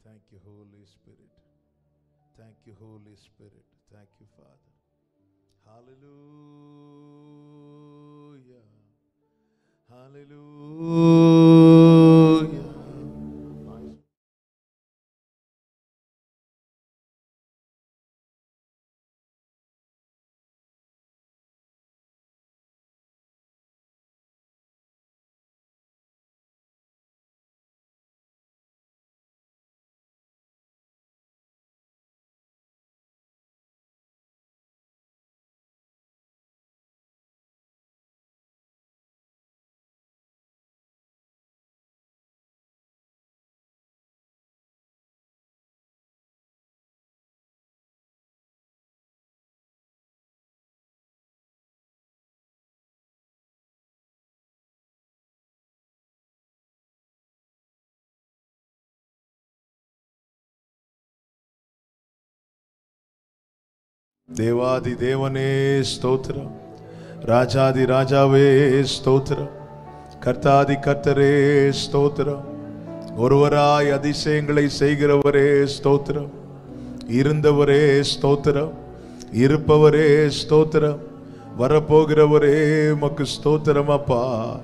Thank you, Holy Spirit. Thank you, Holy Spirit. Thank you, Father. Hallelujah. Hallelujah. தேவாதி தேவனே ஸ்தோத்திரம், ராஜாதி ராஜாவே ஸ்தோத்திரம், கர்த்தாதி கர்த்தரே ஸ்தோத்திரம், ஒருவராய் அதிசயங்களை செய்கிறவரே ஸ்தோத்திரம், இருந்தவரே ஸ்தோத்திரம், இருப்பவரே ஸ்தோத்திரம், வரப்போகிறவரே உமக்கு ஸ்தோத்திரம் அப்பா.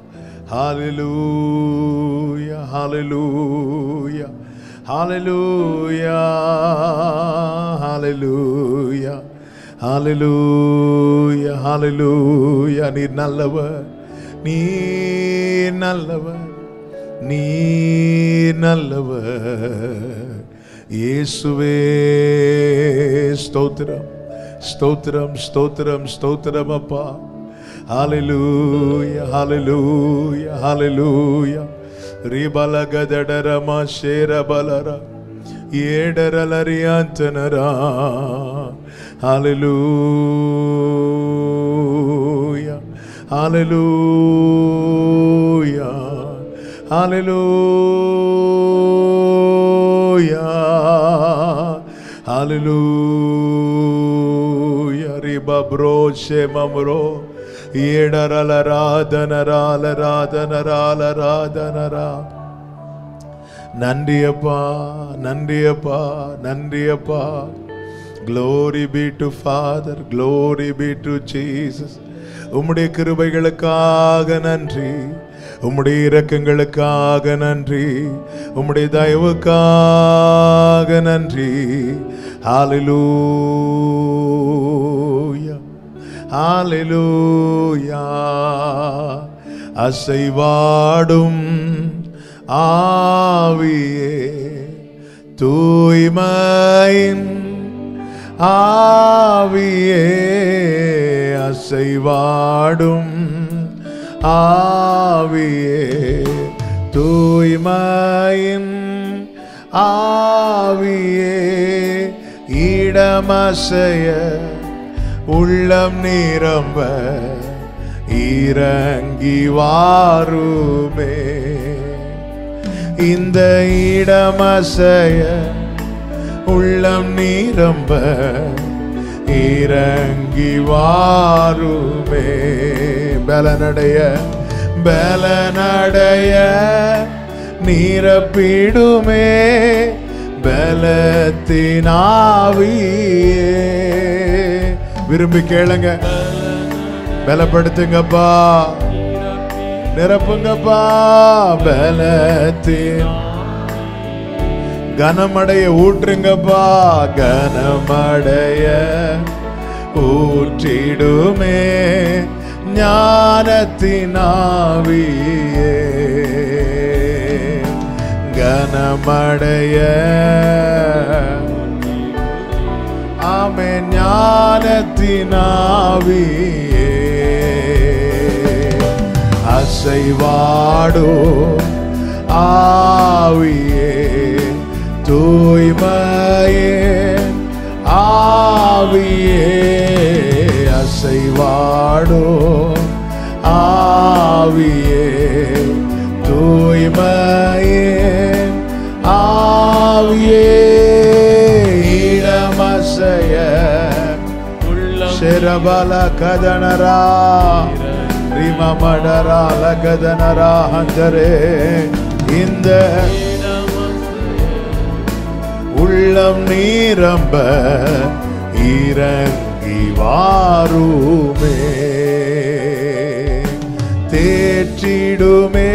ஹல்லேலூயா ஹல்லேலூயா ஹல்லேலூயா ஹல்லேலூயா ஹல்லேலூயா ஹல்லேலூயா. நீர் நல்லவர், நீர் நல்லவர், நீர் நல்லவர். இயேசுவே ஸ்தோத்திரம் ஸ்தோத்திரம் ஸ்தோத்திரம் ஸ்தோத்திரம் அப்பா. ஹல்லேலூயா ஹல்லேலூயா ஹல்லேலூயா. ரிபலகதடரமா ஷேரபலரா ஏடரலரியாந்தனரா. ஹல்லேலூயா ஹல்லேலூயா ஹல்லேலூயா ஹல்லேலூயா. ரிபப்ரோ ஷேமம்ரோ ஏடரலராதனராலராதனராலராதனரா. நன்றியப்பா நன்றியப்பா நன்றியப்பா. Glory be to Father, glory be to Jesus. உம்முடைய கிருபைகளுக்காக நன்றி, உம்முடைய இரக்கங்களுக்காக நன்றி, உம்முடைய தயவுக்காக நன்றி. ஹல்லேலூயா ஹல்லேலூயா. அசைவாடும் ஆவியே, தூய்மையின் ஆவியே, அசைவாடும் ஆவியே, தூய்மையின் ஆவியே, இடமசைய உள்ளம் நிரம்ப இறங்கி வாருமே. இந்த இடமசைய உள்ளம் நிரம்ப இறங்கி வாருமே. பலனடைய பலனடைய நிரப்பிடுமே பலத்தினாவியே. விரும்பி கேளுங்க, பலப்படுத்துங்கப்பா, நிரப்புங்கப்பா. பலத்தின் கனமடைய ஊற்றுங்கப்பா, கனமடைய ஊற்றிடுமே ஞானத்தினாவியே. கனமடைய ஆமே ஞானத்தினாவியே. அசைவாடோ ஆவியே, தூய்மையே ஆவியே, அசைவாடோ ஆவியே, தூய்மையே ஆவியே, இடமசைய ಶರಬಲ ಕದನರ ರಿಮ ಮಡರಾಲ ಕದನರ ಅಂದರೆ இந்த உள்ளம் நிரம்ப இறங்கி வாருமே. தேற்றிடுமே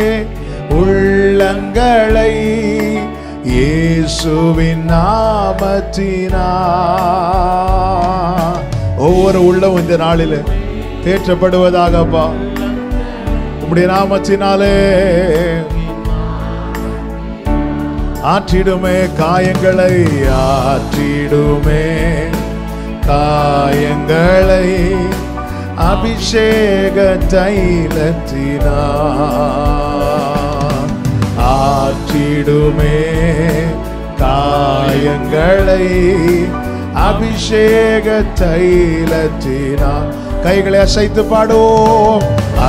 உள்ளங்களை இயேசுவின் நாமத்தினால். ஒவ்வொரு உள்ளம் இந்த நாளில் தேற்றப்படுவதாகப்பா உம்முடைய நாமத்தினாலே. ஆற்றிடுமே காயங்களை, ஆற்றிடுமே காயங்களை அபிஷேக தைலத்தினால். ஆற்றிடுமே காயங்களை அபிஷேக தைலத்தினால். கைகளை அசைத்து பாடுவோம்.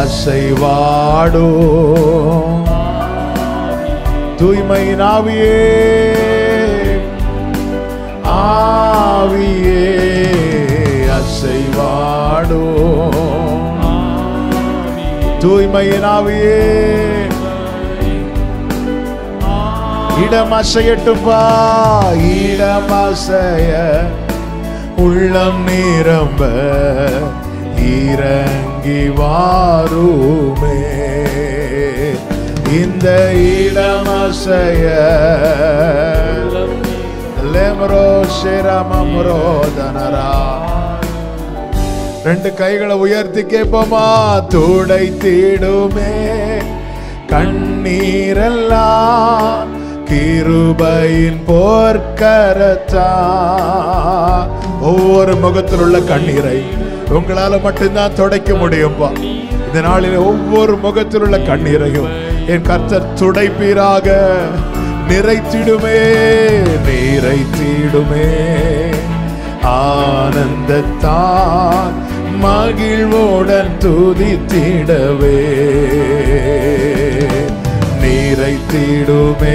அசைவாடும் தூய்மையின் ஆவியே, ஆவியே அசைவாடும் தூய்மையின் ஆவியே. இடம் அசையட்டும்பா, இடம் அசைய உள்ளம் நிரம்ப இறங்கி வாருமே. இந்த இடம் அசைய லெம்ரோ ஷெரமம்ரோ தனரா. ரெண்டு கைகளை உயர்த்தி கேட்போமா. துடைத்திடுமே கண்ணீரெல்லாம் கிருபையின் போர்க்கரத்தா. ஒவ்வொரு முகத்தில் உள்ள கண்ணீரை உங்களால மட்டும்தான் துடைக்க முடியும்பா. இந்த நாளில் ஒவ்வொரு முகத்தில் உள்ள கண்ணீரையும் என் கர்த்தர் துடைப்பீராக. நிறைத்திடுமே, நிறைத்திடுமே ஆனந்தத்தான் மகிழ்வுடன் துதித்திடவே. நிறைத்திடுமே.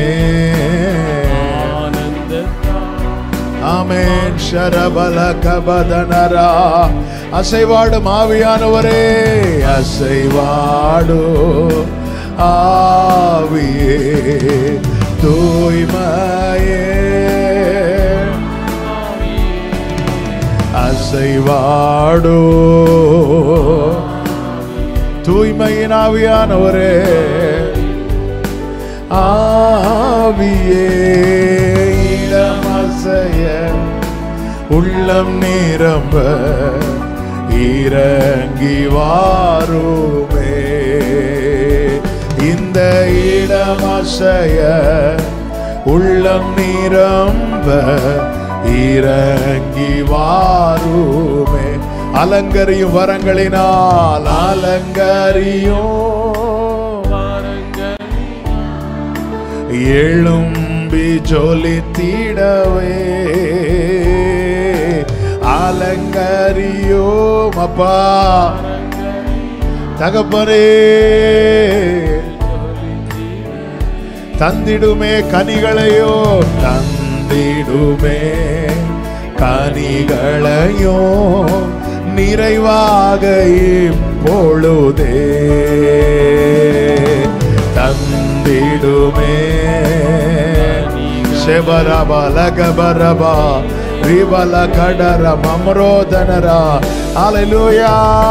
ஆமென். ஷரபல கபதனரா. அசைவாடும் ஆவியானவரே, அசைவாடு ஆவியே தூய்மையே. அசைவாடு தூய்மையின் ஆவியானவரே, ஆவியே இடம் அசைய உள்ளம் நிரம்ப இறங்கி வாருமே. இந்த இடம் அசைய உள்ளம் நிரம்ப இறங்கி வாருமே. அலங்கரியும் வரங்களினால், அலங்கரியும் எழும்பி ஜொலித்திடவே. அலங்கரியோம் அப்பா தகப்பனே. தந்திடுமே கனிகளையோ, தந்திடுமே கனிகளையோ நிறைவாக இப்பொழுதே. தந்திடுமே செபரபா லகபரபா ரிபல கடர மம்ரோதனரா. ஹல்லேலூயா.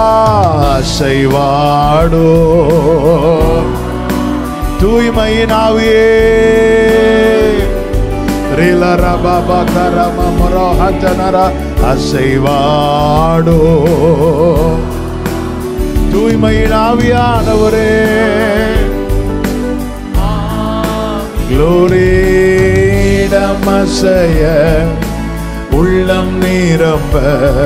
அசைவாடு தூய்மையின் ஆவியே. ரிலரபா கரமம்ரோஹதனரா. அசைவாடு தூய்மையின் ஆவியானவரே. க்ளோரி இடம் அசைய உள்ளம் நிரம்ப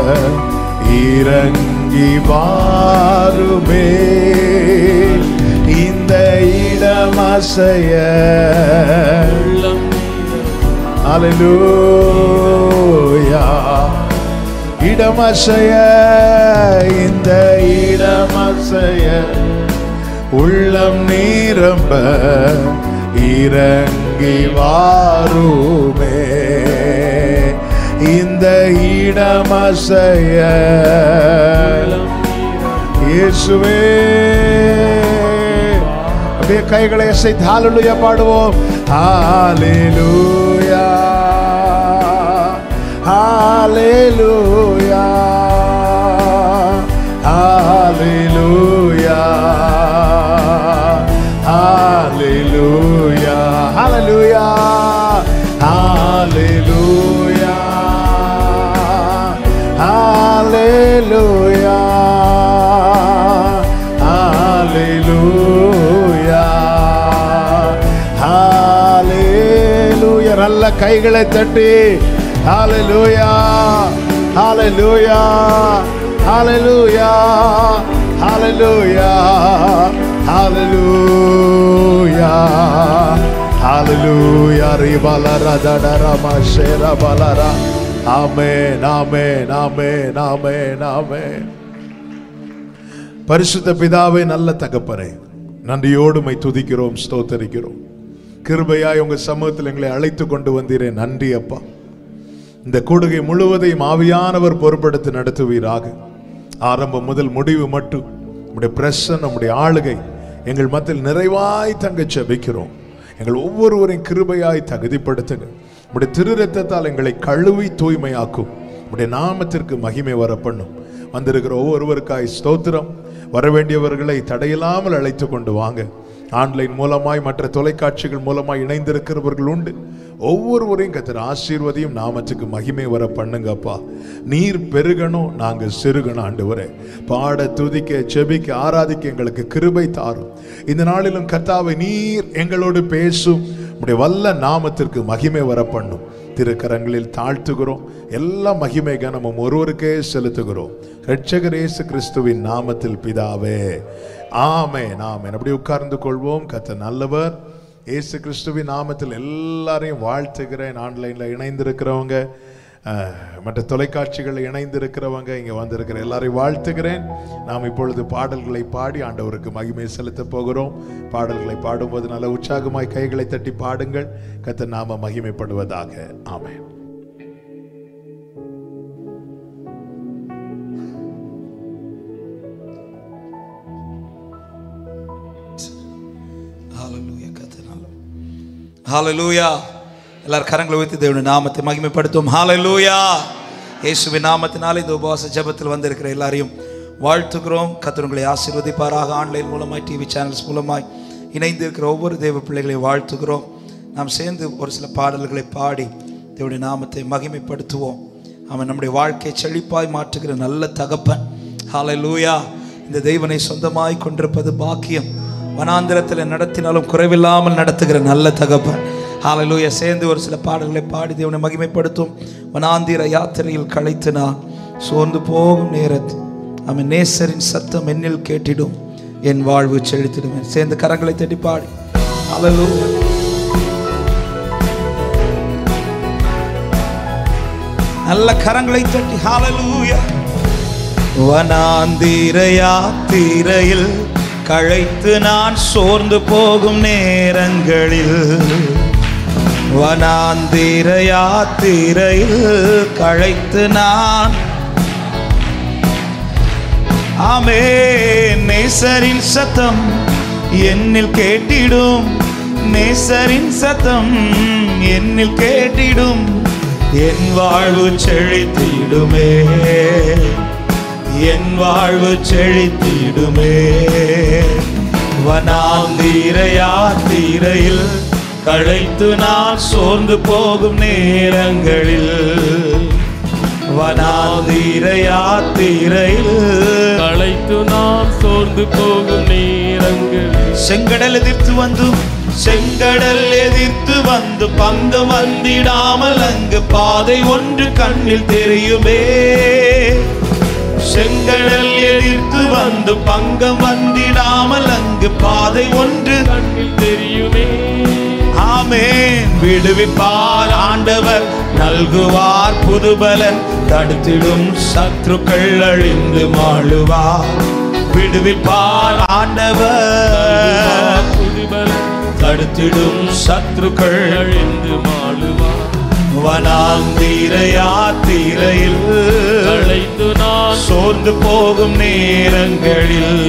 இறங்கி வாருமே. இந்த இடம் அசைய. ஹல்லேலூயா. இடம் அசைய, இந்த இடம் அசைய உள்ளம் நிரம்ப இறங்கி வாருமே. இந்த இடம் அசைய இயேசுவே. அப்படியே கைகளை அசைத்து ஹல்லேலூயா பாடுவோம். ஹல்லேலூயா. ஹalleluya ஹalleluya ஹalleluya ஹalleluya ஹalleluya ஹalleluya ஹalleluya ஹalleluya நல்ல கைகளை தட்டி ஹalleluya ஹalleluya ஹalleluya ஹalleluya ஹalleluya ஹalleluya ரிபலரா தடரமா ஷேரபலரா ஆமென் ஆமென் ஆமென் ஆமென் ஆமென். பரிசுத்த பிதாவே, நல்ல தகப்பனே, நன்றியோடு மை துதிக்கிறோம், ஸ்தோத்தரிக்கிறோம். கிருபையாய் உங்க சமூகத்தில் எங்களை அழைத்து கொண்டு வந்தீரே, நன்றி அப்பா. இந்த கூடுகை முழுவதையும் ஆவியானவர் பொறுப்படுத்தி நடத்துவீராக. ஆரம்பம் முதல் முடிவு மட்டும் நம்முடைய பிரசன்னம், நம்முடைய ஆளுகை எங்கள் மத்தியில் நிறைவாய் தங்க ஜெபிக்கிறோம். எங்கள் ஒவ்வொருவரையும் கிருபையாய் தகுதிப்படுத்துங்க. நம்முடைய திரு ரத்தத்தால் எங்களை கழுவி தூய்மையாக்கும். நம்முடைய நாமத்திற்கு மகிமை வர பண்ணும். வந்திருக்கிற ஒவ்வொருவருக்காய் ஸ்தோத்திரம். வரவேண்டியவர்களை தடையில்லாமல் அழைத்து கொண்டு வாங்க. ஆன்லைன் மூலமாய் மற்ற தொலைக்காட்சிகள் மூலமாய் இணைந்திருக்கிறவர்கள் உண்டு. ஒவ்வொருவரையும் கர்த்தர் ஆசீர்வதியும், நாமத்துக்கு மகிமை வர பண்ணுங்கப்பா. நீர் பெருகணும், நாங்கள் சிறுகணும். ஆண்டவரே, பாட துதிக்க செபிக்க ஆராதிக்க எங்களுக்கு கிருபை தாரும். இந்த நாளிலும் கர்த்தாவை நீர் எங்களோடு பேசும். உடைய வல்ல நாமத்திற்கு மகிமை வர பண்ணும். திருக்கரங்களில் தாழ்த்துகிறோம். எல்லா மகிமை கனமும் ஒருவருக்கே செலுத்துகிறோம். இரட்சகர் இயேசு கிறிஸ்துவின் நாமத்தில் பிதாவே, ஆமென் ஆமென். அப்படி உட்கார்ந்து கொள்வோம். கர்த்தர் நல்லவர். இயேசு கிறிஸ்துவின் நாமத்தில் எல்லாரையும் வாழ்த்துகிறேன். ஆன்லைனில் இணைந்திருக்கிறவங்க, மற்ற தொலைக்காட்சிகளில் இணைந்திருக்கிறவங்க, இங்கே வந்திருக்கிற எல்லாரையும் வாழ்த்துகிறேன். நாம் இப்பொழுது பாடல்களை பாடி ஆண்டவருக்கு மகிமை செலுத்த போகிறோம். பாடல்களை பாடும்போது நல்ல உற்சாகமாய் கைகளை தட்டி பாடுங்கள். கர்த்தர் நாம மகிமைப்படுவதாக. ஆமென். ஹalleluya. எல்லாரும் கரங்களை உயர்த்தி தேவனுடைய நாமத்தை மகிமைப்படுத்துவோம். ஹalleluya. இயேசுவின் நாமத்தினாலே இந்த உபவாச ஜெபத்தில் வந்திருக்கிற எல்லாரையும் வாழ்த்துகிறோம். கர்த்தர் உங்களை ஆசீர்வதிப்பாராக. ஆன்லைன் மூலமாய், டிவி சேனல்ஸ் மூலமாய் இணைந்து இருக்கிற ஒவ்வொரு தேவ பிள்ளைகளையும் வாழ்த்துகிறோம். நாம் சேர்ந்து ஒரு சில பாடல்களை பாடி தேவனுடைய நாமத்தை மகிமைப்படுத்துவோம். அவன் நம்முடைய வாழ்க்கையை செழிப்பாய் மாற்றுகிற நல்ல தகப்பன். ஹalleluya. இந்த தெய்வனை சொந்தமாய் கொண்டிருப்பது பாக்கியம். வனாந்திரத்தில் நடத்தினாலும் குறைவில்லாமல் நடத்துகிற நல்ல தகப்பன். ஹalleluya. சேர்ந்து ஒரு சில பாடல்களை பாடி தேவனை மகிமைப்படுத்தும். வனாந்திர யாத்திரையில் களைத்து நான் சோர்ந்து போகும் நேரத்தில் அவன் நேசரின் சத்தம் என்னில் கேட்டிடும், என் வாழ்வு செழித்திடும். சேர்ந்து கரங்களை தட்டி பாடி ஹalleluya. நல்ல கரங்களை தட்டி ஹalleluya. வனாந்திர யாத்திரையில் களைத்து நான் சோர்ந்து போகும் நேரங்களில், வனாந்திர யாத்திரையில் களைத்து நான் ஆமென் நேசரின் சத்தம் என்னில் கேட்டிடும், நேசரின் சத்தம் என்னில் கேட்டிடும், என் வாழ்வு செழித்திடுமே, என் வாழ்வு செழித்திடுமே. வனாந்திர யாத்திரையில் களைத்து நான் சோர்ந்து போகும் நேரங்களில், வனாந்திர யாத்திரையில் களைத்து நான் சோர்ந்து போகும் நேரங்களில், செங்கடல் எதிர்த்து வந்து செங்கடல் எதிர்த்து வந்து பங்கம் வந்திடாமல் அங்கு பாதை ஒன்று கண்ணில் தெரியுமே, செங்கடல் எதிர்த்து வந்து பங்கம் வந்திடாமல் அங்கு பாதை ஒன்று கண்ணில் தெரியுமே. ஆமென். விடுவிப்பார் ஆண்டவர், நல்குவார் புதுபலன், தடுத்திடும் சத்துருக்கள் அழிந்து மாளுவார். விடுவிப்பார் ஆண்டவர் புதுபலன், தடுத்திடும் சத்துருக்கள் அழிந்து மாளுவார். வனாந்திர யாத்திரையில் களைத்து நான் சோர்ந்து போகும் நேரங்களில்,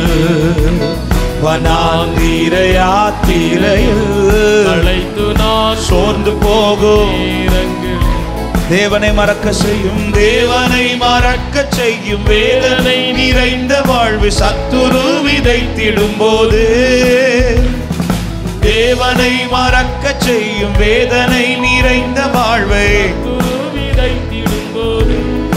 வனாந்திர யாத்திரையில் களைத்து நான் சோர்ந்து போகும் நேரங்களில், தேவனை மறக்க செய்யும், தேவனை மறக்க செய்யும் வேதனை நிறைந்த வாழ்வு சத்துரு விதைத்திடும் போது, தேவனை மறக்க செய்யும் வேதனை நிறைந்த வாழ்வை விதைத்திடும் போது,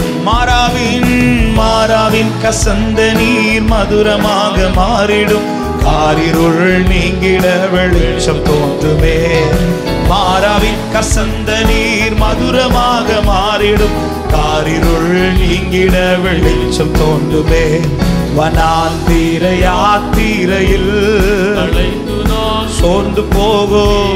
மாறாவின் கசந்த நீர் மதுரமாக மாறிடும், காரிருள் நீங்கிட வெளிச்சம் தோன்றுமே. மாறாவின் கசந்த நீர் மதுரமாக மாறிடும், காரிருள் நீங்கிட வெளிச்சம் தோன்றுமே. வனாந்தீர யாத்திரையில் சோர்ந்து போகும்,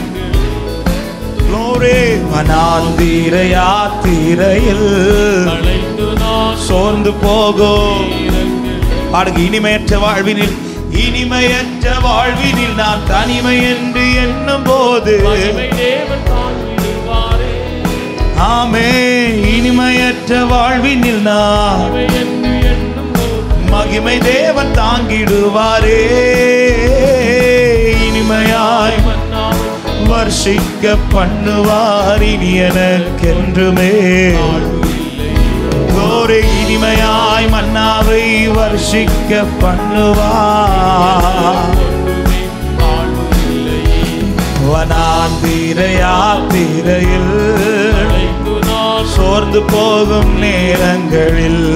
வனாந்தீர யாத்திரையில் சோர்ந்து போகும். பாடுங்க. இனிமையற்ற வாழ்வினில் நான் தனிமை என்று எண்ணும் போது, ஆமே, இனிமையற்ற வாழ்வினில் நான் மகிமை தேவன் தாங்கிடுவாரே. இனிமையாய் வர்ஷிக்க பண்ணுவார் இனி எனக்கென்றுமே. கோரே இனிமையாய் மன்னாவை வர்ஷிக்க பண்ணுவார். வனாந்தீர யாத்திரையில் சோர்ந்து போகும் நேரங்களில்,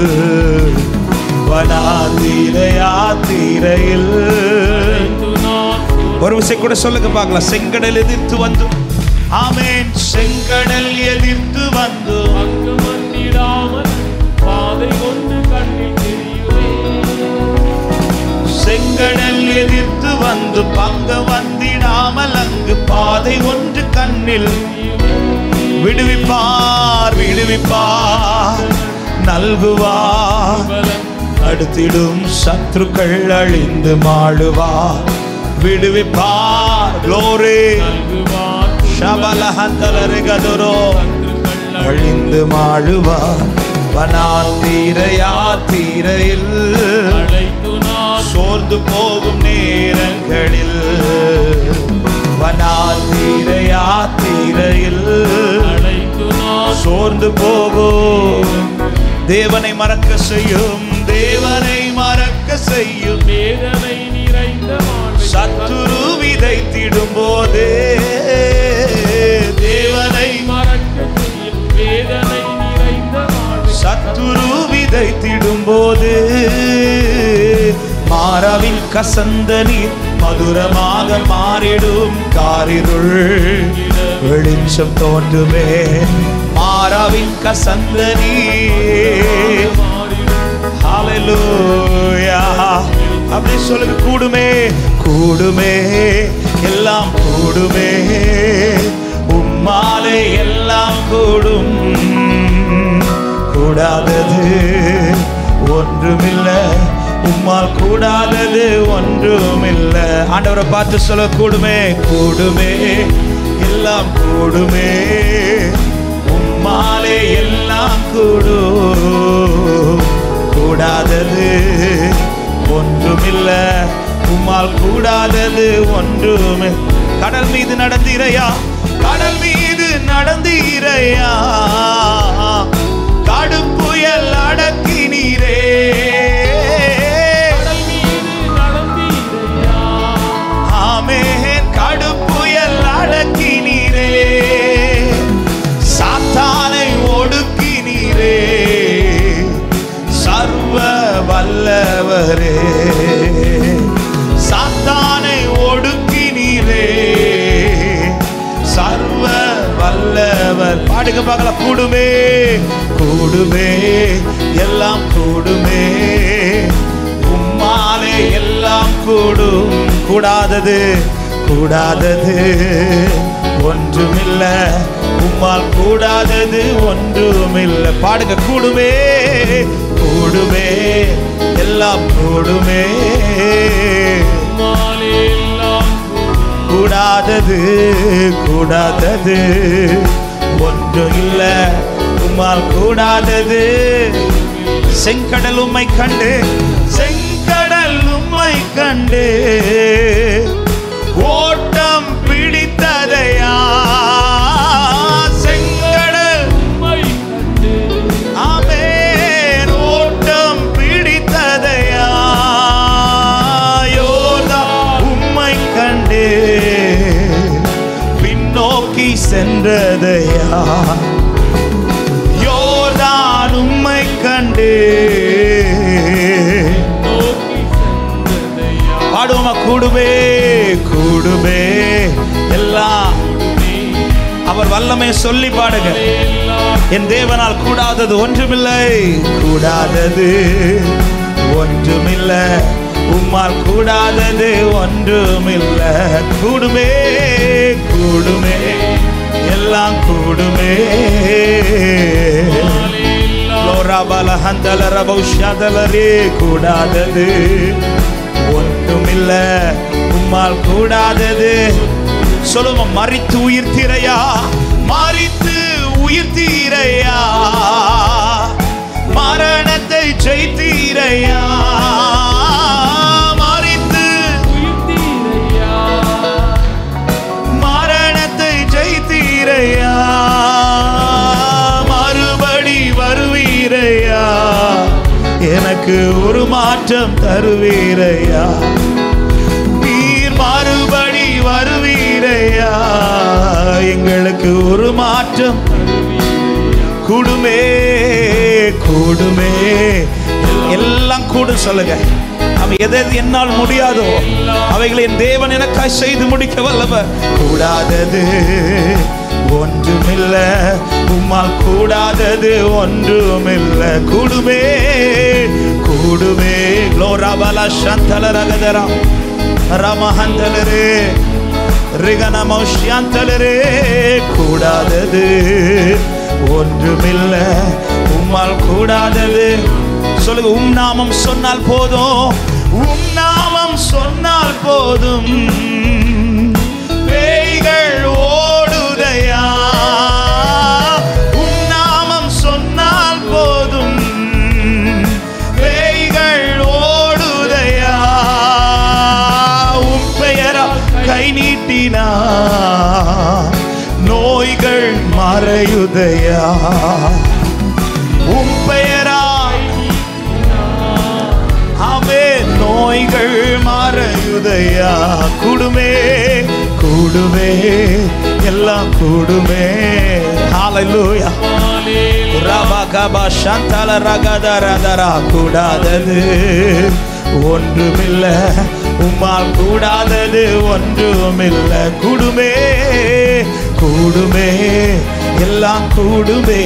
வனாந்தீர யாத்திரையில் ஒரு விஷயம் கூட சொல்லுங்க பார்க்கலாம். செங்கடல் எதிர்த்து வந்து, ஆமென், செங்கடல் எதிர்த்து வந்து பாதை ஒன்று கண்ணில் தெரியுமே. செங்கடல் எதிர்த்து வந்து பங்க வந்திடாமல் அங்கு பாதை ஒன்று கண்ணில் விடுவிப்பார், நல்குவார். அடுத்திடும் சத்துருக்கள் அழிந்து மாழுவார், விடுவிப்பார். க்ளோரி ஷபலஹந்தலரகதுரோ அழிந்து மாழுவார். வனாந்தீர யாத்திரையில் சோர்ந்து போகும் நேரங்களில், வனாந்தீர யாத்திரையில் சோர்ந்து போகும். தேவனை மறக்க செய்யும், தேவனை மறக்க செய்யும் வேதனை நிறைந்த சத்துரு விதைத்திடும் போது, தேவனை மறக்க செய்யும் வேதனை நிறைந்த சத்துரு விதைத்திடும் போது, மாறாவின் கசந்த நீர் மதுரமாக மாறிடும், காரிருள் வெளிச்சம் தோன்றுமே. மாறாவின் கசந்த நீர், ஹல்லேலூயா. அப்படி சொல்லுங்க. கூடுமே எல்லாம் கூடுமே, உம்மாலே எல்லாம் கூடும், கூடாதது ஒன்றுமில்லை, உம்மால் கூடாதது ஒன்றுமில்லை. ஆண்டவரை பார்த்து சொல்ல, கூடுமே எல்லாம் கூடுமே, உம்மாலே எல்லாம் கூடும், கூடாதது ஒன்றுமில்லை, உம்மால் கூடாதது ஒன்றுமே. கடல் மீது நடந்தீரையா, கடல் மீது நடந்தீரையா, கடும் புயல் அடக்கினீரே. கடல் மீது நடந்தீரையா, ஆமென், கடும் புயல் அடக்கினீரே. சாத்தானை ஒடுக்கினீரே, சர்வ வல்லவரே. சாத்தானை ஒடுக்கினீரே, சர்வ வல்லவர். பாடுங்க பார்க்கலாம். கூடுமே எல்லாம் கூடுமே, உம்மாலே எல்லாம் கூடும், கூடாதது ஒன்றுமில்லை, உம்மால் கூடாதது ஒன்றுமில்லை. பாடுங்க. கூடுமே எல்லாம் கூடுமே, கூடாதது ஒன்றும் இல்லை, உம்மால் கூடாதது. செங்கடல் உம்மை கண்டு, செங்கடல் உம்மை கண்டு ஓட்டம் பிடித்ததையா. செங்கடல் வல்லமை சொல்லி பாடுங்க. என் தேவனால் கூடாதது ஒன்றுமில்லை, கூடாதது ஒன்றுமில்லை, உம்மால் கூடாதது ஒன்றுமில்லை. கூடுமே கூடுமே எல்லாம் கூடுமே. கூடாதது ஒன்றுமில்லை, உம்மால் கூடாதது. சொல்லுவோம், மரித்து உயிர்த்தீரையா, மரித்து உயிர்த்தீரையா, மரணத்தை ஜெயித்தீரையா, மரித்து உயிர்த்தீரையா, மரணத்தை ஜெயித்தீரையா, மறுபடி வருவீரையா, எனக்கு ஒரு மாற்றம் தருவீரையா, நீர் மறுபடி வருவீரையா, எங்களுக்கு ஒரு மாற்றம். கூடுமே கூடுமே எல்லாம் கூடும் சொல்லுங்க. அவன் எது என்னால் முடியாதோ அவைகளை என் தேவன் எனக்காய் செய்து முடிக்க வல்லவர். கூடாதது ஒன்றுமில்லை, உம்மால் கூடாதது ஒன்றுமில்லை. கூடுமே கூடுமே. க்ளோராபலா சந்தலரகதரா ரமஹந்தலரே ரிகனமௌஷ்யந்தலரே. கூடாதது ஒன்றுமில்லை, உம்மால் கூடாதது. சொல்லுங்க, உம் நாமம் சொன்னால் போதும், உம் நாமம் சொன்னால் போதும், பேய்கள் ஓடுதையா. உம் நாமம் சொன்னால் போதும், பேய்கள் ஓடுதையா. உம் பெயரா கை நீட்டினா நோய்கள் மறையுதையா. உம் பெயராய் ஆமே நோய்கள் மறையுதையா. கூடுமே கூடுமே எல்லாம் கூடுமே. ஹல்லேலூயா. ரபகபா சந்தல ரகதரதரா. கூடாதது ஒன்றுமில்லை, உம்மால் கூடாதது ஒன்றுமில்லை. கூடுமே கூடுமே எல்லாம் கூடுமே.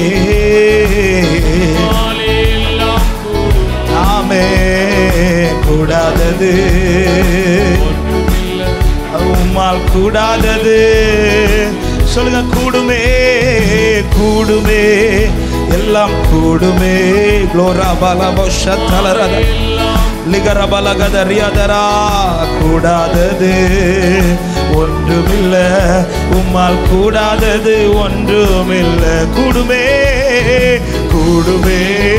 ஆமே கூடாதது உம்மால் கூடாதது. சொல்லுங்க, கூடுமே கூடுமே எல்லாம் கூடுமே. க்ளோரா பலபோஷத்தலரத லிகரபலகதரியதரா. கூடாதது ஒன்றுமில்லை, உம்மால் கூடாதது ஒன்றுமில்லை. கூடுமே கூடுமே.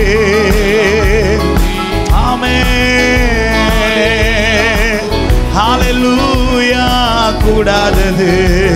ஆமென். ஹல்லேலூயா. கூடாதது.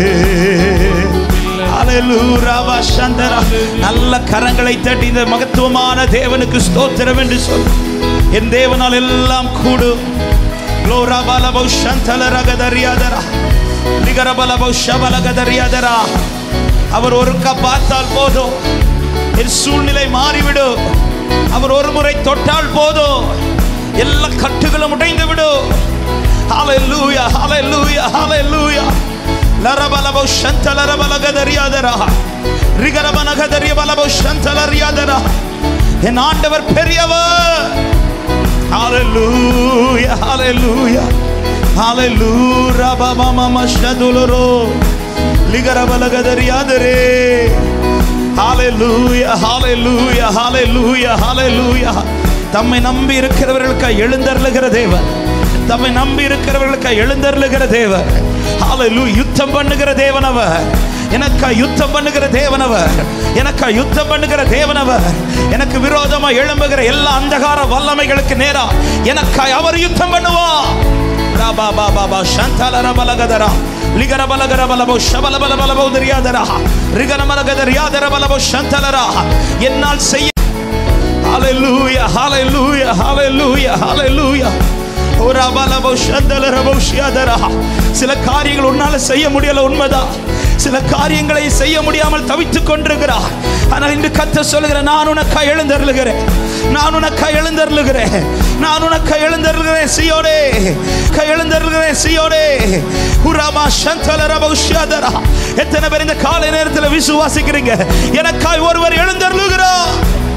ஹல்லேலூயா. வசந்தரா. நல்ல கரங்களை தட்டி இந்த மகத்துவமான தேவனுக்கு ஸ்தோத்திரம் என்று சொல். என் தேவனால் எல்லாம் கூடும். க்ளோரா பலபௌ சந்தல ரகதரியதரா லிகரபலபௌ ஷபலகதரியதரா. அவர் ஒருக்கா பார்த்தால் போதும், என் சூழ்நிலை மாறிவிடும். அவர் ஒரு முறை தொட்டால் போதும், எல்லா கட்டுகளும் உடைந்து விடும். ஹல்லேலூயா ஹல்லேலூயா ஹல்லேலூயா. லரபலபௌ சந்தல ரபலகதரியதரா ரிகரபனகதரியபலபௌ சந்தல ரியதரா. என் ஆண்டவர் பெரியவர். ஹல்லேலூயா ஹல்லேலூயா ஹல்லேலூயா. பபமம ஷதுலரோ லிகரபலகதரியதரே. ஹல்லேலூயா ஹல்லேலூயா ஹல்லேலூயா ஹல்லேலூயா. தம்மை நம்பி இருக்கிறவர்களுக்கு எழுந்தருளுகிற தேவன், தம்மை நம்பி இருக்கிறவர்களுக்கு எழுந்தருளுகிற தேவன். ஹல்லேலூயா. யுத்தம் பண்ணுகிற தேவன் அவர். எனக்கா யுத்தம் பண்ணுகிற தேவனவர், எனக்கா யுத்தம் பண்ணுகிற தேவனவர். எனக்கு விரோதமா எழும்புகிற எல்லா அந்தகார வல்லமைகளுக்கு நேரா எனக்காய் அவர் யுத்தம் பண்ணுவார். ரபா பாபா பா சந்தல ரபலகதரா லிகரபலகர பலபோ ஷபலபல பலபோ தரியாதரா ரிகனமலகதரியாதர பலபோ சந்தலரா. என்னால் செய்ய. ஹல்லேலூயா ஹல்லேலூயா ஹல்லேலூயா ஹல்லேலூயா. சில காரியங்கள் உன்னால செய்ய முடியல, உண்மைதான். சில காரியங்களை செய்ய முடியாமல் தவித்துக் கொண்டிருக்கிறார். ஆனால் இன்று கர்த்தர் சொல்லுகிற, நான் உனக்காய் எழுந்தருளுகிறேன், நான் உனக்காய் எழுந்தருளுகிறேன், நான் உனக்காய் எழுந்தருளுகிறேன் சீயோனே, எழுந்தருளுகிறேன் சீயோனே. உராமா சந்தல ரபௌஷியாதரா. எத்தனை பேர் இந்த காலை நேரத்தில் விசுவாசிக்கிறீங்க? எனக்காய் ஒருவர் எழுந்தருளுகிறார்.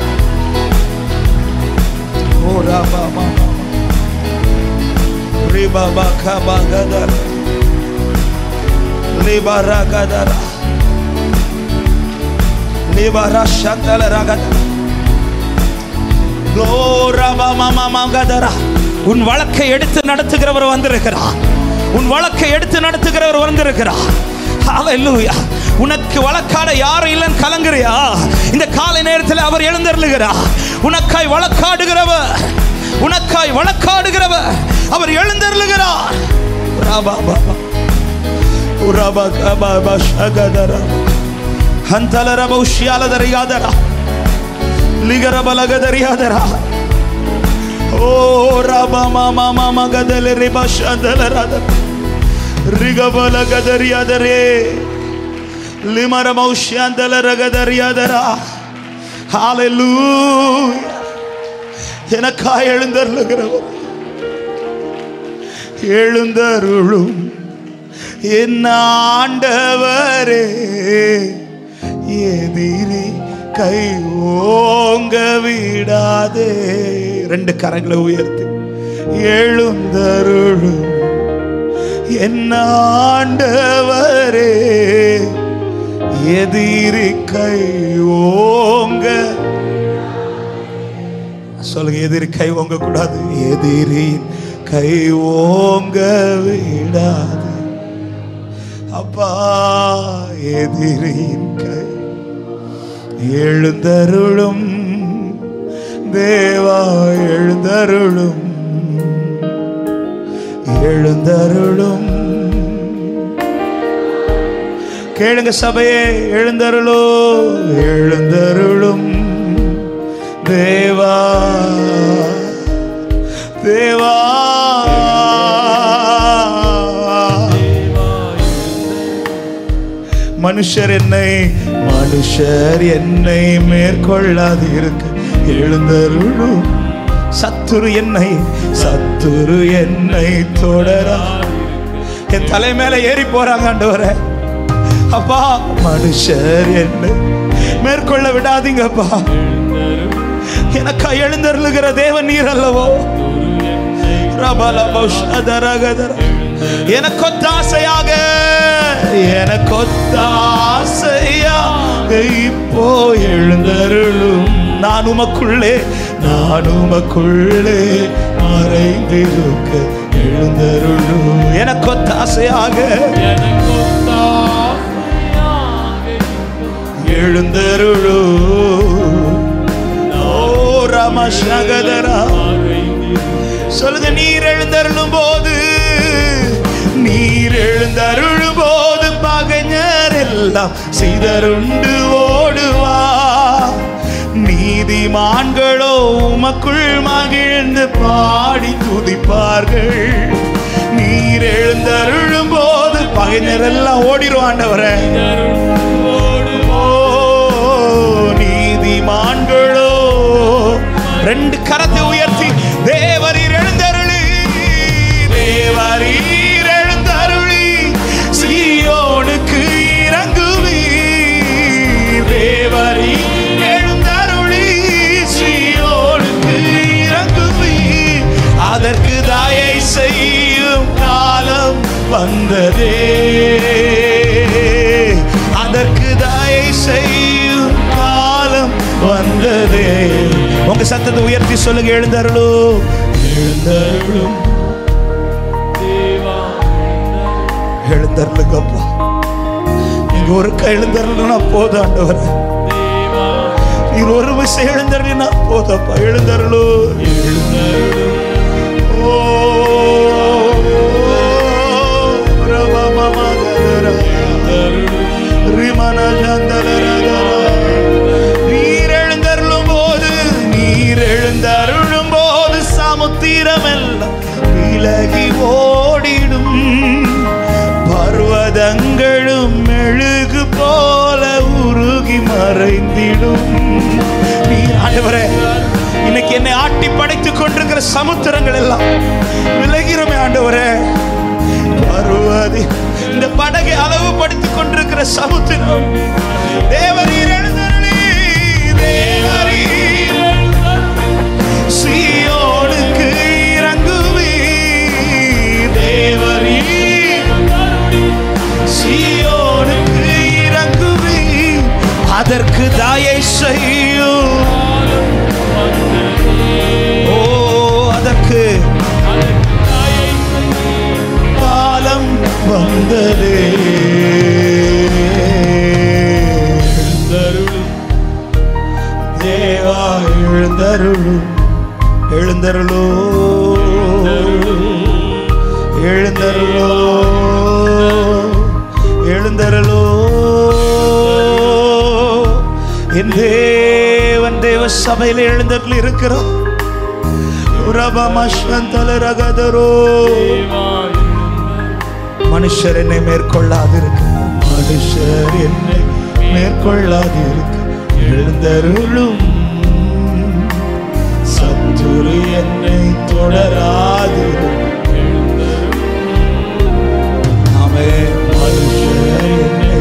ஓராமா ரிபாபா கபாகதர் லிபாராகதரா லிபாரா சந்தல ரகதரா லோராபா மாமாகதரா. உன் வழக்கை எடுத்து நடத்துகிறவர் வந்திருக்கிறார். உன் வழக்கை எடுத்து நடத்துகிறவர் வந்திருக்கிறார். ஹல்லேலூயா. உனக்கு வழக்காட யாரும் இல்லைன்னு கலங்குறியா? இந்த காலை நேரத்தில் அவர் எழுந்தருளுகிறார். உனக்காய் வழக்காடுகிறவர், உனக்காய் வழக்காடுகிறவர் அவர் எழுந்தருளுகிறார். ராபாபா உராபா பாபா ஷகதரா ஹந்தல ரபௌஷியாலதரியாதரா லிகரபலகதரியாதரா. ஓ ராபா மாமா மாமா கதல ரிபா ஷதலராத ரிகபலகதரியாதரே லிமரமௌஷியாந்தல ரகதரியாதரா. ஹல்லேலூயா. எனக்காய் எழுந்தருளுகிறவர், எழுந்தருளும் என் ஆண்டவரே, எதிரி கை ஓங்க விடாதே. ரெண்டு கரங்களை உயர்த்தி எழுந்தருளும் என் ஆண்டவரே, எதிரி கை ஓங்க. சொல்லுங்க, எதிரி கை ஓங்க கூடாது, எதிரி கை ஓங்க விடாது. அப்பா, எதிரியின் கை எழுந்தருளும் தேவா, எழுந்தருளும், எழுந்தருளும். கேளுங்க சபையே, எழுந்தருளும், எழுந்தருளும் தேவா, தேவா. மனுஷர் என்னை மேற்கொள்ளாது இருக்க எழுந்தருளும். சத்துரு என்னை தொடரா. என் தலை மேல ஏறி போறாங்க ஆண்டவரே. அப்பா, மனுஷர் என்னை மேற்கொள்ள விடாதீங்கப்பா. எனக்கா எழுந்தருளுகிற தேவன் நீர் அல்லவோ. எனக்கொத்தாசையாக இப்போ எழுந்தருளும். நான் உமக்குள்ளே மறைந்திருக்க எழுந்தருளும். எனக்கொத்தாசையாக எழுந்தருளும். ஓ ரமஷகதரா. சொல்லுங்க, நீர் எழுந்தருளும் போது, நீர் எழுந்தருளும் போது பகைஞர் எல்லாம் சிதறுண்டு ஓடுவா. நீதிமான்களோ உமக்குள் மகிழ்ந்து பாடி துதிப்பார்கள். நீர் எழுந்தருளும் போது பகைஞர் எல்லாம் ஓடிடுவாண்டவரே. நீதிமான்களோ ரெண்டு கரத்தை உயர்த்தி தேவரீர் எழுந்தருளி, தேவரீர் எழுந்தருளி சீயோனுக்கு இறங்குவீர். தேவரீர் எழுந்தருளி சீயோனுக்கு இறங்குவீர். அதற்கு தயை செய்யும் காலம் வந்ததே, அதற்கு தயை செய்யும் காலம் வந்ததே. உங்க சத்தத்தை உயர்த்தி சொல்லுங்க, எழுந்தருளும், எழுந்தருளும் தேவா, எழுந்தருளுங்கப்பா. நீங்க ஒரு எழுந்தருளுனா போதும் ஆண்டவரே. நீங்க ஒரு விஷயம் எழுந்தருளினா போதப்பா. எழுந்தருளும், எழுந்தருளும். ஓ ரவமமகதரா ரிமனா ஜந்தலரா. நீர் எழுந்தருளும் போது சமுத்திரம் எல்லாம் விலகி ஓடிடும், பர்வதங்களும் மெழுகு போல உருகி மறைந்திடும். நீ ஆண்டவரே, இன்னைக்கு என்னை ஆட்டி படைத்துக் கொண்டிருக்கிற சமுத்திரங்கள் எல்லாம் விலகிறோமே ஆண்டவரே. பருவதி இந்த படகை அளவுபடுத்திக் கொண்டிருக்கிற சமுத்திரம் தேவரீர் எழுந்தருளி, தேவரீர் சீயோனுக்கு இறங்குவி, தேவரீர் சீயோனுக்கு இறங்குவி, அதற்கு தயை செய்யும். ஓ அதற்கு காலம் வந்ததே. தேவா எழுந்தருளும், எழுந்தருளோ, எழுந்தருளோ, எழுந்தருளோ. என் தேவன் தேவ சபையில் எழுந்தருள் இருக்கிறோம். மனுஷர் என்னை மேற்கொள்ளாதிருக்க, மனுஷர் என்னை மேற்கொள்ளாதிருக்க எழுந்தருளும். சத்துரு என்னை தொடராதிருக்க, ஆமே, மனுஷர் என்னை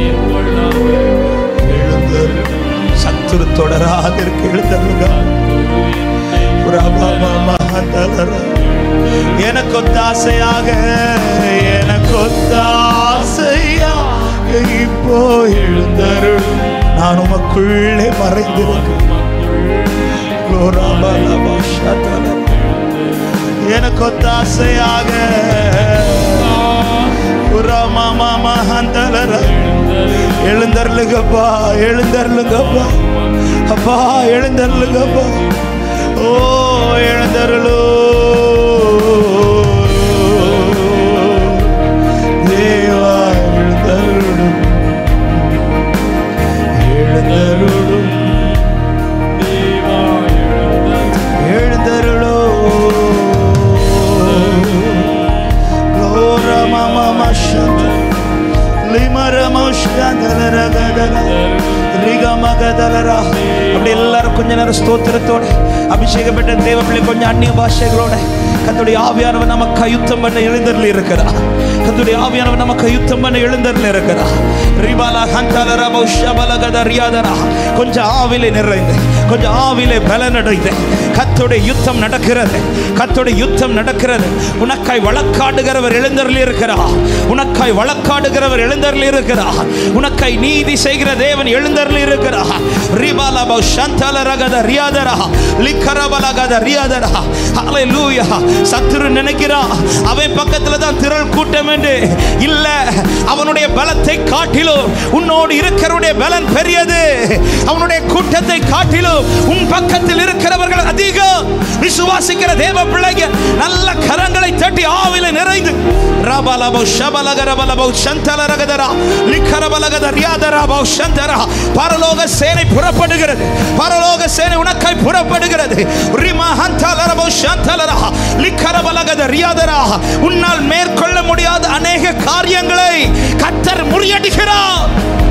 எழுந்தருளும். சத்துரு தொடராதிருக்க எழுந்தருளுங்க. எனக்கு ஒத்தாசையாக, எனக்கு ஒத்தாசையாக இப்போ எழுந்தருளும். நான் உமக்குள்ளே மறைந்திருக்கிறேன். எனக்கு ஒத்தாசையாக எழுந்தருளுங்கப்பா, எழுந்தருளுங்கப்பா, அப்பா எழுந்தருளுங்கப்பா. ஓ எழுந்தருளோ, தேவா எழுந்தருளும், எழுந்தருளும், தேவா எழுந்தருளோ. அப்படி எல்லாரும் கொஞ்ச நேரம் ஸ்தோத்திரத்தோட அபிஷேகப்பட்ட தேவ பிள்ளை கொஞ்சம் அந்நிய பாஷைகளோட கர்த்தருடைய ஆவியானவர் நமக்கு யுத்தம் பண்ண எழுந்தருளி இருக்கிறார். கர்த்தருடைய ஆவியானவர் நமக்கு யுத்தம் பண்ண எழுந்தருளி இருக்கிறார். ரிபாலா ஹந்தலரா பௌஷபலகத ரியாதரா. கொஞ்சம் ஆவிலே நிறைந்து, கொஞ்சம் ஆவிலே பலனடைந்து கர்த்தருடைய யுத்தம் நடக்கிறது, கர்த்தருடைய யுத்தம் நடக்கிறது. உனக்காய் வழக்காடுகிறவர் எழுந்தருளி இருக்கிறார். உனக்காய் வழக்காடுகிறவர் எழுந்தருளி இருக்கிறார். உனக்காய் நீதி செய்கிற தேவன் எழுந்தருளி இருக்கிறார். ரிபாலா பௌஷந்தலரகத ரியாதரா லிக்கரபலகத ரியாதரா. ஹல்லேலூயா. சத்துரு நினைக்கிறான் அவன் பக்கத்துல தான் திரள் கூட்டம் என்று. இல்ல, அவனுடைய பலத்தை காட்டிலும் உன்னோடு இருக்கிறவனுடைய பலன் பெரியது. அவனுடைய கூட்டத்தை காட்டிலும் உன் பக்கத்தில் இருக்கிறவர்கள் அதிகம். விசுவாசிக்கிற தேவ பிள்ளைகள் நல்ல கரங்களை தட்டி ஆவில நிறைந்து ரபலபௌ ஷபலகரபலபௌ ஷந்தலரகதரா லிக்கரபலகத ரியாதரபௌ ஷந்தரா. பரலோக சேனை புறப்படுகிறது, பரலோக சேனை உனக்காய் புறப்படுகிறது. ரிமா ஹந்தலரபௌ ஷந்தலரா லிக்கரபலகத ரியாதரா. உன்னால் மேற்கொள்ள முடியாத அநேக காரியங்களை கர்த்தர் முறியடிக்கிறார்.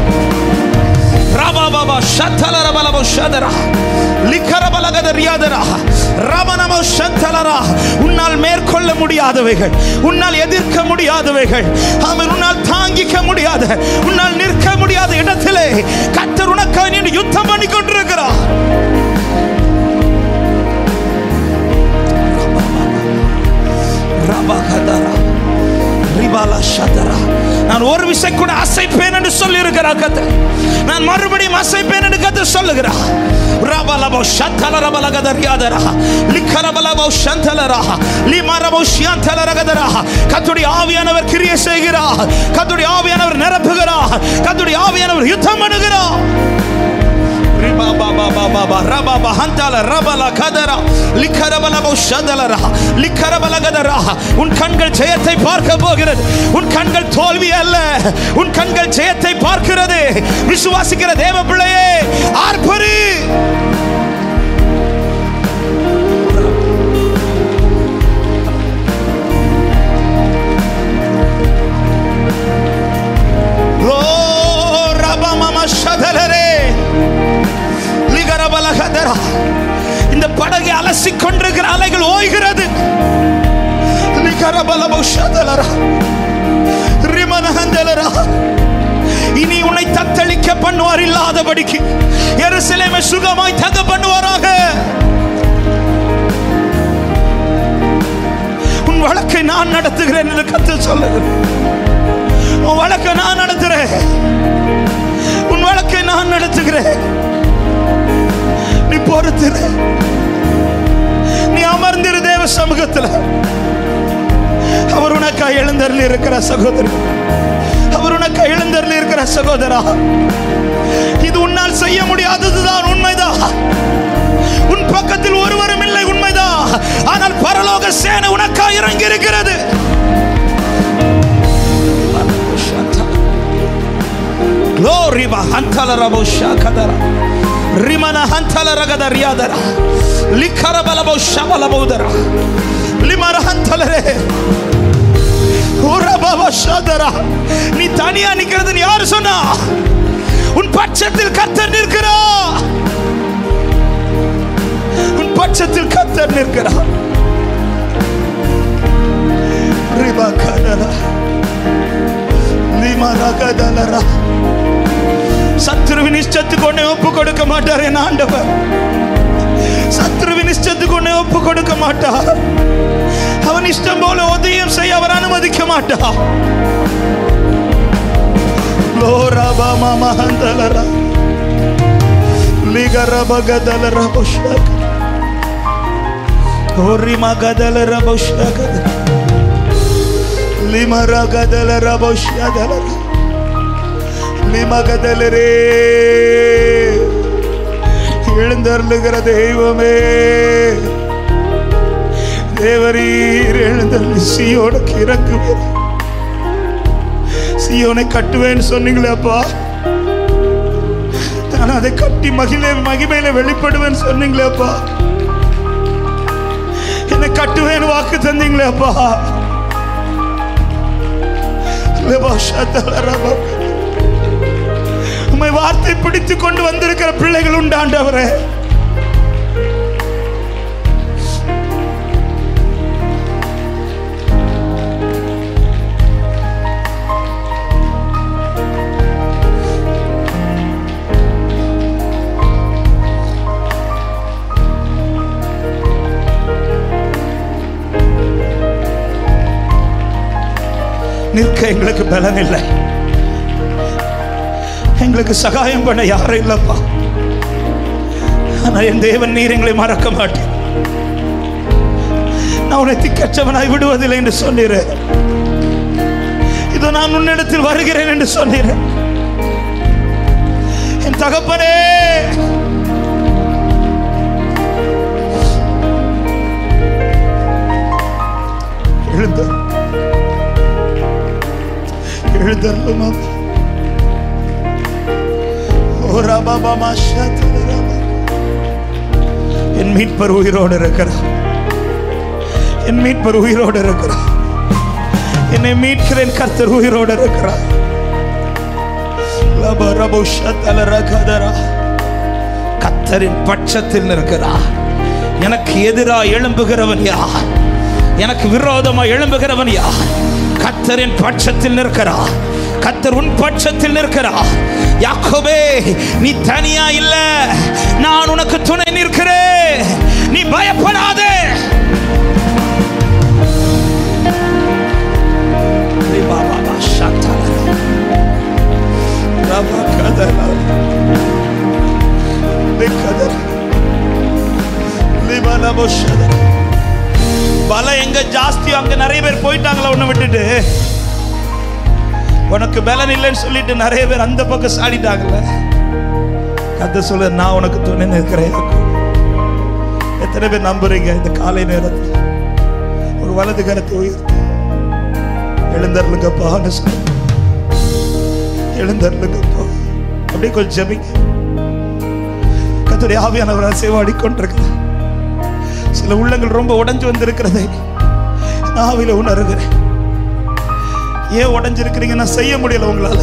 ரபாபா ஷந்தலரபலபௌ ஷதரா லிக்கரபலகத ரியாதரா ரமனமௌ ஷந்தலரா. உன்னால் மேற்கொள்ள முடியாதவைகள், உன்னால் எதிர்க்க முடியாதவைகள், அவன் உன்னால் தாங்கிக்க முடியாத, உன்னால் நிற்க முடியாத இடத்திலே கர்த்தர் உனக்காக நின்று யுத்தம் பண்ணி கொண்டிருக்கிறார். நான் ஒரு விசை கூட அசைப்பேன் என்று சொல்லி இருக்கிறார் கர்த்தர். நான் மறுபடியும் அசைப்பேன் என்று கர்த்தர் சொல்லுகிறார். ரபலபௌ ஷந்தலரபலகத ரியாதரா லிக்கரபலபௌ ஷந்தலரா லிமரபௌ ஷியந்தலரகதரா. கர்த்தருடைய ஆவியானவர் கிரியை செய்கிறார். கர்த்தருடைய ஆவியானவர் நிரப்புகிறார். கர்த்தருடைய ஆவியானவர் யுத்தம் பண்ணுகிறார். உன் கண்கள் ஜெயத்தை பார்க்க போகிறது. உன் கண்கள் தோல்வி அல்ல, உன் கண்கள் ஜெயத்தை பார்க்கிறது. விசுவாசிக்கிற தேவ பிள்ளையே ஆர்ப்பரி. அலைகள் ஓய்கிறது. இனி உன்னை தத்தளிக்க பண்ணுவார் இல்லாதபடிக்கு எருசலேமை சுகமாய் தங்க பண்ணுவாராக. உன் வழக்கை நான் நடத்துகிறேன் என்று கர்த்தர் சொல்லுகிறேன். உன் வழக்கை நான் நடத்துகிறேன். உன் வழக்கை நான் நடத்துகிறேன். நீ பொறுத்திரு. நீ அமர்ந்திரு தேவ சமூகத்தில். அவர் உனக்காக எழுந்தருளி இருக்கிற சகோதரி, அவர் உனக்காக எழுந்தருளி இருக்கிற சகோதரா, இது உன்னால் செய்ய முடியாததுதான் உண்மைதான். உன் பக்கத்தில் ஒருவரும் இல்லை உண்மைதான். ஆனால் பரலோக சேனை உனக்காக இறங்கி இருக்கிறது. Glory ba hantala rabo shakadara rimana hantala ragada riyadara likara balabo shabala bodara limara hantala re ora baba shadara. நீ தனியா நிக்கிறதுன்னு யாரு சொன்னா? உன் பட்சத்தில் கர்த்தர் நிற்கிறார். உன் பட்சத்தில் கர்த்தர் நிற்கிறார். ரிபா கடரா லிமரா கடலரா. சத்ருவின் இஷ்டத்துக்கு ஒன்னை ஒப்பு கொடுக்க மாட்டார் என் ஆண்டவர். சத்ருவின் இஷ்டத்துக்கு ஒன்னை ஒப்பு கொடுக்க மாட்டார். அவன் இஷ்டம் போல உதயம் செய்ய அவர் அனுமதிக்க மாட்டார். லோரபா மமஹந்தலரா லிகரபகதலரா புஷ்பக ஓரிமகதலரா புஷ்பக லிமரகதலரா புஷ்பகதலரா லிமகதலரே. எழுந்தருளுகிற தெய்வமே, தேவரீர் எழுந்தருளி சீயோனுக்கு இறங்குவீர். சீயோனை கட்டுவேன்னு சொன்னீங்களே அப்பா, நான் அதை கட்டி மகிமையில வெளிப்படுவேன்னு சொன்னீங்களே அப்பா. என்னை கட்டுவேன்னு வாக்கு தந்தீங்களே அப்பா. உம்மை வார்த்தை பிடித்துக் கொண்டு வந்திருக்கிற பிள்ளைகள் உண்டாண்டவரே, நிற்க எங்களுக்கு பலன் இல்லை. எங்களுக்கு சகாயம் பண்ண யாரும் இல்லப்பா. ஆனால் என் தேவன் நீர் எங்களை மறக்க மாட்டேன். நான் உன்னை திக்கற்றவனாய் விடுவதில்லை என்று சொன்னீரேன். இதோ நான் உன்னிடத்தில் வருகிறேன் என்று சொன்னீரேன். என் தகப்பனே, எழுந்த எழுந்தருளும். என் மீட்பர் உயிரோடு இருக்கிறார். என் மீட்பர் உயிரோடு இருக்கிறார். என்னை மீட்கிறேன் கர்த்தர் உயிரோடு இருக்கிறார். கர்த்தரின் பட்சத்தில் இருக்கிறார். எனக்கு எதிராக எழும்புகிறவன் யார்? எனக்கு விரோதமாக எழும்புகிறவன் யார்? கர்த்தரின் பட்சத்தில் நிற்கிறார். கர்த்தர் உன் பட்சத்தில் நிற்கிறார். யாக்கோபே, நீ தனியா இல்ல, நான் உனக்கு துணை நிற்கிறேன். நீ பயப்படாதே. பலம் எங்க ஜாஸ்தி அங்க நிறைய பேர் போயிட்டாங்களா உன்னை விட்டுட்டு. உனக்கு பலன் இல்லைன்னு சொல்லிட்டு நிறைய பேர் அந்த பக்கம் சாடிட்டாங்கல்ல. கர்த்தர் சொல்ல, நான் உனக்கு துணை நிற்கிறேன். எத்தனை பேர் நம்புறீங்க? இந்த காலை நேரத்தில் ஒரு வலது கரத்தை உயர்த்தி எழுந்தருளுங்கப்பான்னு சொல்ல, எழுந்தருளுங்கப்பா. அப்படியே கொஞ்சம் ஜெபிங்க. கர்த்தருடைய ஆவியானவர் சேவாடி கொண்டிருக்கிறார். சில உள்ளங்கள் ரொம்ப உடைஞ்சு வந்திருக்கிறதை நான் ஆவியில உணர்கிறேன். ஏன் உடைஞ்சிருக்கிறீங்கன்னா, செய்ய முடியல, உங்களால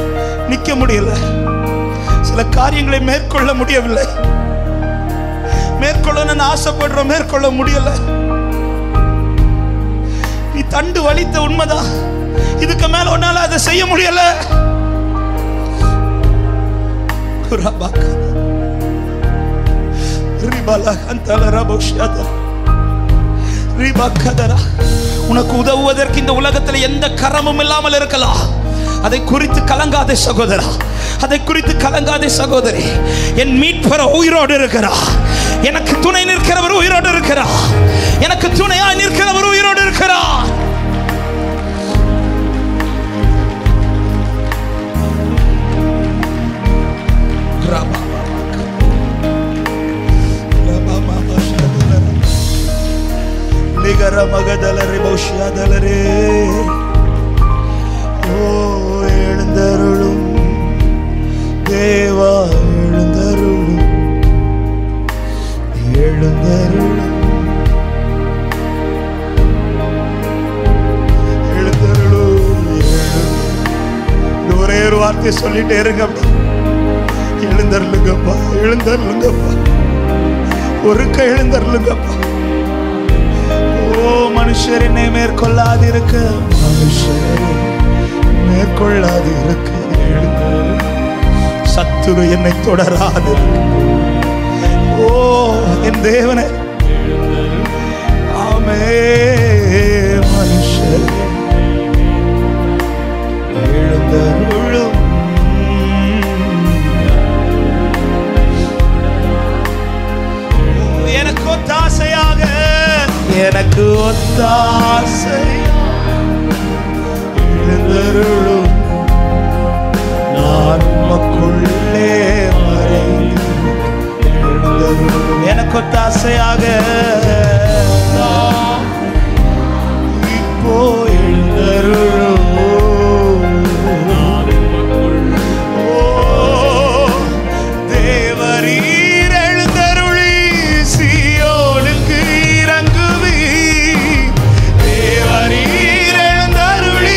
நிக்க முடியல, சில காரியங்களை மேற்கொள்ள முடியவில்லை. மேற்கொள்ளணும்னு ஆசைப்படுறோம், மேற்கொள்ள முடியல. நீ தண்டு வலித்த உண்மைதான், இதுக்கு மேல உன்னால அதை செய்ய முடியல. உனக்கு உதவுவதற்கு இந்த உலகத்தில் எந்த கரமும் இல்லாமல் இருக்கலாம். அதை குறித்து கலங்காதே சகோதரா, அதை குறித்து கலங்காதே சகோதரி. என் மீட்பர் உயிரோடு இருக்கிறா, எனக்கு துணை நிற்கிறவர் உயிரோடு இருக்கிறா, எனக்கு துணையாய் நிற்கிறவர் உயிரோடு இருக்கிறா. எழுந்தருளும் தேவா, எழுந்தருளும், எழுந்தருளும், எழுந்தருளும். ஒரே ஒரு வார்த்தை சொல்லிட்டே இருங்கப்பா, எழுந்தருளுங்கப்பா, எழுந்தருளுங்கப்பா, ஒருக்க எழுந்தருளுங்கப்பா. ஓ மனுஷர் என்னை மேற்கொள்ளாதிருக்க, மனுஷர் மேற்கொள்ளாதிருக்க, சத்துரு என்னை தொடராது. ஓ என் தேவனே, ஆமே. மனுஷர் எழுந்தருளும், எனக்கு ஒத்தாசையாக, எனக்கு ஒத்தாசையாக எழுந்தருளும். நான் உமக்குள்ளே மறைந்து எழுந்தருளும், எனக்கு ஒத்தாசையாக இப்போ எழுந்தருளும். தேவரீர் எழுந்தருளி சீயோனுக்கு இறங்குவி, தேவரீர் எழுந்தருளி,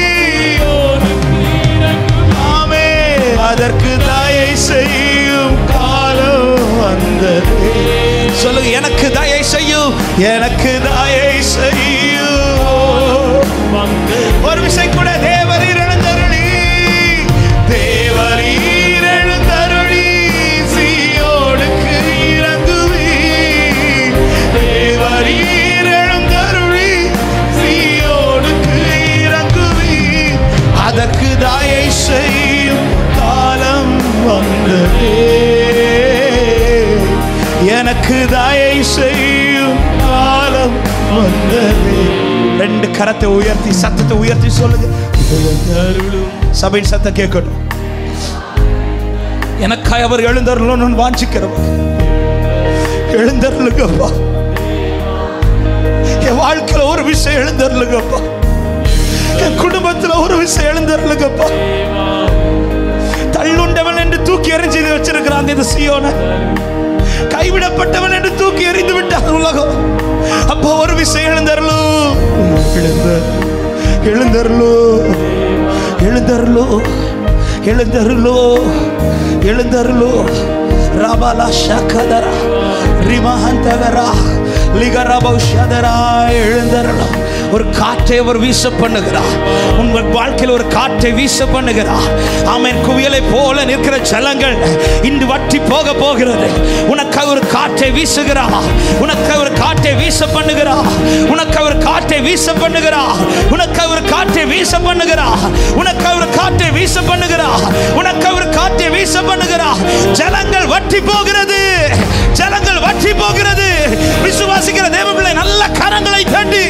ஆமே. அதற்கு தயை செய்யும் காலம் வந்தது. சொல்லுங்க, எனக்கு தயை செய்யும், எனக்கு தயை செய்யும். ஒரு விஷயம் கூட, தேவரீர் எழுந்தருளி, தேவரீர் எழுந்தருளி சீயோனுக்கு இறங்குவி, தேவரீர் எழுந்தருளி சீயோனுக்கு இறங்குவி. அதற்கு தயை செய்யும் காலம் வந்ததே, எனக்கு தயை செய்யும் காலம் வந்ததே. ரெண்டு கரத்தை உயர்த்தி, சத்தத்தை உயர்த்தி சொல்லுங்க. சபையின் சத்தம் கேட்கணும். எனக்காய் அவர் எழுந்தருளும் வாஞ்சிக்கிறவர், எழுந்தருளுங்கப்பா. என் வாழ்க்கையில ஒரு விஷயம் எழுந்தருளுங்கப்பா, என் குடும்பத்துல ஒரு விஷயம் எழுந்தருளுங்கப்பா. தள்ளுண்டவன் என்று தூக்கி எறிஞ்சு வச்சிருக்கிறான் இந்த சீயோனை, கைவிடப்பட்டவன் என்று தூக்கி எறிந்து விட்டான் உலகம். அப்போ ஒரு விஷயம் எழுந்தருளு, எழுந்தருளு, எழுந்தருளு, எழுந்தருளு, எழுந்தருளு. ரபலா ஷகதரா ரிமஹந்தகரா லிகரபௌஷதரா. எழுந்தருளு. ஒரு காற்றை அவர் வீச பண்ணுகிறார், உங்கள் வாழ்க்கையில் ஒரு காற்றை வீச பண்ணுகிறார். ஆமென். குவியலை போல நிற்கிற ஜலங்கள் இன்று வற்றி போக போகிறது. உனக்கு ஒரு காற்றை வீசுகிறார், உனக்கு ஒரு காற்றை வீச பண்ணுகிறார், உனக்கு ஒரு காற்றை வீச பண்ணுகிறார், உனக்கு ஒரு காற்றை வீச பண்ணுகிறார், உனக்கு ஒரு காற்றை வீச பண்ணுகிறார், உனக்கு ஒரு காற்றை வீச பண்ணுகிறார். ஜலங்கள் வற்றி போகிறது, ஜலங்கள் வற்றி போகிறது. விசுவாசிக்கிற தேவ பிள்ளை நல்ல கரங்களை தட்டி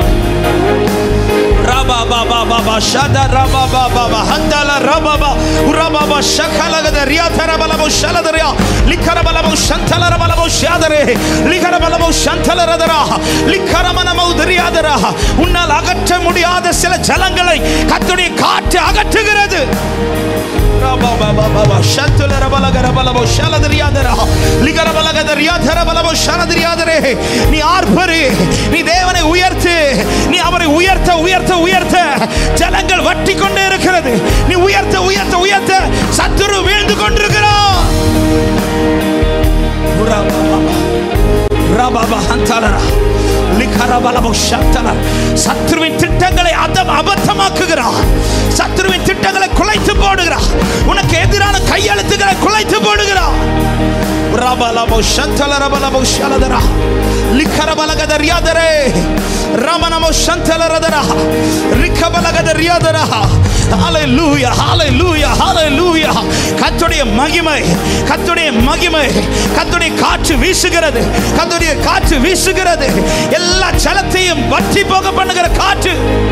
ரபா பாபா பாபா ஷதா ரபா பாபா ஹந்தல ரபா உரபா ஷகலகத ரியாதர பலபோ ஷலதரியா லிகரபலபோ ஷந்தல ரபலபோ ஷாதரே லிகரபலபோ ஷந்தல ரதரா லிகரமனமோ தரியாதரா. உன்னால் அகற்ற முடியாத சில ஜலங்களை கர்த்தருடைய காற்று அகற்றுகிறது. ரபா பாபா பாபா ஷந்தல ரபலகர பலபோ ஷலதரியாதரா லிகரபலகத ரியாதர பலபோ ஷலதரியாதரே. நீ ஆர்ப்பரி, நீ தேவனை உயர்த்து, நீ அவரை உயர்த்த உயர்த்த உயர்த்த ஜலங்கள் வட்டி கொண்டே இருக்கிறது. நீ உயர்த்த உயர்த்த உயர்த்த சத்துரு வீழ்ந்து கொண்டிருக்கிறான். சத்ருவின் திட்டங்களை அபத்தமாக்குகிறார். சத்ருவின் திட்டங்களை குலைத்து போடுகிறார். உனக்கு எதிரான கையெழுத்துக்களை குலைத்து போடுகிறார். ரபலபோ சந்தல ரபலபோ ஷலதரா லிகரபலகதரியாதரே ரமனமோ சந்தலரதரா ரிகபலகதரியாதரா. ஹalleluya ஹalleluya ஹalleluya. கர்த்தருடைய மகிமை கர்த்தருடைய மகிமை. கர்த்தருடைய காற்று வீசுகிறது. கர்த்தருடைய காற்று வீசுகிறது. எல்லா ஜலத்தையும் வற்றி போக பண்ணுகிற காற்று.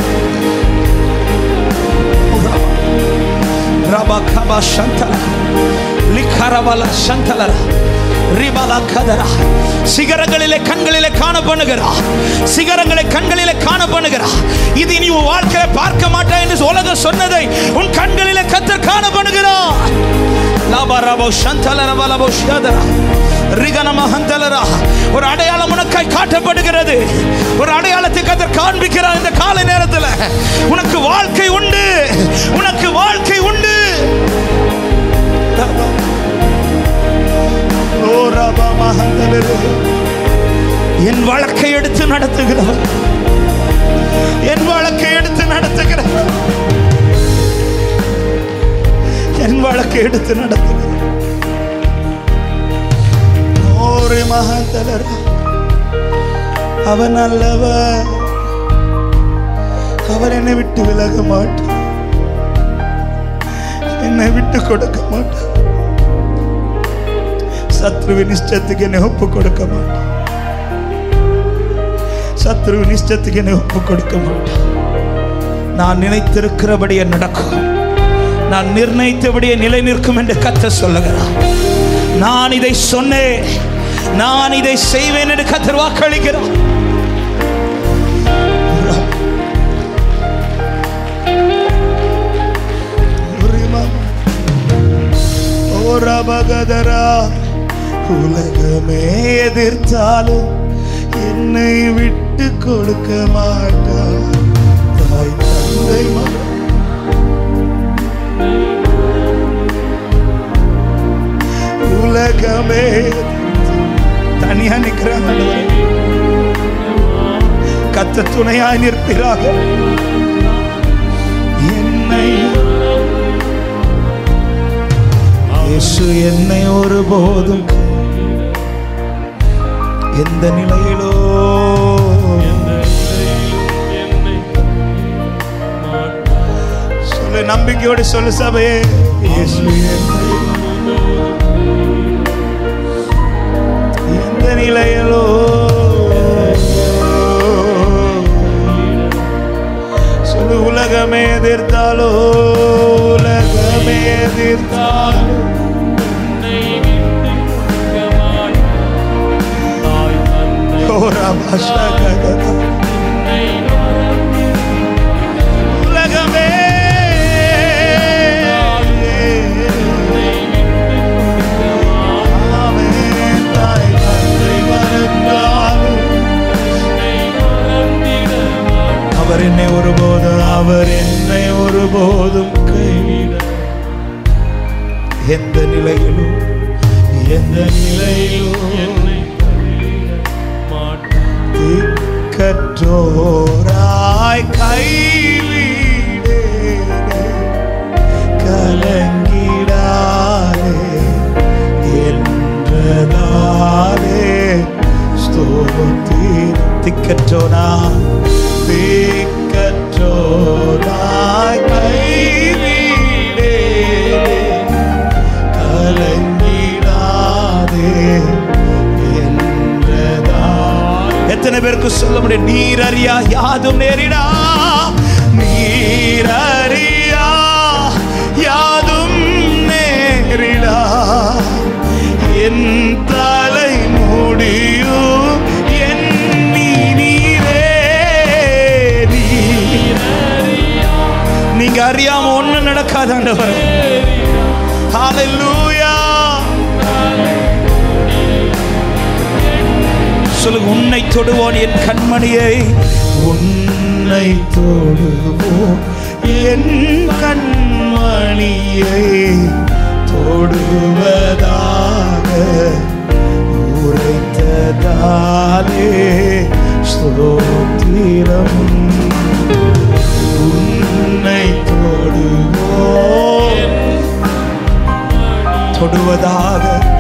ரபகபா சந்தல லிகரபல சந்தல ரிபலா கதரா. சிகரங்களிலே கண்களிலே காண பண்ணுகிறார். சிகரங்களை கண்களிலே காண பண்ணுகிறார். இது நீ உன் வாழ்க்கையை பார்க்க மாட்டாய் என்று உலகம் சொன்னதை உன் கண்களிலே கர்த்தர் காண பண்ணுகிறார். லாபரபோ சந்தலரபலபோ ஷதரா ரிகனமஹந்தலரா. ஒரு அடையாளம் உனக்காய் காட்டப்படுகிறது. ஒரு அடையாளத்தை கர்த்தர் காண்பிக்கிறார். இந்த காலை நேரத்தில் உனக்கு வாழ்க்கை உண்டு. உனக்கு வாழ்க்கை உண்டு. என் வழக்கை எடுத்து நடத்துகிறவர். என் வழக்கை எடுத்து நடத்துகிறவர். என் வழக்கை எடுத்து நடத்துகிறவர். ஓரே மகந்தலர் அவன் அல்லவர். அவர் என்னை விட்டு விலக மாட்டார். என்னை விட்டு கொடுக்க மாட்டார். சத்ருவின் இஷ்டத்துக்கு என்னை ஒப்பு கொடுக்க மாட்டார். சத்ருவின் இஷ்டத்துக்கு என்னை ஒப்பு கொடுக்க மாட்டார். நான் நினைத்திருக்கிறபடியே நடக்கும். நான் நிர்ணயித்தபடியே நிலை நிற்கும் என்று கர்த்தர் சொல்லுகிறார். நான் இதை சொன்னேன். நான் இதை செய்வேன் என்று கர்த்தர் வாக்களிக்கிறார். உலகமே எதிர்த்தாலும் என்னை விட்டு கொடுக்க மாட்டார். தாய் தந்தை உலகமே தனியா நிற்கிறாங்க. கர்த்தர் துணையாய் நிற்கிறாக. என்னை இயேசு என்னை ஒருபோதும் எந்த நிலையிலோ சொல்லு. நம்பிக்கையோடு சொல்லு சபையே. இயேசு எந்த நிலையிலோ சொல்லு. உலகமே எதிர்த்தாலோ உலகமே எதிர்த்தாலோ உலகமே அவர் என்னை ஒருபோதும் கைவிட. எந்த நிலையிலும் கற்றோராய் கைவிடே கலங்கிடாதே என்றதாலே ஸ்தோத்திரம். திக்கற்றோராய் கைவிடே கலங்கிடாதே. எத்தனை பேருக்கு சொல்ல முடியும்? நீர் அறியா யாதும் நேரிடா. நீர் அறியா யாதும் நேரிடா. என் தலை முடியும் எண்ணி நீரே. நீங்க அறியாம ஒண்ணு நடக்காதாண்டவர். ஹalleluya. சொல்லுங்க. உன்னை தொடுவோன் என் கண்மணியை. உன்னை தொடுவோன் என் கண்மணியை தொடுவதாக உரைத்த ஸ்தோத்திரம். உன்னை தொடுவதாக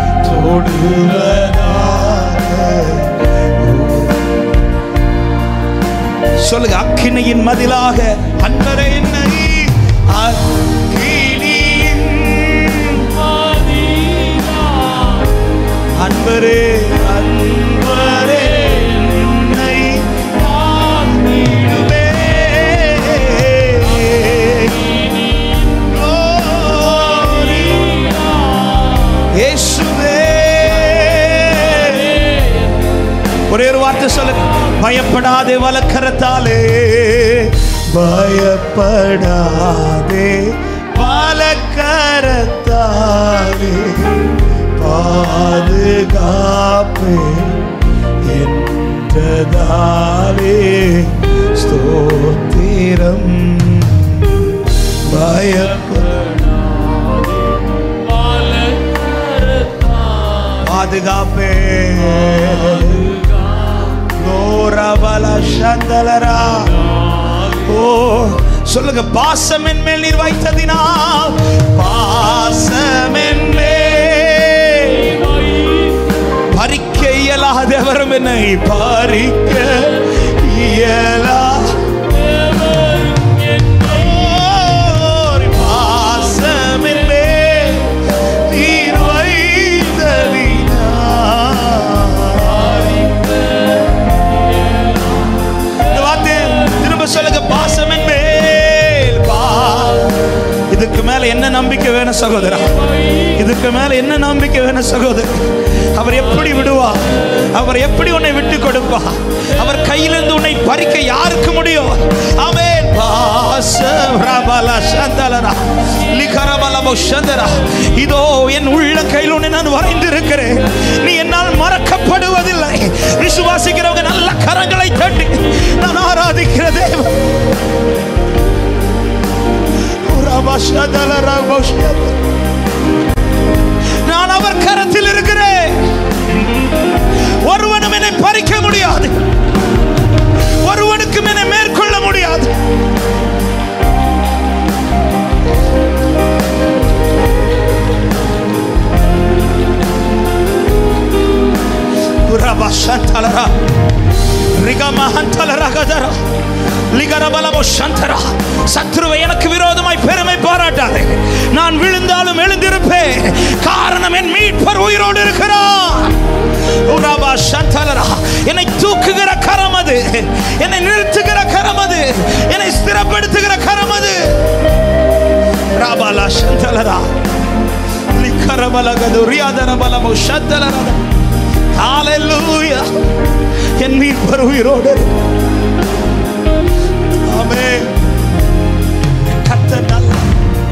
சொல்லுங்க. அக்கினியின் மதிலாக அன்பரே என்னை அன்பரே அன்பரே என்னை ஆக்கிடுவே. இயேசுவே ஒரே ஒரு வார்த்தை சொல்லுங்க. பயப்படாதே வலக்கரத்தாலே, பயப்படாதே வலக்கரத்தாலே, பாதுகாப்பே என்றதாலே ஸ்தோத்திரம். பாதுகாப்பே சொல்லுங்க. பாசம் என் மேல் நீர் வைத்ததினால், பாசம் என் மேல் பறிக்க இயலாதவரும் என்னை பறிக்க இயலா. பாசம் என் மேல் நீர் திரும்ப சொல்லுங்க. பாசம் என் மேல். இதுக்கு மேல என்ன நம்பிக்கை வேணும் சகோதரா? இதுக்கு மேல என்ன நம்பிக்கை வேணும் சகோதரா? அவர் எப்படி விடுவார்? அவர் எப்படி உன்னை விட்டு கொடுப்பார்? அவர் கையிலிருந்து உன்னை பறிக்க யாருக்கு முடியும்? ஆமென். இதோ என் உள்ள கையில் உன்னை நான் வரைந்திருக்கிறேன். நீ என்னால் மறக்கப்படுவதில்லை. விசுவாசிக்கிறவங்க நல்ல கரங்களை தட்டி நான் ஆராதிக்கிற தேவன். நான் அவர் கரத்தில் இருக்கிறேன். ஒருவனும் என்னை பறிக்க முடியாது, ஒருவனுக்கும் என்னை மேற்கொள்ள முடியாது. சத்ருவை எனக்கு விரோதமாய் பெருமை பாராட்டாதே. நான் விழுந்தாலும் எழுந்திருப்பேன். காரணம் என் மீட்பர் உயிரோடு இருக்கிறார். என்னை தூக்குகிற கரம் அது, என்னை நிறுத்துகிற கரம் அது, என்னை ஸ்திரப்படுத்துகிற கரம் அது. ஹல்லேலூயா. என் மீட்பர் உயிரோடு. ஆமென். கர்த்தர் நல்லவர்.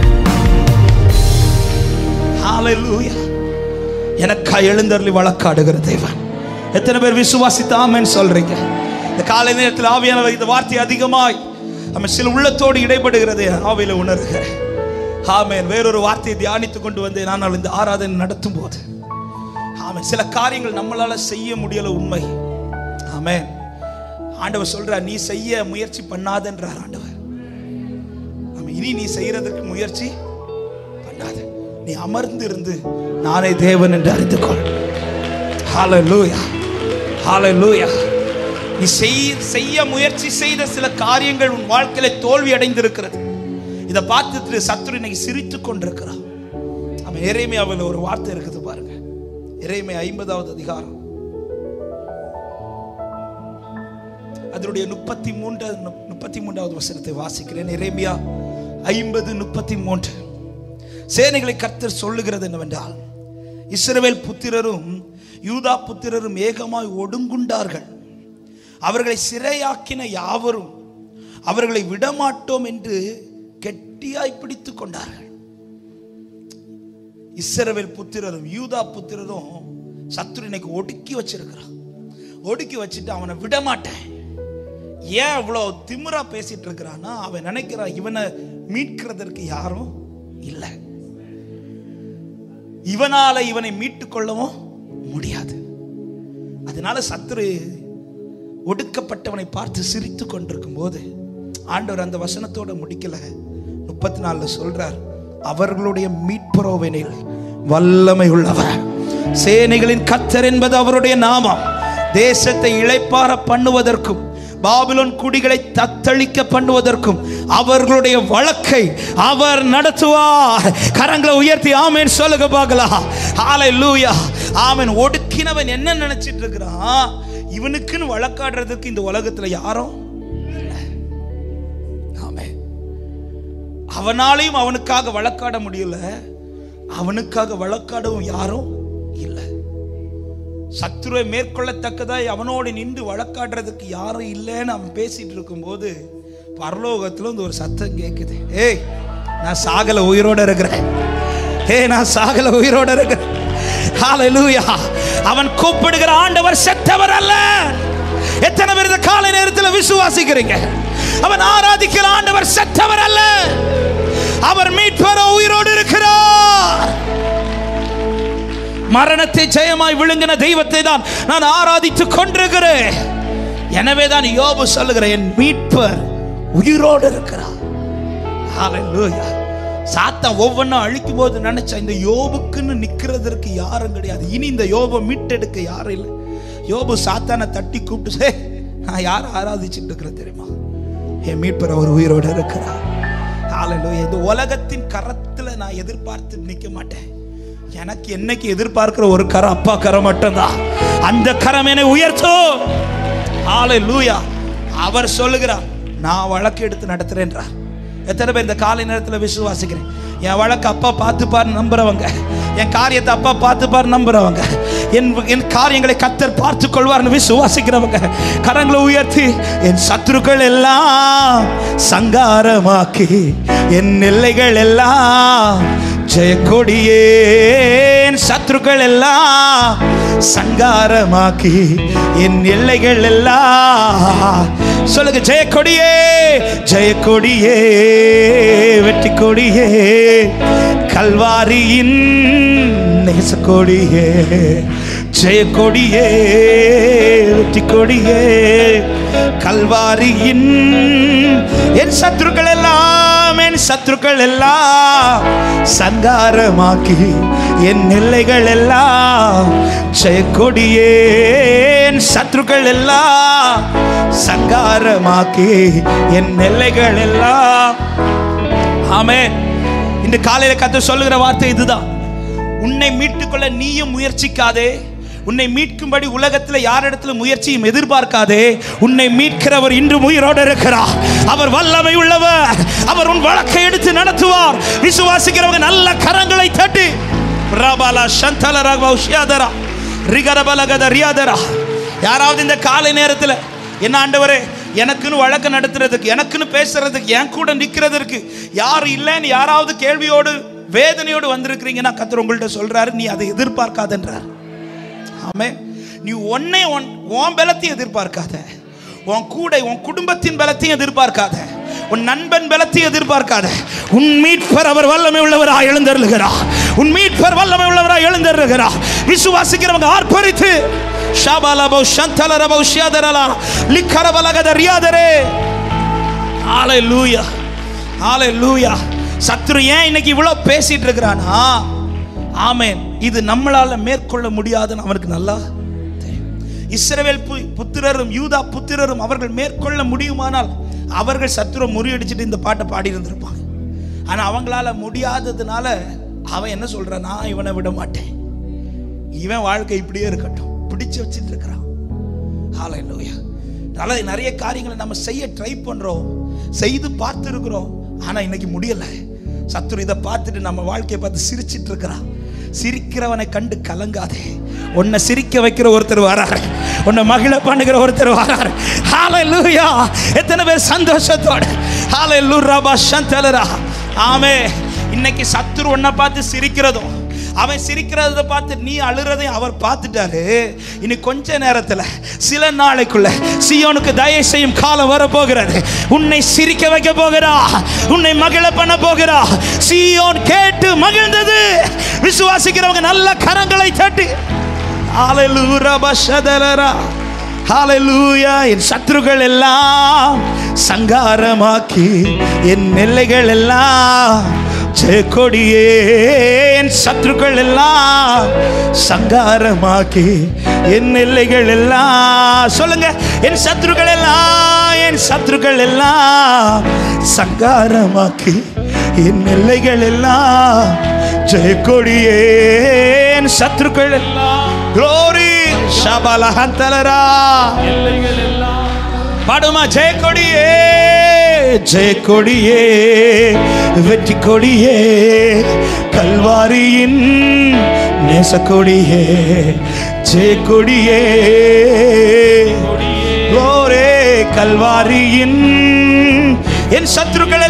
ஹல்லேலூயா. எனக்காய் எழுந்தருளி வழக்காடுகிற தேவன். எத்தனை பேர் விசுவாசித்து ஆமென் சொல்றீங்க? இந்த காலை நேரத்தில் ஆவியானவர் இந்த வார்த்தை அதிகமாய் நம்ம சில உள்ளத்தோடு இடைப்படுகிறது ஆவியில உணர்கிறேன். ஆமென். வேறொரு வார்த்தையை தியானித்துக் கொண்டு வந்து நான் இந்த ஆராதனை நடத்தும் போது ஆமென், சில காரியங்கள் நம்மளால செய்ய முடியல. உண்மை. ஆமென். ஆண்டவர் சொல்றார், நீ செய்ய முயற்சி பண்ணாதன்றார் ஆண்டவர். இனி நீ செய்யறதுக்கு முயற்சி பண்ணாத, நீ அமர்ந்து இருந்து நானே தேவன் என்று அறிந்து கொள். ஹல்லேலூயா, ஹல்லேலூயா. நீ செய்ய முயற்சி செய்த சில காரியங்கள் உன் வாழ்க்கையில தோல்வி அடைந்திருக்கிறது. இதை பார்த்துட்டு சத்துரு இன்னைக்கு சிரித்துக் கொண்டிருக்கிறான். அவன் எரேமியாவில் ஒரு வார்த்தை இருக்குது பாருங்க. எரேமியா 50வது அதிகாரம் அதனுடைய 33வது வசனத்தை வாசிக்கிறேன். எரேமியா 50:33. சேனைகளை கர்த்தர் சொல்லுகிறது என்னவென்றால், இஸ்ரவேல் புத்திரரும் யூதா புத்திரரும் ஏகமாய் ஒடுங்குண்டார்கள். அவர்களை சிறையாக்கின யாவரும் அவர்களை விடமாட்டோம் என்று கெட்டியாய் பிடித்துக் கொண்டார்கள். இஸ்ரவேல் புத்திரரும் யூதா புத்திரரும் சத்துரு இன்னைக்கு ஒடுக்கி வச்சிருக்கிறான். ஒடுக்கி வச்சுட்டு அவனை விடமாட்டேன். ஏன் அவ்வளோ திமிரா பேசிட்டு இருக்கிறான்னா, அவன் நினைக்கிறான் இவனை மீட்கிறதற்கு யாரும் இல்லை, இவனால இவனை மீட்டுக் கொள்ளவும் முடியாது. அதனால சத்துரு ஒடுக்கப்பட்டவனை பார்த்து சிரித்து கொண்டிருக்கும் போது ஆண்டவர் அந்த வசனத்தோட முடிக்கல, 34 சொல்றார், அவர்களுடைய மீட்பரோவெனில் வல்லமை உள்ளவர், சேனைகளின் கர்த்தர் என்பது அவருடைய நாமம். தேசத்தை இளைப்பாற பண்ணுவதற்கும் பாபிலோன் குடிகளை தத்தளிக்க பண்ணுவதற்கும் அவர்களுடைய வழக்கை அவர் நடத்துவார். கரங்களை உயர்த்தி ஆமென் சொல்லுங்க பார்க்கலாம். ஹல்லேலூயா, ஆமென். ஒடுக்கினவன் என்ன நினைச்சிட்டு இருக்கிறான்? இவனுக்குன்னு வழக்காடுறதுக்கு இந்த உலகத்துல யாரும் இல்லை. ஆமென். அவனாலையும் அவனுக்காக வழக்காட முடியல, அவனுக்காக வழக்காடவும் யாரும் இல்லை. சத்துருவை மேற்கொள்ளத்தக்கதாய் அவனோடு நின்று வழக்காடுறதுக்கு யாரும் இல்லைன்னு அவன் பேசிட்டு இருக்கும் போது பரலோகத்துல வந்து ஒரு சத்தம் கேட்குது. ஏய், நான் சாகல, உயிரோட இருக்கிறேன். நான் சாகல, உயிரோட இருக்கிறேன். ஹல்லேலூயா. அவன் கூப்பிடுகிற ஆண்டவர் செத்தவர் அல்ல. எத்தனை பேர் இந்த காலை நேரத்தில் விசுவாசிக்கிறீங்க? அவன் ஆராதிக்கிற ஆண்டவர் செத்தவர் அல்ல, அவர் மீட்பர், உயிரோடு இருக்கிறார். மரணத்தை ஜெயமாய் விழுங்கின தெய்வத்தை தான் நான் ஆராதித்துக் கொண்டிருக்கிறேன். எனவே தான் யோபு சொல்லுகிறேன், என் மீட்பர் உயிரோடு இருக்கிறார். ஹல்லேலூயா. சாத்தான் ஒவ்வொன்றும் அழிக்கும் போது நினைச்சா இந்த யோபுக்குன்னு நிக்கிறதற்கு யாரும் கிடையாது, இனி இந்த யோபை மீட்டெடுக்க யாரும் இல்லை. யோபு சாத்தானை தட்டி கூப்பிட்டு, நான் யாரை ஆராதிச்சுட்டு இருக்கிறேன் தெரியுமா? என் மீட்பர் அவர் உயிரோடு இருக்கிறார். ஹல்லேலூயா. இந்த உலகத்தின் கரத்துல நான் எதிர்பார்த்து நிற்க மாட்டேன். எனக்கு என்னைக்கு எதிர்பார்க்கிற ஒரு கரம், அப்பா கரம் மட்டும்தான். அந்த கரம் என்னை உயர்த்தும். ஹல்லேலூயா. அவர் சொல்லுகிறார், நான் வழக்கு எடுத்து நடத்துறேன்றார். எத்தனை பேர் இந்த காலை நேரத்தில் விசுவாசிக்கிறேன்? என் வழக்கு அப்பா பார்த்துப்பார் நம்புறவங்க, என் காரியத்தை அப்பா பார்த்துப்பார் நம்புறவங்க, என் காரியங்களை கர்த்தர் பார்த்து கொள்வார்னு விசுவாசிக்கிறவங்க கரங்களை உயர்த்தி, என் சத்துருக்கள் எல்லாம் சங்காரமாக்கி என் எல்லைகள் எல்லாம் ஜெயக்கொடியே, என் சத்துருக்கள் எல்லாம் சங்காரமாக்கி என் எல்லைகள் எல்லாம், சொல்லுங்க, ஜெயக்கொடியே, ஜெயக்கொடியே, வெற்றி கொடியே, கல்வாரியின் நேசக்கொடியே, ஜெயக்கொடியே, வெற்றி கொடியே, கல்வாரியின், என் சத்துருக்கள் எல்லாம், என் சத்துருக்கள் எல்லாம் சங்காரமாக்கி என் எல்லைகள் எல்லாம் ஜெயக்கொடியே, என் சத்துருக்கள் எல்லாம் சங்காரமாக்கி என் எல்லைகள் எல்லாம். ஆமென். இந்த காலையில கர்த்தர் சொல்லுகிற வார்த்தை இதுதான், உன்னை மீட்டுக்கொள்ள நீயும் முயற்சிக்காதே, உன்னை மீட்கும்படி உலகத்தில் யாரிடத்துல முயற்சியும் எதிர்பார்க்காதே. உன்னை மீட்கிறவர் இன்று உயிரோடு இருக்கிறார். அவர் வல்லமை உள்ளவர். அவர் உன் வழக்கை எடுத்து நடத்துவார். விசுவாசிக்கிறவங்க நல்ல கரங்களை தட்டி, யாராவது இந்த காலை நேரத்தில், என்ன ஆண்டவரே, எனக்குன்னு வழக்கு நடத்துறதுக்கு, எனக்குன்னு பேசுறதுக்கு, என் கூட நிற்கிறதுக்கு யாரும் இல்லைன்னு யாராவது கேள்வியோடு வேதனையோடு வந்திருக்கிறீங்கன்னா கர்த்தர் உங்கள்கிட்ட சொல்றாரு, நீ அதை எதிர்பார்க்காதன்றார். ஆமென். நீ உன் பலத்தையும் எதிர்பார்க்காத, உன் கூட உன் குடும்பத்தின் பலத்தையும் எதிர்பார்க்காத, உன் நண்பன் பலத்தையும் எதிர்பார்க்காத. உன் மீட்பர் அவர் வல்லமை உள்ளவராய் எழுந்தருளுகிறார். உன் மீட்பர் வல்லமை உள்ளவராய் எழுந்தருளுகிறார். விசுவாசிக்கிறவங்க ஆர்ப்பரித்து ஷாபாலபோ ஷந்தலரபோ ஷியாதரலா லிக்கரபலகதரியாதரே. ஹல்லேலூயா, ஹல்லேலூயா. சத்துரு ஏன் இன்னைக்கு இவ்வளவு பேசிட்டு இருக்கிறானா? ஆமென். இது நம்மளால மேற்கொள்ள முடியாதுன்னு அவனுக்கு நல்லா தெரியும். இஸ்ரவேல் புத்திரரும் யூதா புத்திரரும் அவர்கள் மேற்கொள்ள முடியுமானால் அவர்கள் சத்துருவை முறியடிச்சுட்டு இந்த பாட்டை பாடி இருந்திருப்பாங்க. ஆனா அவங்களால முடியாததுனால அவன் என்ன சொல்றான், நான் இவனை விட மாட்டேன், இவன் வாழ்க்கை இப்படியே இருக்கட்டும், பிடிச்சு வச்சுட்டு இருக்கிறான். ஹல்லேலூயா. நிறைய காரியங்களை நம்ம செய்ய ட்ரை பண்றோம், செய்து பார்த்து இருக்கிறோம், ஆனா இன்னைக்கு முடியல. சத்துரு இதை பார்த்துட்டு நம்ம வாழ்க்கையை பார்த்து சிரிச்சிட்டு இருக்கிறான். சிரிக்கிறவனை கண்டு கலங்காதே. உன்னை சிரிக்க வைக்கிற ஒருத்தர் வராரு, உன்னை மகிழ பண்ணுகிற ஒருத்தர் வராரு. ஹல்லேலூயா. எத்தனை பேர் சந்தோஷத்தோட ஹல்லேலூயா ஷந்தலரா. ஆமென். இன்னைக்கு சத்துரு உன்னை பார்த்து சிரிக்கிறதும், அவன் சிரிக்கிறத பார்த்து நீ அழுறதையும் அவர் பார்த்துட்டாரு. இனி கொஞ்ச நேரத்தில், சில நாளைக்குள்ள சீயோனுக்கு தயவு செய்யும் காலம் வர போகிறது. உன்னை சிரிக்க வைக்க போகிறா, உன்னை மகிழ பண்ண போகிறா. சீயோன் கேட்டு மகிழ்ந்தது. விசுவாசிக்கிறவங்க நல்ல கரங்களை தட்டி ஹalleluya பஷதரரா ஹalleluya. என் சத்துருக்கள் எல்லாம் சங்காரமாக்கி என் எல்லைகள் எல்லாம் ஜெயக்கொடியே. என் சத்துருக்கள் எல்லாம் சங்காரமாக்கி என் எல்லைகள் எல்லாம் சொல்லுங்க. என் சத்துருக்கள் எல்லாம் சங்காரமாக்கி என் எல்லைகள் எல்லாம் ஜெயக்கொடியே. என் சத்துருக்கள் எல்லாம் glory ஷபலஹந்தலரா எல்லைகள் எல்லாம் பாடுமா. ஜெயக்கொடியே ஜெயக்கொடியே வெற்றி கொடியே கல்வாரியின் நேசக்கொடியே ஜெயக்கொடியே glory கல்வாரியின். என் சத்துருக்கள்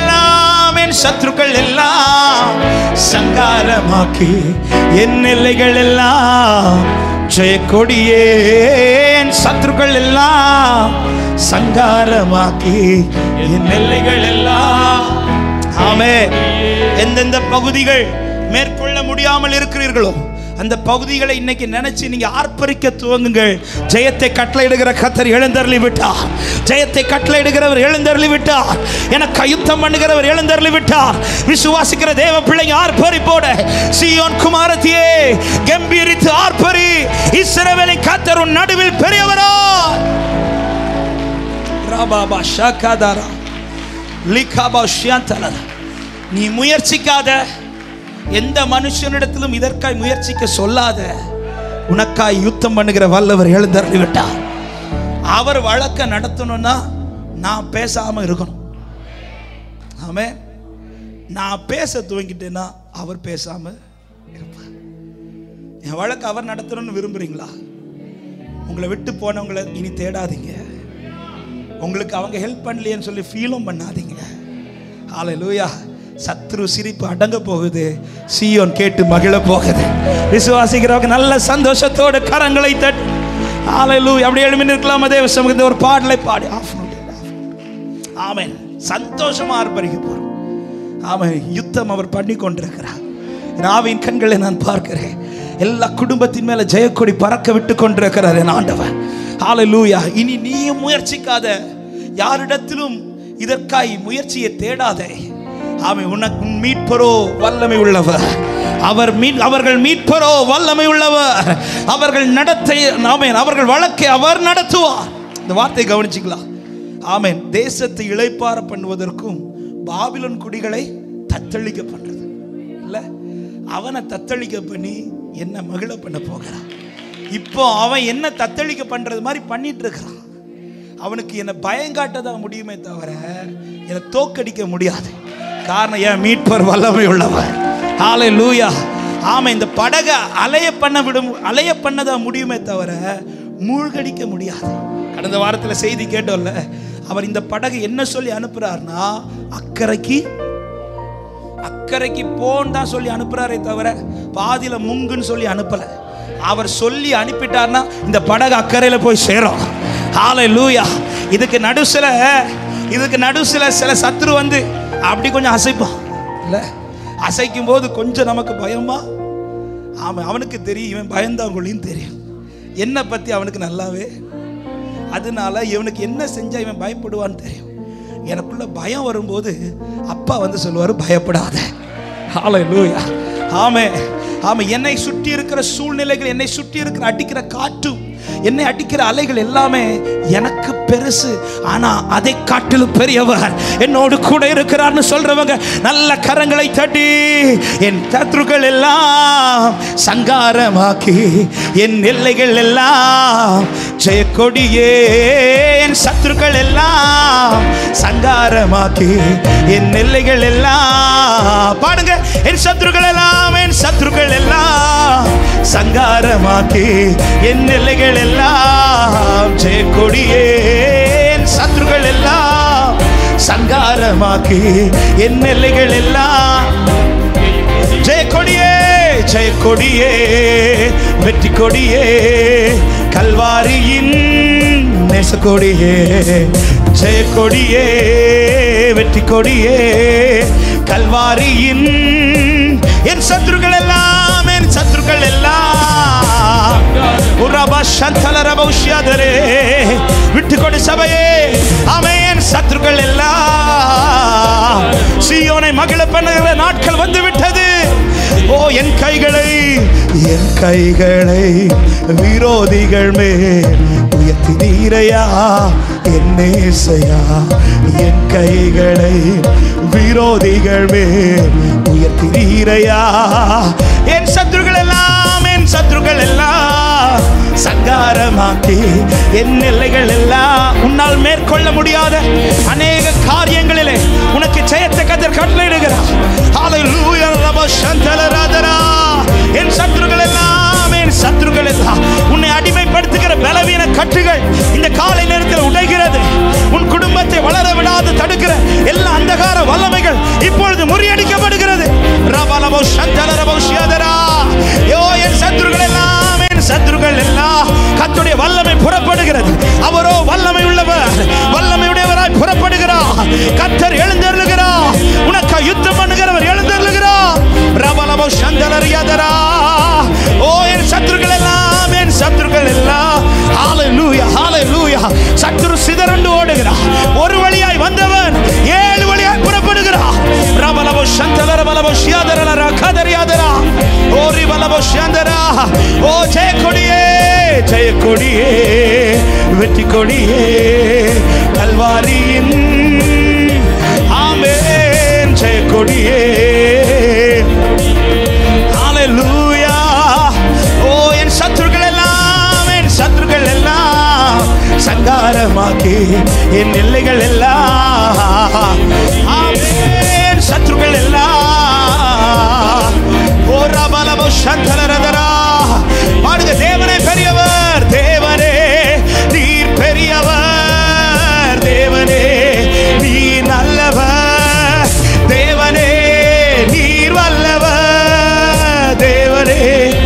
எல்லாம் சங்காரமாக்கி என் எல்லைகள் எல்லாம் ஜெயக்கொடியே. என் சத்துருக்கள் எல்லாம் சங்காரமாக்கி என் எல்லைகள் எல்லாம். ஆமென். எந்தெந்த பகுதிகள் மேற்கொள்ள முடியாமல் இருக்கிறீர்களோ அந்த பகுதிகளை இன்னைக்கு நினைச்சு நீங்க ஆர்ப்பரிக்க துவங்குங்கள். ஜெயத்தை கட்டளையிடுகிற கர்த்தர் எழுந்தருளி விட்டார். ஜெயத்தை கட்டளையிடுகிறவர் எழுந்தருளி விட்டார். எனக்கு யுத்தம் பண்ணுகிறவர் எழுந்தருளி விட்டார். விசுவாசிக்கிற தேவ பிள்ளைங்க ஆர்ப்பரிப்போட சீயோன் குமாரத்தியே கம்பீரித்து ஆர்ப்பரி. இஸ்ரவேலின் கர்த்தர் உன் நடுவில் பெரியவரா. ராபாபா ஷாகாதாரா லிகாபா ஷியாந்தலா. நீ முயற்சிக்காத, எந்த மனுஷனிடத்திலும் இதற்காய் முயற்சிக்க சொல்லாத. உனக்காய் யுத்தம் பண்ணுகிற வல்லவர் எழுந்தருளி விட்டார். அவர் வழக்க நடத்தணும்னா நான் பேசாம இருக்கணும். ஆமென். நான் பேச துவங்கிட்டேன்னா அவர் பேசாம இருப்பார். என் வழக்கு அவர் நடத்தணும்னு விரும்புறீங்களா? உங்களை விட்டு போனவங்களை இனி தேடாதீங்க. உங்களுக்கு அவங்க ஹெல்ப் பண்ணலையேன்னு சொல்லி ஃபீலும் பண்ணாதீங்க. ஹல்லேலூயா. சத்ரு சிரிப்பு அடங்க போகுது. சீயோன் கேட்டு மகிழ போகுது. விசுவாசிக்கிறவங்க நல்ல சந்தோஷத்தோடு கரங்களை தட்டி ஹல்லேலூயா அப்படி எழும்பி நிற்கலாமா? தேவ சமூகத்தில் ஒரு பாடலை பாடி ஆமென். சந்தோஷமா ஆர்ப்பரிக்க போறோம். ஆமென். யுத்தம் அவர் பண்ணி கொண்டிருக்கிறார். ஆவியின் கண்களை நான் பார்க்கிறேன். எல்லா குடும்பத்தின் மேல ஜெயக்கொடி பறக்க விட்டு கொண்டிருக்கிறார் என் ஆண்டவர். ஹல்லேலூயா. இனி நீயும் முயற்சிக்காத, யாரிடத்திலும் இதற்காய் முயற்சியை தேடாதே. ஆமென். உனக்கு மீட்பரோ வல்லமை உள்ளவர். அவர்கள் மீட்பரோ வல்லமை உள்ளவர். அவர்கள் நடத்தை ஆமென் அவர்கள் வழக்கை அவர் நடத்துவார். இந்த வார்த்தையை கவனிச்சுக்கலாம். ஆமென். தேசத்தை இளைப்பாற பண்ணுவதற்கும் பாபிலோன் குடிகளை தத்தளிக்க பண்றது இல்ல, அவனை தத்தளிக்க பண்ணி என்ன மகிழ பண்ண போகிறான். இப்போ அவன் என்ன தத்தளிக்க பண்றது மாதிரி பண்ணிட்டு இருக்கிறான். அவனுக்கு என்ன பயங்காட்டதான் முடியுமே தவிர என்னை தோக்கடிக்க முடியாது. காரணம் என் மீட்பர் வல்லமை உள்ளவர். ஹல்லேலூயா. ஆமென். இந்த படகை அலைய பண்ணதா முடியுமே தவிர மூழ்கடிக்க முடியாது. கடந்த வாரத்தில் செய்தி கேட்டோம்ல, அவர் இந்த படகை என்ன சொல்லி அனுப்புறாருன்னா அக்கறைக்கு போன்னு தான் சொல்லி அனுப்புறாரே தவிர பாதியில முங்குன்னு சொல்லி அனுப்பல. அவர் சொல்லி அனுப்பிட்டார்னா இந்த படகு அக்கறையில போய் சேரும். ஹல்லேலூயா. இதுக்கு நடுசுல சில சத்துரு வந்து அப்படி கொஞ்சம் அசைப்பான் இல்ல, அசைக்கும் போது கொஞ்சம் நமக்கு பயமா. அவனுக்கு தெரியும், இவன் பயந்தாங்கொழின்னு தெரியும். என்னை பத்தி அவனுக்கு நல்லாவே. அதனால இவனுக்கு என்ன செஞ்சா இவன் பயப்படுவான்னு தெரியும். எனக்குள்ள பயம் வரும்போது அப்பா வந்து சொல்லுவாரு, பயப்படாத. ஹல்லேலூயா. ஆமென். ஆமென். என்னை சுற்றி இருக்கிற சூழ்நிலைகள், என்னை சுற்றி இருக்கிற அடிக்கிற காற்றும், என்னை அடிக்கிற அலைகள் எல்லாமே எனக்கு பெருசு. ஆனா அதை காட்டிலும் பெரியவர் என்னோடு கூட இருக்கிறார்னு சொல்றவங்க நல்ல கரங்களை தட்டி என் சத்துருக்கள் எல்லாம் சங்காரமாக்கி என் எல்லைகள் எல்லாம் ஜெயக்கொடியே. என் சத்துருக்கள் எல்லாம் சங்காரமாக்கி என் எல்லைகள் எல்லாம் பாடுங்க. என் சத்துருக்கள் எல்லாம் சங்காரமாக்கி என் எல்லைகள் எல்லாம் ஜெயக்கொடியே. என் சத்துருக்கள் எல்லாம் சங்காரமாக்கி என் எல்லைகள் எல்லாம் ஜெயக்கொடியே. ஜெயக்கொடியே வெற்றி கொடியே கல்வாரியின் நேசக்கொடியே. ஜெயக்கொடியே வெற்றி கொடியே கல்வாரியின். என் சத்துருக்கள் எல்லாம் விட்டுக்கொடு சபையே. ஆமென். சத்துருக்கள் எல்லாம் சீயோனை மகிழ பண்ணுகிற நாட்கள் வந்து விட்டது. ஓ என் கைகளை விரோதிகள் மேல் உயர்த்தினீரையா என் நேசையா. என் கைகளை விரோதிகள் மேல் உயர்த்தினீரையா. என் சத்துருக்கள் எல்லாம் சங்காரமாக்கி என் எல்லைகள் எல்லாம் உன்னால் மேற்கொள்ள முடியாத அநேக காரியங்களிலே உனக்கு ஜெயத்தை கர்த்தர் கட்டளையிடுகிறார். ஹல்லேலூயா. என் சத்துருக்கள் எல்லாம் உன்னை அடிமைப்படுத்துகிற பலவீன கட்டுகள் இந்த காலை நேரத்தில் உடைகிறது. உன் குடும்பத்தை வளர விடாது தடுக்கிற எல்லா அந்தகார வல்லமைகள் இப்பொழுது முறியடிக்கப்படுகிறது. என் சத்துருக்கள் எல்லாம் கர்த்தருடைய வல்லமை புறப்படுகிறது. அவரோ வல்லமை உள்ளவர், வல்லமையுடையவராய் புறப்படுகிறார். கர்த்தர் எழுந்தருளுகிறார். உனக்கு யுத்தம் பண்ணுகிறவர் எழுந்தருளுகிறார். ரபலபோ சந்தலரியாதரா. ஓ என் சத்துருக்கள் எல்லாம் ஹல்லேலூயா ஹல்லேலூயா. சத்துரு சிதறண்டு ஓடுகிறார். ஒரு வழியாய் வந்தவன் 7 வழியாய் புறப்படுகிறார். ரபலபோ சந்தலரபலபோ ஷியாதரலரா கதரியாதரா. ஓ ரிபலபோ ஷியாதரா. ஓ ஜெயக்கொடியே வெற்றி கொடியே கல்வாரியின் ஆமென் ஜெயக்கொடியே. ஹல்லேலூயா. ஓ என் சத்துருக்கள் எல்லாம் சங்காரமாக்கி என் எல்லைகள் எல்லாம் ஆமென். சத்துருக்கள் எல்லாம் ஓ ரபலபோ சந்தலரதரா. பாடுங்க. தேவனே பெரியவர், தேவனே நீர் பெரியவர், தேவனே நீர் நல்லவர், தேவனே நீர் வல்லவர், தேவனே.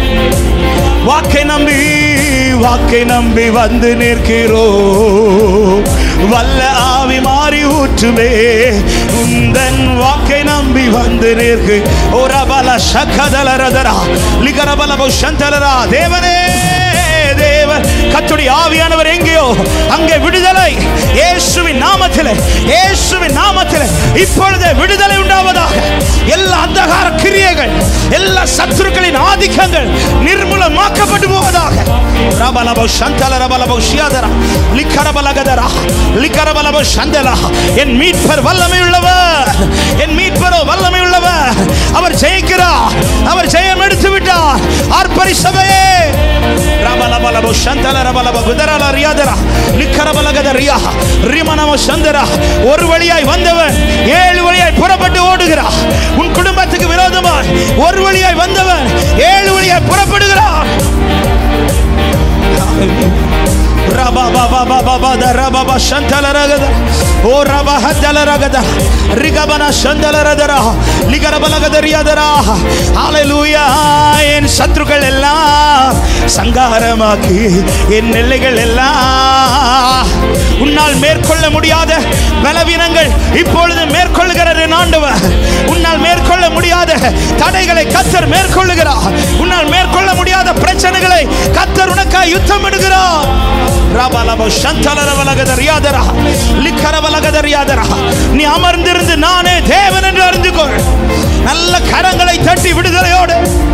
வாக்கை நம்பி வந்து நிற்கிறோம். வல்ல ஆவி மாறி ஊற்றுமே. உந்தன் வாக்கை நம்பி வந்து நிற்கு. ஓரபல சகதலரதரா லிகரபலபோ சந்தலரா. தேவனே தேவன் கர்த்தருடைய ஆவியானவர் எங்கேயோ அங்கே விடுதலை. இயேசுவின் நாமத்திலே இப்பொழுதே விடுதலை உண்டாவதாக. எல்லா அந்தகார கிரியைகள், எல்லா சத்துருக்களின் ஆதிக்கங்கள் நிர்மூலமாக்கப்பட்டு போவதாக. ரபலபோ சந்தல ரபலபோ ஷியாதரா லிகரபலகதரா லிகரபலபோ சந்தலா. என் மீட்பர் வல்லமை உள்ளவர், என் மீட்பரோ வல்லமை உள்ளவர். அவர் ஜெயிக்கிறார், அவர் ஜெயம் எடுத்து விட்டார். ஆர்ப்பரி சபையே. ரபலபலபோ சந்தல ரபலபோ குதரலா ரியாதரா லிகரபலகதரியா ரிமனமோ சந்தரா. ஒரு வழியாய் வந்தவன் 7 வழியாய் புறப்பட்டு ஓடுகிறார். உன் குடும்பத்துக்கு விரோதமாய் ஒரு வழியாய் வந்தவன் 7 வழியாய் புறப்படுகிறார். என் சத்துருக்கள் எல்லாம் சங்காரமாக்கி என் எல்லைகள் எல்லாம் உன்னால் மேற்கொள்ள முடியாத பலவீனங்கள் இப்பொழுது மேற்கொள்ளுகிறார் என் ஆண்டவர். உன்னால் மேற்கொள்ள முடியாத தடைகளை கர்த்தர் மேற்கொள்ளுகிறார். உன்னால் மேற்கொள்ள முடியாத பிரச்சனைகளை கர்த்தர் உனக்காய் யுத்தம் எடுக்கிறார். நீ அமர்ந்திருந்து நானே தேவன் என்று அறிந்து கொள். நல்ல கரங்களை தட்டி விடுதலையோடு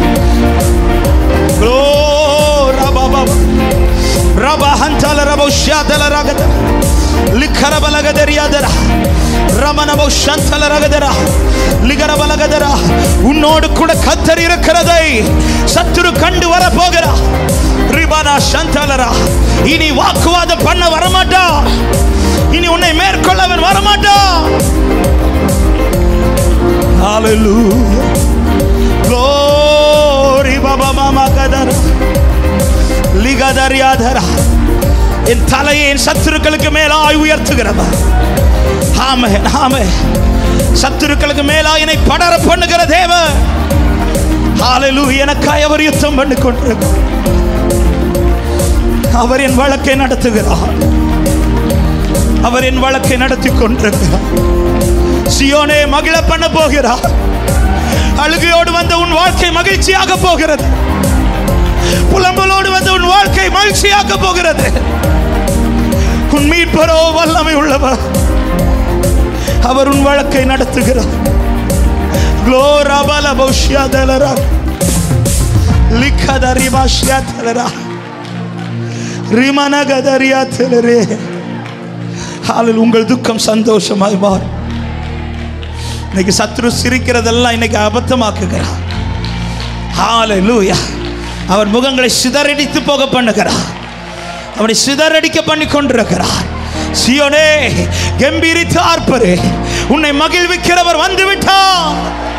உன்னோடு கூட கர்த்தர் இருக்கிறதை சத்துரு கண்டு வர போகிறார். இனி வாக்குவாதம் பண்ண வரமாட்டா. இனி உன்னை மேற்கொள்ளவன் வரமாட்டா. Hallelujah. Glory Baba Mama Kadara Ligadariadara. என் தலையை என் சத்துருக்களுக்கு மேலாய் உயர்த்துகிறவர். ஆமென் ஆமென். சத்துருக்களுக்கு மேலாய் என்னை படர பண்ணுகிற தேவன். ஹalleluya. எனக்காய் அவர் யுத்தம் பண்ணி கொண்டிருக்கிறார். அவர் என் வழக்கை நடத்துகிறார். அவர் என் வழக்கை நடத்தி கொண்டிருக்கிறார். சியோனே மகிழ பண்ண போகிறார். அழுகையோடு வந்த உன் வாழ்க்கை மகிழ்ச்சியாக போகிறது. புலம்பலோடு வந்து உன் வாழ்க்கை மகிழ்ச்சியாக்க போகிறது. உன் மீட்பரோ வல்லமை உள்ளவர். அவர் உன் வழக்கை நடத்துகிறார். Gloria bala boshia delera likadari bashia delera rimana gadaria telere. ஹalleluya. உங்கள் துக்கம் சந்தோஷமாய் மாறும். இன்னைக்கு சத்ரு சிரிக்கிறதெல்லாம் இன்னைக்கு அபத்தமாக்குகிறார். ஹalleluya. அவர் முகங்களை சிதறடித்து போக பண்ணுகிறார். அவரை சிதறடிக்க பண்ணி கொண்டிருக்கிறார். சியோனே கம்பீரித்து ஆர்ப்பரே, உன்னை மகிழ்விக்கிறவர் வந்து விட்டார்.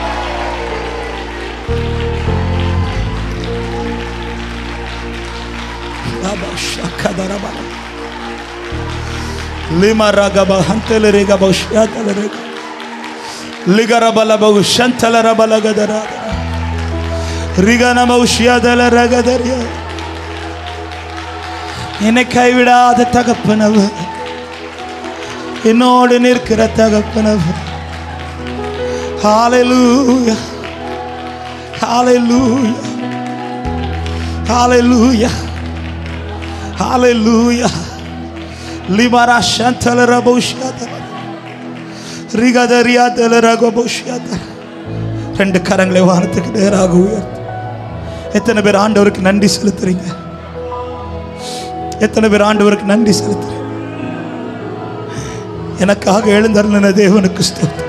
லிமரகப ஹந்தலரேக பௌஷ்யாதலரேக லிகரபல பௌஷந்தலரபலகதரா ரிகன பௌஷ்யாதலரகதரியா. என்னை கைவிடாத தகப்பனவர், என்னோடு நிற்கிற தகப்பனவர். ஹalleluya ஹalleluya ஹalleluya ஹalleluya. லிபரா ஷந்தலர பௌஷ்யாத ரிகதரியா தலரக பௌஷ்யாத. ரெண்டு கரங்களை வானத்துக்கு நேராக உயர்த்து. எத்தனை பேர் ஆண்டவருக்கு நன்றி செலுத்துறீங்க? எத்தனை பேர் ஆண்டவருக்கு நன்றி செலுத்துறீங்க? எனக்காக எழுந்தருளின தேவனுக்கு ஸ்தோத்திரம்.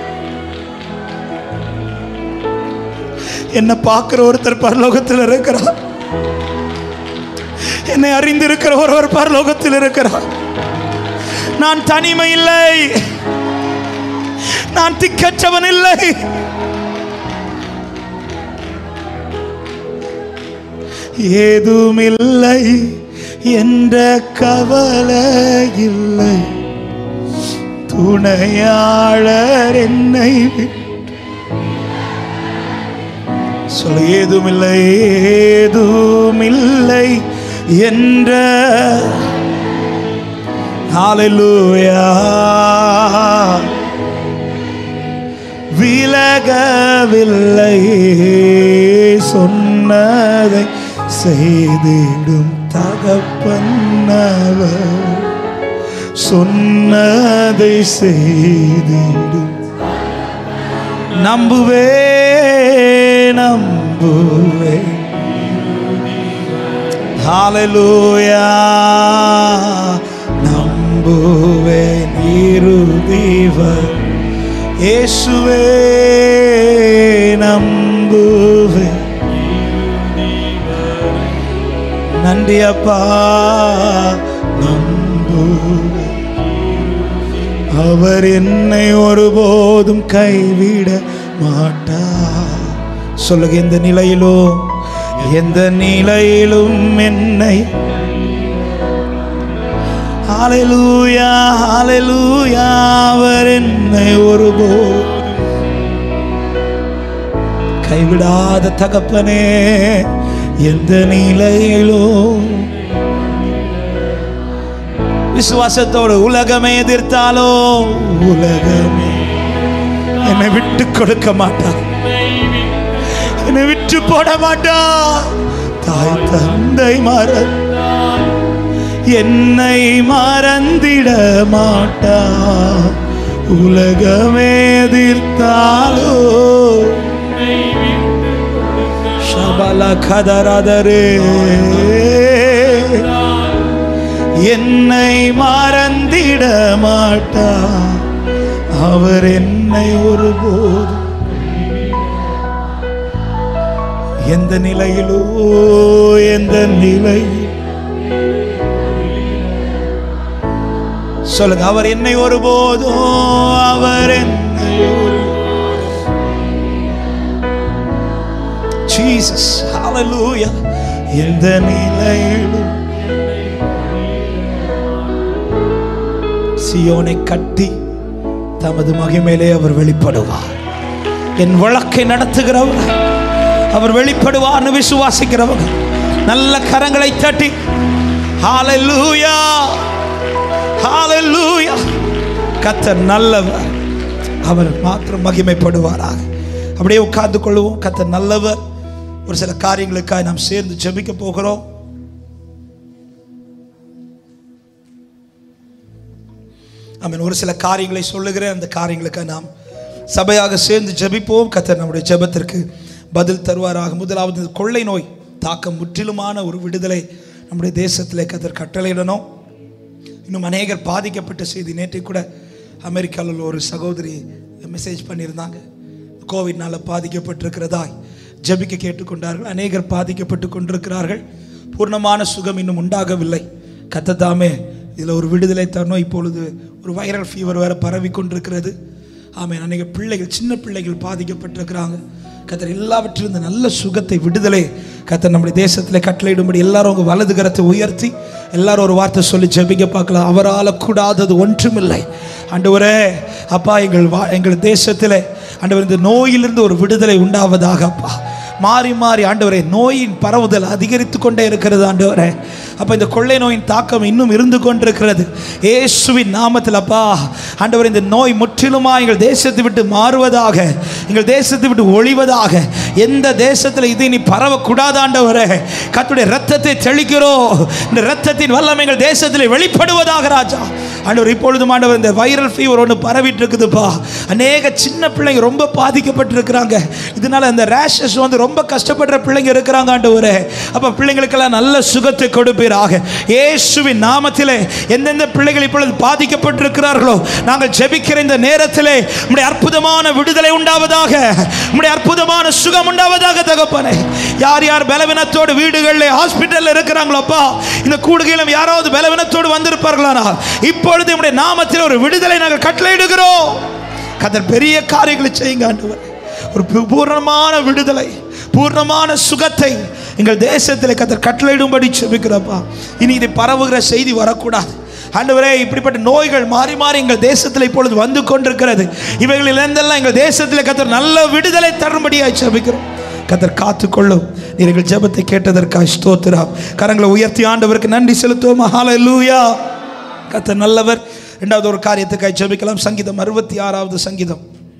என்ன பார்க்கிற ஒருத்தர் பரலோகத்தில் இருக்கிறார். என்னை அறிந்திருக்கிற ஒருவர் பரலோகத்தில் இருக்கிறார். நான் தனிமை இல்லை, நான் திக்கற்றவன் இல்லை. ஏதுமில்லை என்ற கவலை இல்லை, துணையாளர் என்னை சொல்ல. ஏதுமில்லை ஏதுமில்லை என்ற ஹalleluya. விலகவில்லை, சொன்னதை செய்திடும் தகப்பனவர், சொன்னதை செய்திடும். நம்புவே நம்புவே ஹalleluya. நம்புவே இறுதிவர் இயேசுவே, நம்புவே. நன்றி அப்பா. நம்புவே அவர் என்னை ஒருபோதும் கைவிட மாட்டார். சொல்லுங்க, எந்த நிலையிலும் எந்த நிலையிலும் என்னை. ஹalleluya ஹalleluya. அவர் என்னை ஒருபோதும் கைவிடாத தகப்பனே. எந்த நிலையிலும் விசுவாசத்தோடு உலகமே எதிர்த்தாலோ உலகமே என்னை விட்டு கொடுக்க மாட்டார், என்னை விட்டு போட மாட்டார். தாய் தந்தை மறந்தார், என்னை மறந்திட மாட்டார். உலகமே எதிர்த்தாலோ ஷபல கதரதரே, என்னை மறந்திட மாட்டார். அவர் என்னை ஒருபோதும் எந்த நிலையிலோ எந்த நிலை. சொல்லுங்க, அவர் என்னை ஒருபோதும், அவர் என்னை ஜீசஸ் ஹalleluya. எந்த நிலையிலும் சியோனை கட்டி தமது மகிமையிலே அவர் வெளிப்படுவார். என் வழக்கை நடத்துகிறவர் அவர் வெளிப்படுவார்னு விசுவாசிக்கிறவங்க நல்ல கரங்களை தட்டி ஹalleluya ஹalleluya. கர்த்தர் நல்லவர், அவர் மாத்திரம் மகிமைப்படுவாராக. அப்படியே உட்கார்ந்து கொள்வோம். கர்த்தர் நல்லவர், ஒரு சில காரியங்களுக்காக நாம் சேர்ந்து ஜெபிக்க போகிறோம். ஆமென். ஒரு சில காரியங்களை சொல்லுகிறேன், அந்த காரியங்களுக்காக நாம் சபையாக சேர்ந்து ஜெபிப்போம். கர்த்தர் நம்முடைய ஜெபத்திற்கு பதில் தருவாராக. முதலாவது, கொள்ளை நோய் தாக்கம் முற்றிலுமான ஒரு விடுதலை நம்முடைய தேசத்தில் கர்த்தர் கட்டளையிடணும். இன்னும் அநேகர் பாதிக்கப்பட்ட செய்தி. நேற்றை கூட அமெரிக்காவில் ஒரு சகோதரி மெசேஜ் பண்ணியிருந்தாங்க, கோவிட்னால பாதிக்கப்பட்டிருக்கிறதாய் ஜெபிக்க கேட்டுக்கொண்டார்கள். அநேகர் பாதிக்கப்பட்டு கொண்டிருக்கிறார்கள். பூர்ணமான சுகம் இன்னும் உண்டாகவில்லை. கர்த்தர் தாமே இதில் ஒரு விடுதலை தரணும். இப்பொழுது ஒரு வைரல் ஃபீவர் வேறு பரவி கொண்டிருக்கிறது. ஆமென். அநேக பிள்ளைகள், சின்ன பிள்ளைகள் பாதிக்கப்பட்டிருக்கிறாங்க. கர்த்தர் எல்லாவற்றிலிருந்து நல்ல சுகத்தை, விடுதலை கர்த்தர் நம்முடைய தேசத்தில் கட்டளையிடும்படி எல்லாரும் உங்கள் வலது கரத்தை உயர்த்தி எல்லாரும் ஒரு வார்த்தை சொல்லி ஜெபிக்க பார்க்கலாம். அவரால் கூடாதது ஒன்றுமில்லை. ஆண்டவரே அப்பா, எங்கள் தேசத்தில் ஆண்டவர் இந்த நோயிலிருந்து ஒரு விடுதலை உண்டாவதாக அப்பா. மாறி மாறி ஆண்டவரே நோயின் பரவுதல் அதிகரித்து கொண்டே இருக்கிறது ஆண்டவரே. அப்போ இந்த கொள்ளை நோயின் தாக்கம் இன்னும் இருந்து கொண்டிருக்கிறது. இயேசுவின் நாமத்தில் அப்பா ஆண்டவரே, இந்த நோய் முற்றிலுமாக எங்கள் தேசத்தை விட்டு மாறுவதாக, எங்கள் தேசத்தை விட்டு ஒழிவதாக. எந்த தேசத்தில் இது இனி பரவக்கூடாது ஆண்டவரே. கர்த்தருடைய இரத்தத்தை தெளிக்கிறோம். இந்த இரத்தத்தின் வல்லமை எங்கள் தேசத்தில் வெளிப்படுவதாக ராஜா. ஆண்டவர் இப்பொழுதும் ஆண்டவர் இந்த வைரல் ஃபீவர் ஒன்று பரவிட்டு இருக்குதுப்பா. அநேக சின்ன பிள்ளைங்க ரொம்ப பாதிக்கப்பட்டு இருக்கிறாங்க. இதனால இந்த ரேஷஸ் வந்து ரொம்ப கஷ்டப்படுற பிள்ளைங்க இருக்கிறாங்க ஆண்டவரே. அப்ப பிள்ளைங்களுக்கெல்லாம் நல்ல சுகத்தை கொடுப்பீராக இயேசுவின் நாமத்திலே. எந்தெந்த பிள்ளைகள் இப்பொழுது பாதிக்கப்பட்டிருக்கிறார்களோ நாங்கள் ஜெபிக்கிற இந்த நேரத்திலே உம்முடைய அற்புதமான விடுதலை உண்டாவதாக, உம்முடைய அற்புதமான சுகம் உண்டாவதாக தகப்பனே. யார் யார் பலவீனத்தோடு வீடுகளில் ஹாஸ்பிட்டலில் இருக்கிறாங்களோ அப்பா, இந்த கூடுகையிலும் யாராவது பலவீனத்தோடு வந்திருப்பார்களானால் இப்பொழுது உம்முடைய நாமத்தில் ஒரு விடுதலை நாங்கள் கட்டளையிடுகிறோம். கர்த்தர் பெரிய காரியங்களை செய்யுங்க ஆண்டவரே. ஒரு பூர்ணமான விடுதலை, பூர்ணமான சுகத்தை எங்கள் தேசத்தில் கர்த்தர் கட்டளையிடும்படி ஜெபிக்கிறப்பா. இனி இது பரவுகிற செய்தி வரக்கூடாது ஆண்டவரே. இப்படிப்பட்ட நோய்கள் மாறி மாறி எங்கள் தேசத்தில் இப்பொழுது வந்து கொண்டிருக்கிறது. இவைகளிலிருந்தெல்லாம் எங்கள் தேசத்தில் கர்த்தர் நல்ல விடுதலை தரும்படியாக ஜெபிக்கிறோம். கர்த்தர் காத்துக்கொள்ளும். நீர் எங்கள் ஜெபத்தை கேட்டதற்காக ஸ்தோத்திரம். கரங்களை உயர்த்தி ஆண்டவருக்கு நன்றி செலுத்துவோம். ஹல்லேலூயா. கர்த்தர் நல்லவர். இரண்டாவது ஒரு காரியத்துக்காக ஜெபிக்கலாம். சங்கீதம் 66வது சங்கீதம்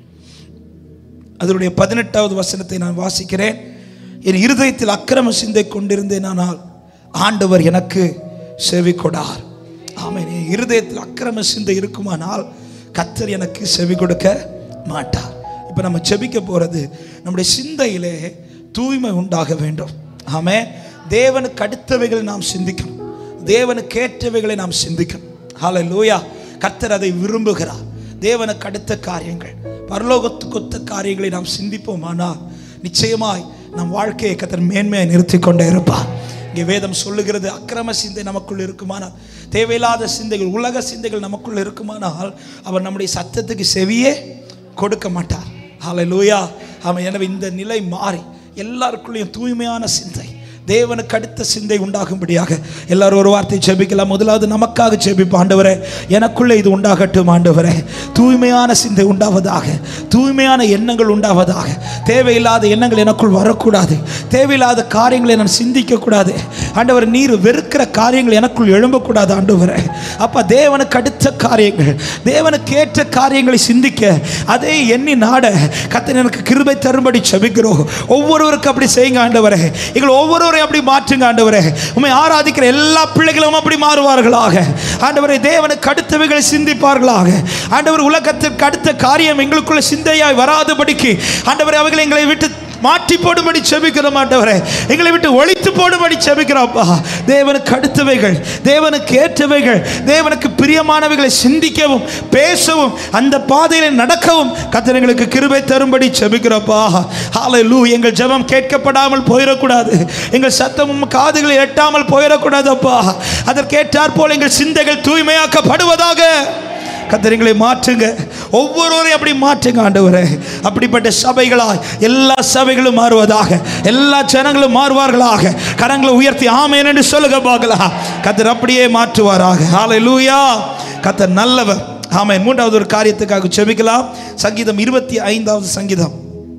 அதனுடைய 18வது வசனத்தை நான் வாசிக்கிறேன். என் இருதயத்தில் அக்கிரம சிந்தை கொண்டிருந்தேன், ஆனால் ஆண்டவர் எனக்கு செவி கொடார். ஆமென். என் இருதயத்தில் அக்கிரம சிந்தை இருக்குமானால் கர்த்தர் எனக்கு செவி கொடுக்க மாட்டார். இப்போ நம்ம ஜெபிக்க போகிறது, நம்முடைய சிந்தையிலே தூய்மை உண்டாக வேண்டும். ஆமென். தேவனுக்கு அடுத்தவைகளை நாம் சிந்திக்கணும், தேவனுக்கு ஏற்றவைகளை நாம் சிந்திக்கணும். ஹல்லேலூயா. கர்த்தர் அதை விரும்புகிறார். தேவனுக்கு அடுத்த காரியங்கள், பரலோகத்துக்கு ஒத்த காரியங்களை நாம் சிந்திப்போமானால் நிச்சயமாய் நம் வாழ்க்கையை கர்த்தர் மேன்மையை நிறுத்தி கொண்டே இருப்பார். இங்கே வேதம் சொல்லுகிறது, அக்கிரம சிந்தை நமக்குள் இருக்குமானால், தேவையில்லாத சிந்தைகள், உலக சிந்தைகள் நமக்குள் இருக்குமானால் அவர் நம்முடைய சத்தத்துக்கு செவியே கொடுக்க மாட்டார். ஹல்லேலூயா. ஆமென். எனவே இந்த நிலை மாறி எல்லாருக்குள்ளேயும் தூய்மையான சிந்தை, தேவனுக்கு அடுத்த சிந்தை உண்டாகும்படியாக எல்லாரும் ஒரு வார்த்தை ஜெபிக்கலாம். முதலாவது நமக்காக ஜெபிப்போம். ஆண்டவரே, எனக்குள்ளே இது உண்டாகட்டும். ஆண்டவரே, தூய்மையான சிந்தை உண்டாவதாக, தூய்மையான எண்ணங்கள் உண்டாவதாக. தேவையில்லாத எண்ணங்கள் எனக்குள் வரக்கூடாது, தேவையில்லாத காரியங்களை நான் சிந்திக்க கூடாது. ஆண்டவர், நீர் வெறுக்கிற காரியங்கள் எனக்குள் எழும்பக்கூடாது. ஆண்டவரே அப்பா, தேவனுக்கு அடுத்த காரியங்கள், தேவனுக்கு ஏற்ற காரியங்களை சிந்திக்க, அதை எண்ணி நாட கர்த்தர் எனக்கு கிருபை தரும்படி ஜெபிக்கிறோம். ஒவ்வொருவருக்கும் அப்படி செய்யுங்க ஆண்டவரே. எங்கள் ஒவ்வொரு அப்படி மாற்றுங்க ஆண்டவரே. உம்மை ஆராதிக்கிற எல்லா பிள்ளைகளும் அப்படி மாறுவார்களாக ஆண்டவரே. தேவனுக்கு அடுத்தவைகளை சிந்திப்பார்களாக ஆண்டவர். உலகத்திற்கு அடுத்த காரியம் எங்களுக்குள்ள சிந்தையாய் வராதபடிக்கு ஆண்டவரே அவைகளை எங்களை விட்டு மாற்றி போடும்படி செபிக்கிறோம் ஆண்டவரே. எங்களை விட்டு ஒழித்து போடும்படி செபிக்கிறோம்ப்பா. தேவனுக்கு அடுத்தவைகள், தேவனுக்கு ஏற்றவைகள், தேவனுக்கு பிரியமானவைகளை சிந்திக்கவும் பேசவும் அந்த பாதையில் நடக்கவும் கர்த்தர் எங்களுக்கு கிருபை தரும்படி செபிக்கிறோம்ப்பா. ஹல்லேலூயா. எங்கள் ஜெபம் கேட்கப்படாமல் போயிடக்கூடாது, எங்கள் சத்தமும் காதுகளை எட்டாமல் போயிடக்கூடாதப்பா. அதற்கேற்றாற் போல் எங்கள் சிந்தைகள் தூய்மையாக்கப்படுவதாக. கர்த்தர் எங்களை மாற்றுங்க, ஒவ்வொருவரையும் அப்படி மாற்றுங்க ஆண்டவரே. அப்படிப்பட்ட சபைகளாய் எல்லா சபைகளும் மாறுவதாக, எல்லா ஜனங்களும் மாறுவார்களாக. கரங்களை உயர்த்தி ஆமென் என்று சொல்லுங்க பார்க்கலாம். கர்த்தர் அப்படியே மாற்றுவாராக. ஹல்லேலூயா. கர்த்தர் நல்லவர். ஆமென். மூன்றாவது ஒரு காரியத்துக்காக ஜெபிக்கலாம். சங்கீதம் 25வது சங்கீதம்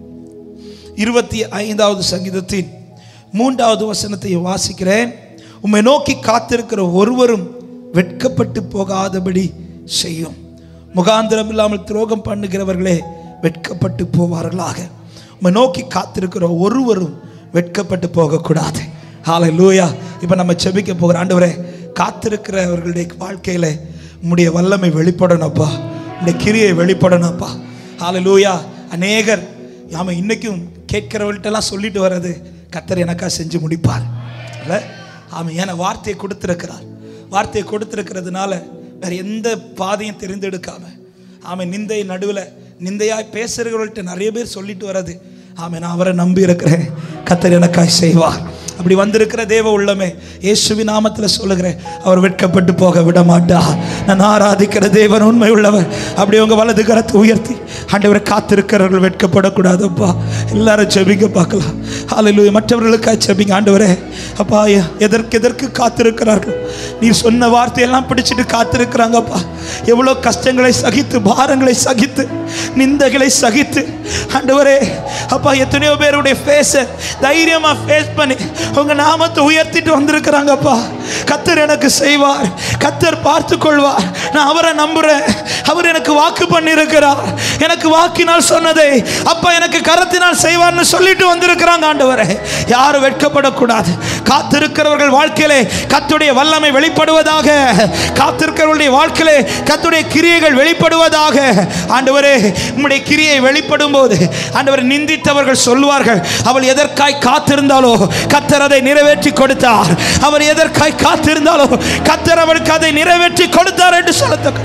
25வது சங்கீதத்தின் 3வது வசனத்தை வாசிக்கிறேன். உம்மை நோக்கி காத்திருக்கிற ஒருவரும் வெட்கப்பட்டு போகாதபடி செய்யும். முகாந்திரம் இல்லாமல் துரோகம் பண்ணுகிறவர்களே வெட்கப்பட்டு போவார்களாக. உம்மை நோக்கி காத்திருக்கிற ஒருவரும் வெட்கப்பட்டு போகக்கூடாது. ஹல்லேலூயா. இப்போ நம்ம ஜெபிக்க போகிற ஆண்டவரே, காத்திருக்கிறவர்களுடைய வாழ்க்கையில் உம்முடைய வல்லமை வெளிப்படணும்ப்பா, உம்முடைய கிரியை வெளிப்படணும்ப்பா. ஹல்லேலூயா. அநேகர் நாம இன்னைக்கும் கேட்கிறவர்கள்ட்டெல்லாம் சொல்லிட்டு வர்றது, கர்த்தர் எனக்கா செஞ்சு முடிப்பார் இல்லை. ஆமாம், ஏன்னா வார்த்தையை கொடுத்துருக்கிறார். வார்த்தையை கொடுத்துருக்கிறதுனால வேற எந்த பாதையும் தெரிந்தெடுக்காம, ஆமாம், நிந்தை நடுவில் நிந்தையாய் பேசுகிறவர்கள்ட்ட நிறைய பேர் சொல்லிட்டு வர்றது, ஆமாம், நான் அவரை நம்பி இருக்கிறேன், கர்த்தர் எனக்காய் செய்வார். அப்படி வந்திருக்கிற தேவ உள்ளமே, இயேசுவின் நாமத்தில் சொல்லுகிறேன், அவர் வெட்கப்பட்டு போக விட மாட்டார். நான் ஆராதிக்கிற தேவன் உண்மை உள்ளவர். அப்படி உங்க வலது கரத்தை உயர்த்தி ஆண்டவரை, காத்திருக்கிறவர்கள் வெட்கப்படக்கூடாதுப்பா. எல்லாரும் ஜெபிக்க பார்க்கலாம். ஹல்லேலூயா. மற்றவர்களுக்காக ஜெபிங்க. ஆண்டவரே அப்பா, எதற்கு காத்திருக்கிறார்கள்? நீ சொன்ன வார்த்தையெல்லாம் பிடிச்சிட்டு காத்திருக்கிறாங்கப்பா. எவ்வளோ கஷ்டங்களை சகித்து, பாரங்களை சகித்து, நிந்தைகளை சகித்து, ஆண்டவரே அப்பா, எத்தனையோ பேருடைய ஃபேஸை தைரியமா ஃபேஸ் பண்ணி உங்க நாமத்தை உயர்த்திட்டு வந்திருக்கிறாங்கப்பா. கர்த்தர் எனக்கு செய்வார், கர்த்தர் பார்த்து கொள்வார், நான் அவரை நம்புறேன், அவர் எனக்கு வாக்கு பண்ணியிருக்கிறார், எனக்கு வாக்கினால் சொன்னதை அப்பா எனக்கு கரத்தினால் செய்வார்னு சொல்லிட்டு வந்திருக்கிறாங்க. ஆண்டவரே, யாரும் வெட்கப்படக்கூடாது. காத்திருக்கிறவர்கள் வாழ்க்கையிலே கர்த்தருடைய வல்லமை வெளிப்படுவதாக, காத்திருக்கிறவர்களுடைய வாழ்க்கையிலே கர்த்தருடைய கிரியைகள் வெளிப்படுவதாக. ஆண்டவரே, உம்முடைய கிரியை வெளிப்படும் போது ஆண்டவரை நிந்தித்தவர்கள் சொல்வார்கள், அவள் எதற்காய் காத்திருந்தாலோ கர்த்தர் அதை நிறைவேற்றி கொடுத்தார், அவர் எதற்காய் காத்திருந்தாலோ கர்த்தர் அவருக்கு அதை நிறைவேற்றி கொடுத்தார் என்று சொல்லத்தக்க.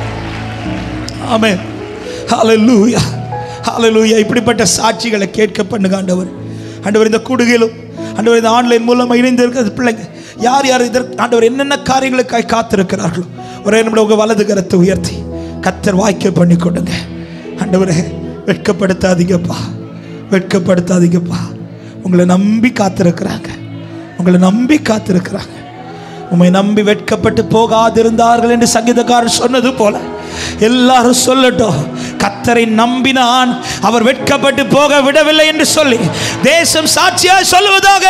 ஆமென். ஹல்லேலூயா. ஹல்லேலூயா. இப்படிப்பட்ட சாட்சிகளை கேட்க பண்ணுங்க ஆண்டவர். ஆண்டவர், இந்த கூடுகையிலும் ஆண்டவர், இந்த ஆன்லைன் மூலமா இணைந்து இருக்கிற பிள்ளைங்க யார் யார் இதற்கு ஆண்டவர் என்னென்ன காரியங்களுக்காய் காத்திருக்கிறார்களோ, ஒரே நிமிடம் உங்க வலது கரத்தை உயர்த்தி கர்த்தர் வாய்க்க பண்ணி கொடுங்க. ஆண்டவரே, வெட்கப்படுத்தாதீங்கப்பா, வெட்கப்படுத்தாதீங்கப்பா. உங்களை நம்பி காத்திருக்கிறாங்க, உங்களை நம்பி காத்திருக்கிறாங்க. உம்மை நம்பி வெட்கப்பட்டு போகாதிருந்தார்கள் என்று சங்கீதக்காரர் சொன்னது போல எல்லாரும் சொல்லட்டும், கர்த்தரை நம்பினான், அவர் வெட்கப்பட்டு போக விடவில்லை என்று சொல்லி தேசம் சாட்சியாய் சொல்லுவதாக.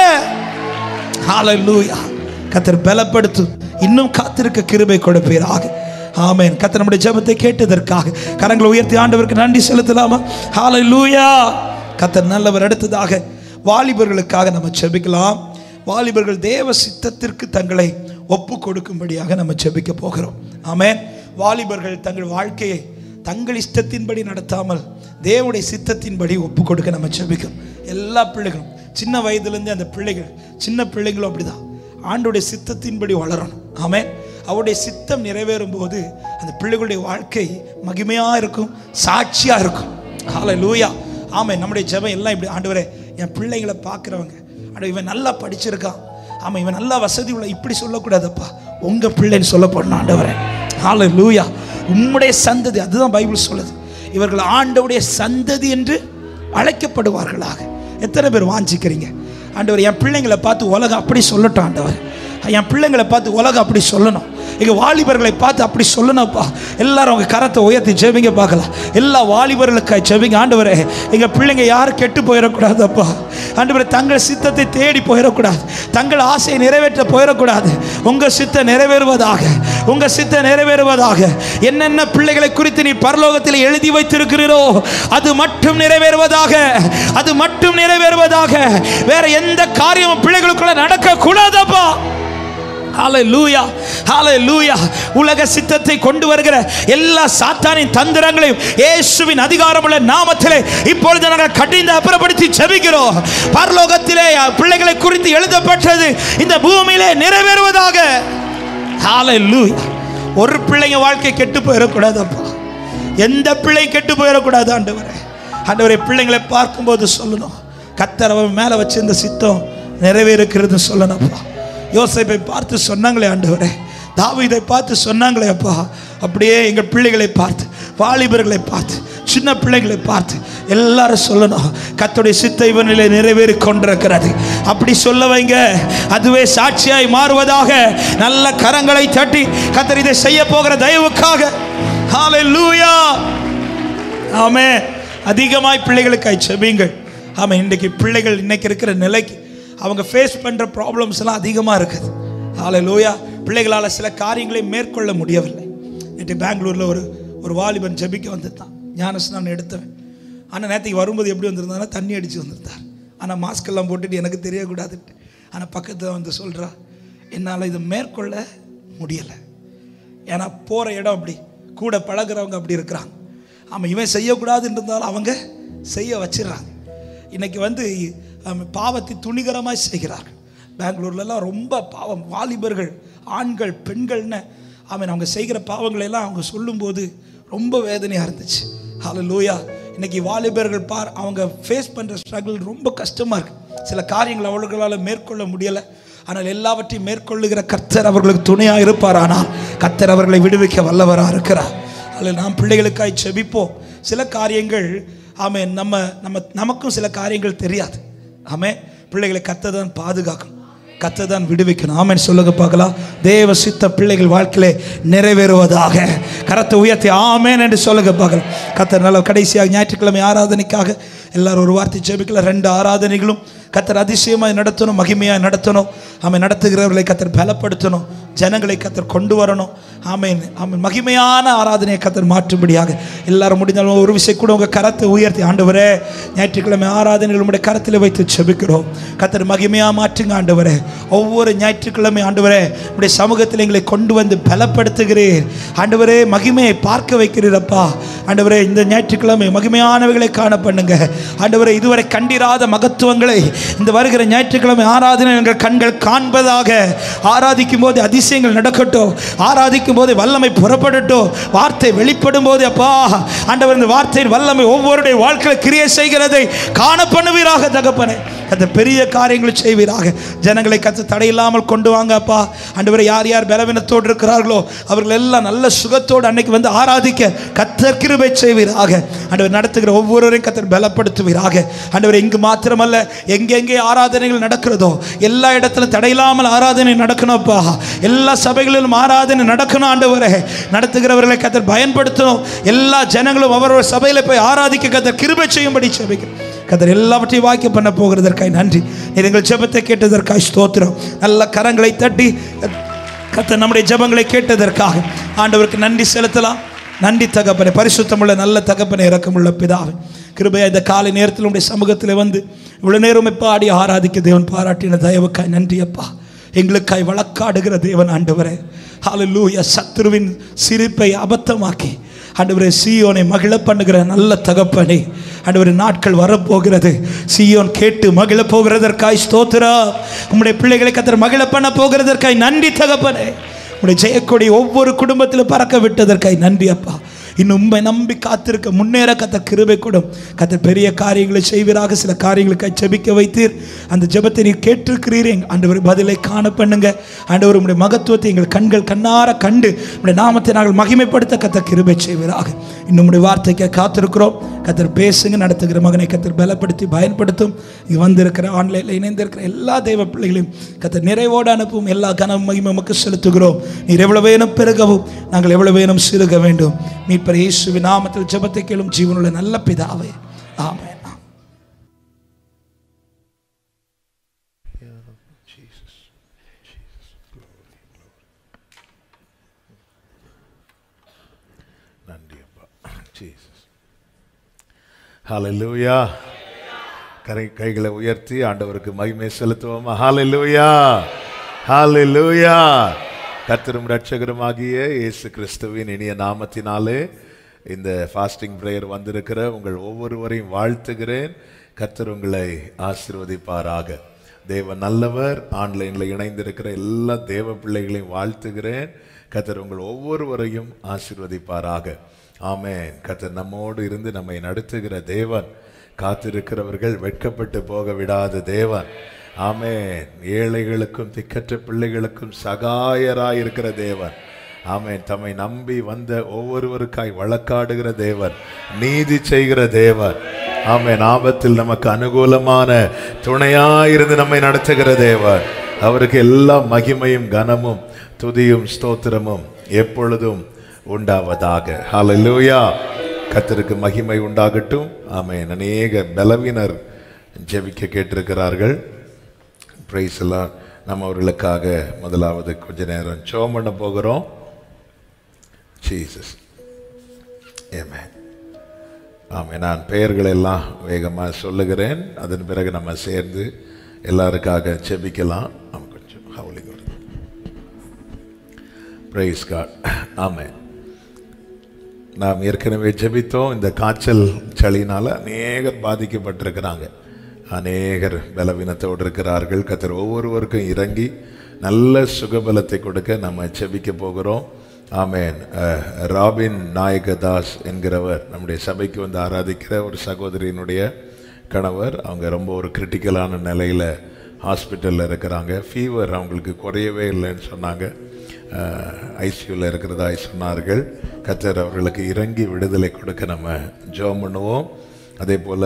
ஹல்லேலூயா. கர்த்தர் பலப்படுத்து, இன்னும் காத்திருக்க கிருபை கொடுப்பீராக. ஆமென். கர்த்தர் நம்முடைய ஜெபத்தை கேட்டதற்காக கரங்களை உயர்த்தி ஆண்டவருக்கு நன்றி செலுத்தலாமா? ஹல்லேலூயா. கர்த்தர் நல்லவர். அடுத்ததாக வாலிபர்களுக்காக நம்ம ஜெபிக்கலாம். வாலிபர்கள் தேவ சித்தத்திற்கு தங்களை ஒப்பு கொடுக்கும்படியாக நம்ம ஜெபிக்க போகிறோம். ஆமென். வாலிபர்கள் தங்கள் வாழ்க்கையை தங்கள் இஷ்டத்தின்படி நடத்தாமல் தேவனுடைய சித்தத்தின்படி ஒப்பு கொடுக்க நம்ம ஜெபிக்கணும். எல்லா பிள்ளைகளும் சின்ன வயதுலேருந்து அந்த பிள்ளைகள், சின்ன பிள்ளைகளும் அப்படிதான் ஆண்டோடைய சித்தத்தின்படி வளரணும். ஆமென். அவருடைய சித்தம் நிறைவேறும் போது அந்த பிள்ளைகளுடைய வாழ்க்கை மகிமையாக இருக்கும், சாட்சியாக இருக்கும். ஹல்லேலூயா. ஆமென். நம்முடைய ஜெபம் எல்லாம் இப்படி, ஆண்டவரே, என் பிள்ளைங்களை பார்க்குறவங்க, ஆண்டவர் இவன் நல்லா படிச்சிருக்கான், ஆமாம் இவன் நல்லா வசதி உள்ள, இப்படி சொல்லக்கூடாதப்பா, உங்கள் பிள்ளைன்னு சொல்லப்படணும். ஆண்டவரே, ஹல்லேலூயா. உம்முடைய சந்ததி, அதுதான் பைபிள் சொல்லுது, இவர்கள் ஆண்டவருடைய சந்ததி என்று அழைக்கப்படுவார்களாக. எத்தனை பேர் வாஞ்சிக்கிறீங்க? ஆண்டவர், என் பிள்ளைங்களை பார்த்து உலகம் அப்படி சொல்லட்டும். ஆண்டவர், என் பிள்ளைங்களை பார்த்து உலகம் அப்படி சொல்லணும், எங்கள் வாலிபர்களை பார்த்து அப்படி சொல்லணும்ப்பா. எல்லாரும் அவங்க கரத்தை உயர்த்தி ஜெபிங்க பார்க்கலாம். எல்லா வாலிபர்களுக்காக ஜெபிங்க. ஆண்டவரே, எங்கள் பிள்ளைங்க யாரும் கெட்டு போயிடக்கூடாதப்பா. ஆண்டவரே, தங்கள் சித்தத்தை தேடி போயிடக்கூடாது, தங்கள் ஆசையை நிறைவேற்ற போயிடக்கூடாது. உங்கள் சித்தம் நிறைவேறுவதாக, உங்கள் சித்தம் நிறைவேறுவதாக. என்னென்ன பிள்ளைகளை குறித்து நீ பரலோகத்தில் எழுதி வைத்திருக்கிறீரோ அது மட்டும் நிறைவேறுவதாக, அது மட்டும் நிறைவேறுவதாக. வேற எந்த காரியமும் பிள்ளைகளுக்குள்ள நடக்க கூடாதப்பா. ஹல்லேலூயா. ஹல்லேலூயா. உலக சித்தத்தை கொண்டு வருகிற எல்லா சாத்தானின் தந்திரங்களையும் இயேசுவின் அதிகாரமுள்ள நாமத்திலே இப்பொழுது நாங்கள் கடிந்து அப்புறப்படுத்தி ஜெபிக்கிறோம். பரலோகத்திலே பிள்ளைகளை குறித்து எழுதப்பட்டது இந்த பூமியிலே நிறைவேறுவதாக. ஹல்லேலூயா. ஒரு பிள்ளைங்க வாழ்க்கை கெட்டு போயிடக்கூடாதப்பா, எந்த பிள்ளை கெட்டு போயிடக்கூடாது. ஆண்டவரே, ஆண்டவரே, பிள்ளைங்களை பார்க்கும்போது சொல்லணும், கர்த்தர் அவன் மேலே வச்சிருந்த சித்தம் நிறைவேறுகிறது சொல்லணும்ப்பா. யோசேப்பை பார்த்து சொன்னாங்களே ஆண்டவரே, தாவீதை பார்த்து சொன்னாங்களே அப்பா, அப்படியே எங்கள் பிள்ளைகளை பார்த்து, வாலிபர்களை பார்த்து, சின்ன பிள்ளைகளை பார்த்து எல்லாரும் சொல்லணும், கர்த்தருடைய சித்தம் இவனிலே நிறைவேறி கொண்டிருக்கிறது. அப்படி சொல்ல வைங்க, அதுவே சாட்சியாய் மாறுவதாக. நல்ல கரங்களை தட்டி கர்த்தர் இதை செய்ய போகிற தயவுக்காக. ஹல்லேலூயா. ஆமென். அதிகமாய் பிள்ளைகளுக்காய் ஜெபியுங்கள். ஆமாம், இன்றைக்கு பிள்ளைகள் இன்னைக்கு இருக்கிற நிலைக்கு அவங்க ஃபேஸ் பண்ணுற ப்ராப்ளம்ஸ் எல்லாம் அதிகமாக இருக்குது. ஹல்லேலூயா. பிள்ளைகளால் சில காரியங்களை மேற்கொள்ள முடியவில்லை. நேற்று பெங்களூரில் ஒரு வாலிபன் ஜெபிக்க வந்துட்டான், ஞானஸ்நானம் எடுத்தவன். ஆனால் நேற்றுக்கு வரும்போது எப்படி வந்திருந்தாங்கன்னா தண்ணி அடித்து வந்திருந்தார். ஆனால் மாஸ்க் எல்லாம் போட்டுட்டு எனக்கு தெரியக்கூடாதுட்டு. ஆனால் பக்கத்தில் வந்து சொல்கிறா, என்னால் இதை மேற்கொள்ள முடியலை. ஏன்னா போகிற இடம் அப்படி, கூட பழகிறவங்க அப்படி இருக்கிறாங்க. ஆமாம், இவன் செய்யக்கூடாதுன்னு இருந்தாலும் அவங்க செய்ய வச்சிடறாங்க. இன்றைக்கி வந்து பாவத்தை துணிகரமாக செய்கிறார்கள். பெங்களூர்லலாம் ரொம்ப பாவம், வாலிபர்கள், ஆண்கள், பெண்கள்னு அவங்க செய்கிற பாவங்களெல்லாம் அவங்க சொல்லும்போது ரொம்ப வேதனையாக இருந்துச்சு. ஹல்லேலூயா. இன்றைக்கி வாலிபர்கள் அவங்க ஃபேஸ் பண்ணுற ஸ்ட்ரகிள் ரொம்ப கஷ்டமாக இருக்குது. சில காரியங்கள் அவர்களால் மேற்கொள்ள முடியலை. ஆனால் எல்லாவற்றையும் மேற்கொள்ளுகிற கர்த்தர் அவர்களுக்கு துணையாக இருப்பார். ஆனால் கர்த்தர் அவர்களை விடுவிக்க வல்லவராக இருக்கிறார். அதில் நாம் பிள்ளைகளுக்காய் செபிப்போம். சில காரியங்கள் நமக்கும் சில காரியங்கள் தெரியாது. பிள்ளைகளை கர்த்தர் தான் பாதுகாக்கணும், கர்த்தர் தான் விடுவிக்கணும். ஆமென் சொல்லுங்க பார்க்கலாம். தேவ சித்த பிள்ளைகள் வாழ்க்கையிலே நிறைவேறுவதாக. கரத்தை உயர்த்தி ஆமென் என்று சொல்லுங்க பார்க்கலாம். கர்த்தர் நல்ல. கடைசியாக ஞாயிற்றுக்கிழமை ஆராதனைக்காக எல்லாரும் ஒரு வார்த்தை ஜெபிக்கல. 2 ஆராதனைகளும் கர்த்தர் அதிசயமாக நடத்தணும், மகிமையாக நடத்தணும். நடத்துகிறவர்களை கர்த்தர் பலப்படுத்தணும், ஜனங்களை கர்த்தர் கொண்டு வரணும். ஆமென் ஆமென். மகிமையான ஆராதனையை கர்த்தர் மாற்றும்படியாக எல்லாரும் முடிந்தாலும் ஒரு விஷயம் கூட உங்கள் கரத்தை உயர்த்தி, ஆண்டவரே ஞாயிற்றுக்கிழமை ஆராதனைகள் உங்களுடைய கரத்தில் வைத்து ஜெபிக்கிறோம். கர்த்தர் மகிமையாக மாற்றுங்க ஆண்டவரே. ஒவ்வொரு ஞாயிற்றுக்கிழமை ஆண்டவரே உங்களுடைய சமூகத்தில் எங்களை கொண்டு வந்து பலப்படுத்துகிறீர் ஆண்டவரே. மகிமையை பார்க்க வைக்கிறீரப்பா ஆண்டவரே. இந்த ஞாயிற்றுக்கிழமை மகிமையானவைகளை காண பண்ணுங்க ஆண்டவரே. இதுவரை கண்டிராத மகத்துவங்களை இந்த வருகிற ஞாயிற்றுக்கிழமை ஆராதனை எங்கள் கண்கள் காண்பதாக. ஆராதிக்கும் போது அதிசயங்கள் நடக்கட்டும், ஆராதிக்கும் போது வல்லமை புறப்படட்டும், வார்த்தை வெளிப்படும் போது அப்பா ஆண்டவர் இந்த வார்த்தையின் வல்லமை ஒவ்வொருடைய வாழ்க்கையில் கிரியை செய்கிறதை காண பண்ணுவீராக தகப்பனே. அந்த பெரிய காரியங்களை செய்வீராக. ஜனங்களை தடையில்லாமல் கொண்டு வாங்க அப்பா ஆண்டவரை. யார் யார் பலவீனத்தோடு இருக்கிறார்களோ அவர்கள் எல்லாம் நல்ல சுகத்தோடு அன்னைக்கு வந்து ஆராதிக்க கர்த்தர் கிருபை செய்வீராக. ஆண்டவர் நடத்துகிற ஒவ்வொருவரையும் கர்த்தர் பலப்படுத்துவீராக ஆண்டவர். இங்கு மாத்திரமல்ல, எங்கெங்கே ஆராதனைகள் நடக்கிறதோ எல்லா இடத்திலும் தடையில்லாமல் ஆராதனை நடக்கணும்ப்பா. எல்லா சபைகளிலும் ஆராதனை நடக்கணும் ஆண்டவரே. நடத்துகிறவர்களை கர்த்தர் பயன்படுத்தணும். எல்லா ஜனங்களும் அவரவர் சபையில் போய் ஆராதிக்க கர்த்தர் கிருபை செய்யும்படி ஜெபிக்கிறேன். கர்த்தர் எல்லாவற்றையும் வாக்கிய பண்ண போகிறதற்காய் நன்றி. நீங்கள் ஜெபத்தை கேட்டதற்காய் ஸ்தோத்திரம். நல்ல கரங்களை தட்டி கர்த்தர் நம்முடைய ஜெபங்களை கேட்டதற்காக ஆண்டவருக்கு நன்றி செலுத்தலாம். நன்றி தகப்பனே. பரிசுத்தமுள்ள நல்ல தகப்பனே, இரக்கமுள்ள பிதாவே, கிருபையா இந்த காலை நேரத்தில் உடைய சமூகத்தில் வந்து இவ்வளவு நேரம் பாடி ஆராதிக்க தேவன் பாராட்டின தயவுக்காய் நன்றி அப்பா. எங்களுக்காய் வழக்காடுகிற தேவன் ஆண்டவரே. ஹல்லேலூயா. சத்துருவின் சிரிப்பை அபத்தமாக்கி ஆண்டவரே சீயோனை மகிழ பண்ணுகிற நல்ல தகப்பனே ஆண்டவரே. நாட்கள் வரப்போகிறது, சீயோன் கேட்டு மகிழ போகிறதற்காய் ஸ்தோத்திரம். உம்முடைய பிள்ளைகளை கர்த்தர் மகிழ பண்ண போகிறதற்காய் நன்றி தகப்பனே. உம்முடைய ஜெயக்கொடி ஒவ்வொரு குடும்பத்திலும் பறக்க விட்டதற்காய் நன்றி அப்பா. இன்னும் உண்மை நம்பி காத்திருக்க முன்னேற கர்த்தர் கிருபை கொடும். கர்த்தர் பெரிய காரியங்களை செய்வீராக. சில காரியங்களுக்காக ஜெபிக்க வைத்தீர், அந்த ஜெபத்தை நீர் கேட்டிருக்கிறீரே ஆண்டவர். பதிலை காண பண்ணுங்க ஆண்டவர். உம்முடைய மகத்துவத்தை எங்கள் கண்கள் கண்ணார கண்டு உம்முடைய நாமத்தை நாங்கள் மகிமைப்படுத்த கர்த்தர் கிருபை செய்வீராக. இன்னும் உம்முடைய வார்த்தைக்கு காத்திருக்கிறோம். கர்த்தர் பேசுங்க. நடத்துகிற மகனை கர்த்தர் பலப்படுத்தி பயன்படுத்தும். இங்கே வந்திருக்கிற ஆன்லைனில் இணைந்திருக்கிற எல்லா தெய்வ பிள்ளைகளையும் கர்த்தர் நிறைவோடு அனுப்பும். எல்லா கனவும் மகிமை நமக்கு செலுத்துகிறோம். நீர் எவ்வளவு வேணும் பெருகவும், நாங்கள் எவ்வளவு வேணும் சிறுக வேண்டும். மீட்பர் இயேசுவின் நாமத்தில் ஜெபத்தை கேளும் ஜீவனுள்ள நல்ல பிதாவே, ஆமென். ஹல்லேலூயா. கைகளை உயர்த்தி ஆண்டவருக்கு மகிமை செலுத்துவோமா? ஹல்லேலூயா, ஹல்லேலூயா. கர்த்தரும் இரட்சகருமாகிய இயேசு கிறிஸ்துவின் இனிய நாமத்தினாலே இந்த ஃபாஸ்டிங் பிரேயர் வந்திருக்கிற உங்கள் ஒவ்வொருவரையும் வாழ்த்துகிறேன். கர்த்தர் உங்களை ஆசீர்வதிப்பாராக. தேவன் நல்லவர். ஆன்லைனில் இணைந்திருக்கிற எல்லா தேவ பிள்ளைகளையும் வாழ்த்துகிறேன். கர்த்தர் உங்கள் ஒவ்வொருவரையும் ஆசீர்வதிப்பாராக. ஆமென். கர்த்தர் நம்மோடு இருந்து நம்மை நடத்துகிற தேவன். காத்திருக்கிறவர்கள் வெட்கப்பட்டு போக விடாத தேவன். ஆமென். ஏழைகளுக்கும் திக்கற்ற பிள்ளைகளுக்கும் சகாயராயிருக்கிற தேவன். ஆமென். தம்மை நம்பி வந்த ஒவ்வொருவருக்காய் வழக்காடுகிற தேவன், நீதி செய்கிற தேவன். ஆமென். ஆபத்தில் நமக்கு அனுகூலமான துணையாயிருந்து நம்மை நடத்துகிற தேவன். அவருக்கு எல்லா மகிமையும் கனமும் துதியும் ஸ்தோத்திரமும் எப்பொழுதும் உண்டாவதாக. ஹல்லேலூயா. கர்த்தருக்கு மகிமை உண்டாகட்டும். ஆமென். அநேக பலவீனர் ஜெபிக்க கேட்டிருக்கிறார்கள். பிரைஸ் எல்லாம். நம்ம அவர்களுக்காக முதலாவது கொஞ்ச நேரம் ஜெபம் பண்ண போகிறோம். ஜீசஸ். ஆமென். ஆமாம், நான் பெயர்கள் எல்லாம் வேகமாக சொல்லுகிறேன். அதன் பிறகு நம்ம சேர்ந்து எல்லாருக்காக செபிக்கலாம். ஆமாம், கொஞ்சம் ஹவுலிங் வருது. Praise God. ஆமாம், நாம் ஏற்கனவே ஜெபித்தோம். இந்த காய்ச்சல் சளியினால் அநேகர் பாதிக்கப்பட்டிருக்கிறாங்க, அநேகர் பலவீனத்தோடு இருக்கிறார்கள். கர்த்தர் ஒவ்வொருவருக்கும் இறங்கி நல்ல சுகபலத்தை கொடுக்க நம்ம ஜெபிக்க போகிறோம். ஆமேன். ராபின் நாயகதாஸ் என்கிறவர் நம்முடைய சபைக்கு வந்து ஆராதிக்கிற ஒரு சகோதரியினுடைய கணவர். அவங்க ரொம்ப ஒரு கிரிட்டிக்கலான நிலையில் ஹாஸ்பிட்டலில் இருக்கிறாங்க. ஃபீவர் அவங்களுக்கு குறையவே இல்லைன்னு சொன்னாங்க. ஐசியூவில் இருக்கிறதாய் சொன்னார்கள். கர்த்தர் அவர்களுக்கு இறங்கி விடுதலை கொடுக்க நம்ம ஜெபம் பண்ணுவோம். அதே போல்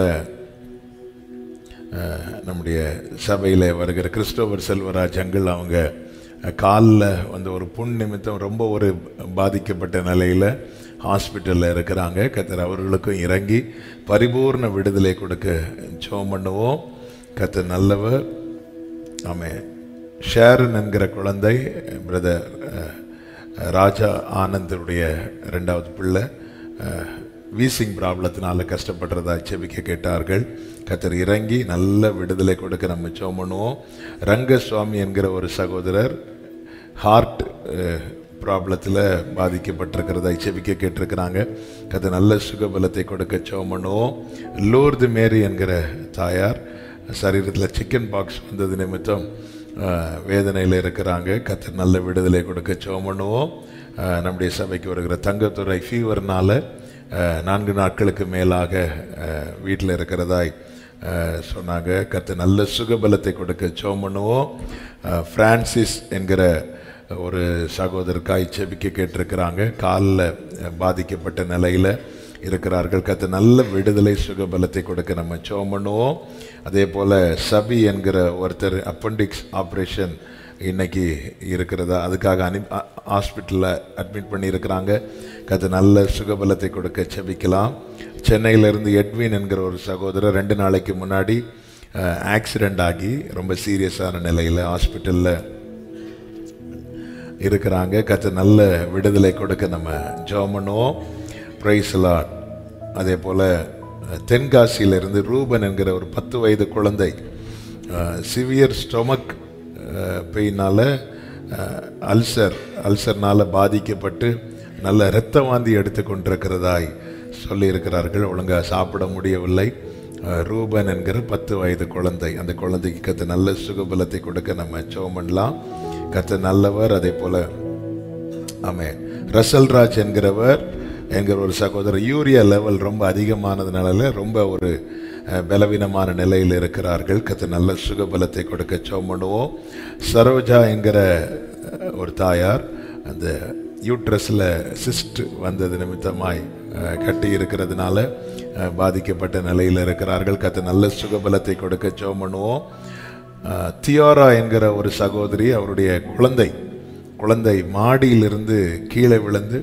நம்முடைய சபையில் வருகிற கிறிஸ்டோபர் செல்வராஜ் அங்கிள், அவங்க காலில் வந்து ஒரு புண் நிமித்தம் ரொம்ப ஒரு பாதிக்கப்பட்ட நிலையில் ஹாஸ்பிட்டலில் இருக்கிறாங்க. கர்த்தர் அவர்களுக்கும் இறங்கி பரிபூர்ண விடுதலை கொடுக்க ஜெபம் பண்ணுவோம். கர்த்தர் நல்லவர். ஆமென். ஷேரன் என்கிற குழந்தை, பிரதர் ராஜா ஆனந்தருடைய 2வது பிள்ளை, வீசிங் ப்ராப்ளத்தினால கஷ்டப்படுறதா செபிக்க கேட்டார்கள். கர்த்தர் இறங்கி நல்ல விடுதலை கொடுக்க நம்ம ஜெபம் பண்ணுவோம். ரங்கசுவாமி என்கிற ஒரு சகோதரர் ஹார்ட் ப்ராப்ளத்தில் பாதிக்கப்பட்டிருக்கிறதா செபிக்க கேட்டிருக்கிறாங்க. கர்த்தர் நல்ல சுகபலத்தை கொடுக்க ஜெபம் பண்ணுவோம். லூர்து மேரி என்கிற தாயார் சரீரத்தில் சிக்கன் பாக்ஸ் வந்தது நிமித்தம் வேதனையில் இருக்கிறாங்க. கர்த்தர் நல்ல விடுதலை கொடுக்க ஜெபம் பண்ணுவோம். நம்முடைய சபைக்கு வருகிற தங்கத்துறை ஃபீவர்னால 4 நாட்களுக்கு மேலாக வீட்டில் இருக்கிறதாய் சொன்னாங்க. கர்த்தர் நல்ல சுகபலத்தை கொடுக்க ஜெபம் பண்ணுவோம். பிரான்சிஸ் என்கிற ஒரு சகோதரருக்காய் செபிக்க கேட்டிருக்கிறாங்க. காலில் பாதிக்கப்பட்ட நிலையில் இருக்கிறார்கள். கர்த்தர் நல்ல விடுதலை சுகபலத்தை கொடுக்க நம்ம ஜெபம் பண்ணுவோம். அதே போல் சபி என்கிற ஒருத்தர் அப்பெண்டிக்ஸ் ஆப்ரேஷன் இன்னைக்கு இருக்கிறதா, அதுக்காக ஹாஸ்பிட்டலில் அட்மிட் பண்ணியிருக்கிறாங்க. கர்த்தர் நல்ல சுகபலத்தை கொடுக்க செபிக்கலாம். சென்னையிலிருந்து எட்வின் என்கிற ஒரு சகோதரர் 2 நாளைக்கு முன்னாடி ஆக்சிடெண்ட் ஆகி ரொம்ப சீரியஸான நிலையில் ஹாஸ்பிட்டலில் இருக்கிறாங்க. கர்த்தர் நல்ல விடுதலை கொடுக்க நம்ம ஜெபம் பண்ணுவோம். Praise Lord. அதே போல் தென்காசியிலிருந்து ரூபன் என்கிற ஒரு 10 வயது குழந்தை சிவியர் ஸ்டொமக் பெயினால் அல்சர்னால் பாதிக்கப்பட்டு நல்ல இரத்த வாந்தி எடுத்து கொண்டிருக்கிறதாய் சொல்லியிருக்கிறார்கள். ஒழுங்காக சாப்பிட முடியவில்லை. ரூபன் என்கிற 10 வயது குழந்தை, அந்த குழந்தைக்கு கர்த்தர் நல்ல சுகபலத்தை கொடுக்க நம்ம ஜெபம் பண்ணலாம். கர்த்தர் நல்லவர். அதே போல் ஆமென். ரசல்ராஜ் என்கிற ஒரு சகோதரர் யூரியா லெவல் ரொம்ப அதிகமானதுனால ரொம்ப ஒரு பலவீனமான நிலையில் இருக்கிறார்கள். கர்த்தர் நல்ல சுகபலத்தை கொடுக்க ஜெபம் பண்ணுவோம். சரோஜா என்கிற ஒரு தாயார், அந்த யூட்ரஸில் சிஸ்ட் வந்தது நிமித்தமாய் கட்டி இருக்கிறதுனால பாதிக்கப்பட்ட நிலையில் இருக்கிறார்கள். கர்த்தர் நல்ல சுகபலத்தை கொடுக்க ஜெபம் பண்ணுவோம். தியோரா என்கிற ஒரு சகோதரி, அவருடைய குழந்தை மாடியிலிருந்து கீழே விழுந்து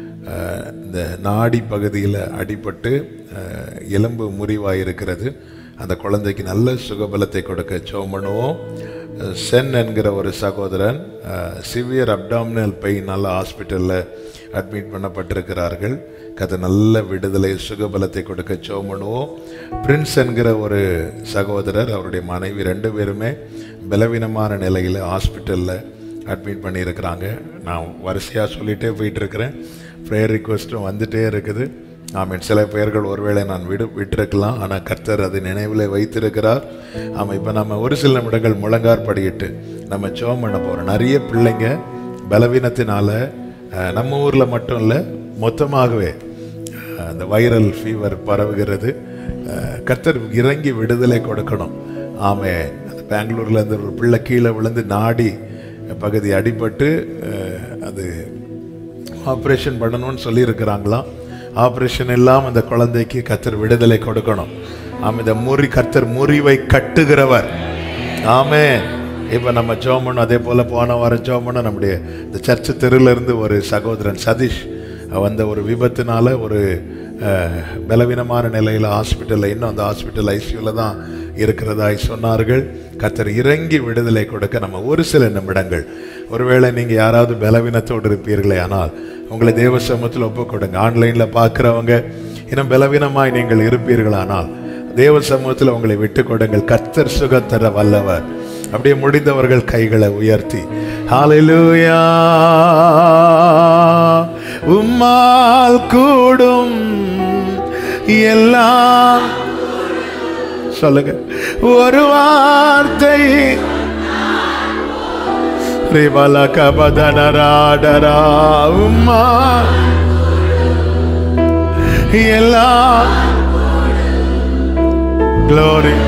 இந்த நாடி பகுதியில் அடிபட்டு எலும்பு முறிவாயிருக்கிறது. அந்த குழந்தைக்கு நல்ல சுகபலத்தை கொடுக்க ஜெபம் பண்ணுவோம். சென் என்கிற ஒரு சகோதரன் சிவியர் அப்டாமினல் பெயினால் ஹாஸ்பிட்டலில் அட்மிட் பண்ணப்பட்டிருக்கிறார்கள். கர்த்தர் நல்ல விடுதலை சுகபலத்தை கொடுக்க ஜெபம் பண்ணுவோம். பிரின்ஸ் என்கிற ஒரு சகோதரர், அவருடைய மனைவி 2 பேருமே பலவீனமான நிலையில் ஹாஸ்பிட்டலில் அட்மிட் பண்ணியிருக்கிறாங்க. நான் வரிசையாக சொல்லிகிட்டே போயிட்டுருக்கிறேன். ப்ரேயர் ரிக்வெஸ்ட்டும் வந்துகிட்டே இருக்குது. ஆமாம், சில பெயர்கள் ஒருவேளை நான் விட்டிருக்கலாம், ஆனால் கர்த்தர் அதை நினைவில் வைத்திருக்கிறார். ஆமாம், இப்போ நம்ம ஒரு சில நிமிடங்கள் முழங்காற்படியிட்டு நம்ம ஜெபம் பண்ண போகிறோம். நிறைய பிள்ளைங்க பலவீனத்தினால நம்ம ஊரில் மட்டும் இல்லை, மொத்தமாகவே அந்த வைரல் ஃபீவர் பரவுகிறது. கர்த்தர் இறங்கி விடுதலை கொடுக்கணும். ஆமாம், பெங்களூரில் இருந்து ஒரு பிள்ளை கீழே விழுந்து நாடி பகுதி அடிபட்டு அது ஆப்ரேஷன் பண்ணணும்னு சொல்லியிருக்கிறாங்களாம். ஆப்ரேஷன் இல்லாமல் அந்த குழந்தைக்கு கர்த்தர் விடுதலை கொடுக்கணும். ஆமாம், இந்த கர்த்தர் முறிவை கட்டுகிறவர். ஆமென். இப்போ நம்ம ஜெபம் பண்ணோம். அதே போல் போன வாரம் ஜெபம் பண்ணோம். நம்முடைய இந்த சர்ச்சு தெருவிலிருந்து ஒரு சகோதரன் சதீஷ் வந்த ஒரு விபத்தினால ஒரு பலவீனமான நிலையில் ஹாஸ்பிட்டலில், இன்னும் அந்த ஹாஸ்பிட்டல் ஐசியூவில் தான் இருக்கிறதாய் சொன்னார்கள். கர்த்தர் இறங்கி விடுதலை கொடுக்க நம்ம ஒரு சில நிமிடங்கள், ஒருவேளை நீங்கள் யாராவது பலவீனத்தோடு இருப்பீர்களே ஆனால் உங்களை தேவ சமூகத்தில் ஒப்புக் கொடுங்க. ஆன்லைனில் பார்க்குறவங்க இன்னும் பலவீனமாய் நீங்கள் இருப்பீர்களானால் தேவ சமூகத்தில் உங்களை விட்டுக் கொடுங்கள். கர்த்தர் சுகத்தர வல்லவர். அப்படியே முடிந்தவர்கள் கைகளை உயர்த்தி ஹல்லேலூயா. உம்மால் கூடும் எல்லாம் சொல்லுங்க. ஒரு வார்த்தை ரிபலகபதனராடரா உம்மால் எல்லாம் glory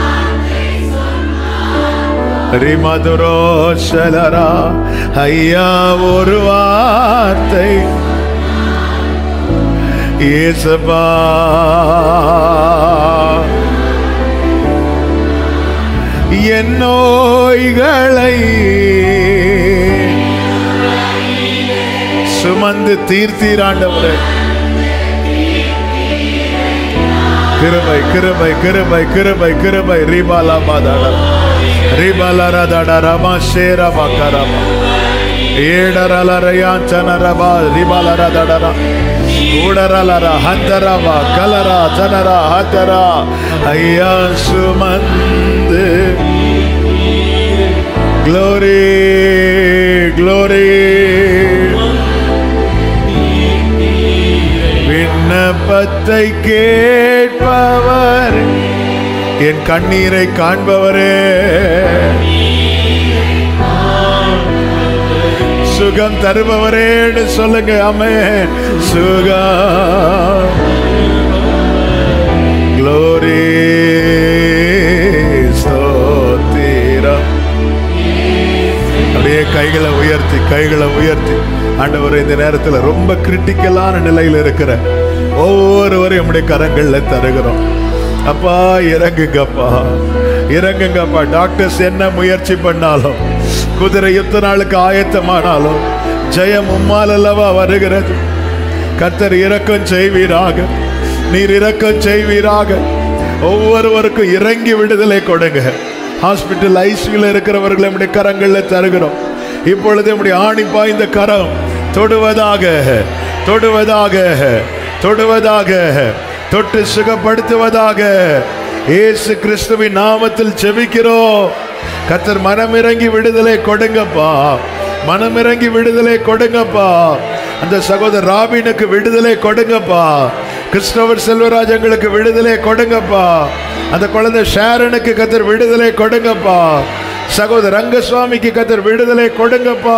ரிமதுரோ ஷலரா ஐயா ஒரு வார்த்தை இயேசுவா என் நோய்களை சுமந்து தீர்த்தீராண்டவரே. கிருபை கிருபை கிருபை கிருபை கிருபை ரிபாலா பாதாடா ரிபாலரா தாடா ரமா ஷேரா பக்கரமா ஏடரலரயாஞ்சனரபா ரிபாலரா தாடா ஊடரலரா ஹந்தரபா கலரா ஜனரா ஹந்தரா ஐயா சுமந்து glory glory விண்ணப்பத்தை கேட்பவர் என் கண்ணீரை காண்பவரே. சுகம் தருபவரே சொல்லுங்க. ஆமென். சுகம் glory ஸ்தோத்திரம். அப்படியே கைகளை உயர்த்தி கைகளை உயர்த்தி ஆண்டவரே, இந்த நேரத்தில் ரொம்ப கிரிட்டிக்கலான நிலையில் இருக்கிற ஒவ்வொருவரையும் நம்முடைய கரங்கள்ல தருகிறோம். அப்பா இறங்குங்கப்பா, இறங்குங்கப்பா. டாக்டர்ஸ் என்ன முயற்சி பண்ணாலும், குதிரை யுத்த நாளுக்கு ஆயத்தமானாலும் ஜெயம் உம்மால் அல்லவா வருகிறது. கர்த்தர் இரக்கம் செய்வீராக, நீர் இரக்கம் செய்வீராக. ஒவ்வொருவருக்கும் இறங்கி விடுதலை கொடுங்க. ஹாஸ்பிட்டல் ஐசியூல இருக்கிறவர்களை நம்முடைய கரங்கள்ல தருகிறோம். இப்பொழுது நம்முடைய ஆணி பாய்ந்த கரம் தொடுவதாக தொடுவதாக தொடுவதாக தொட்டு சுகப்படுத்துவதாக இயேசு கிறிஸ்துவின் நாமத்தில் ஜெபிக்கிறோம். கர்த்தர் மனமிறங்கி விடுதலை கொடுங்கப்பா, மனமிறங்கி விடுதலை கொடுங்கப்பா. அந்த சகோதரர் ராபினுக்கு விடுதலை கொடுங்கப்பா. கிறிஸ்டோபர் செல்வராஜங்களுக்கு விடுதலை கொடுங்கப்பா. அந்த குழந்தை ஷாரனுக்கு கர்த்தர் விடுதலை கொடுங்கப்பா. சகோதரர் ரங்கசுவாமிக்கு கர்த்தர் விடுதலை கொடுங்கப்பா.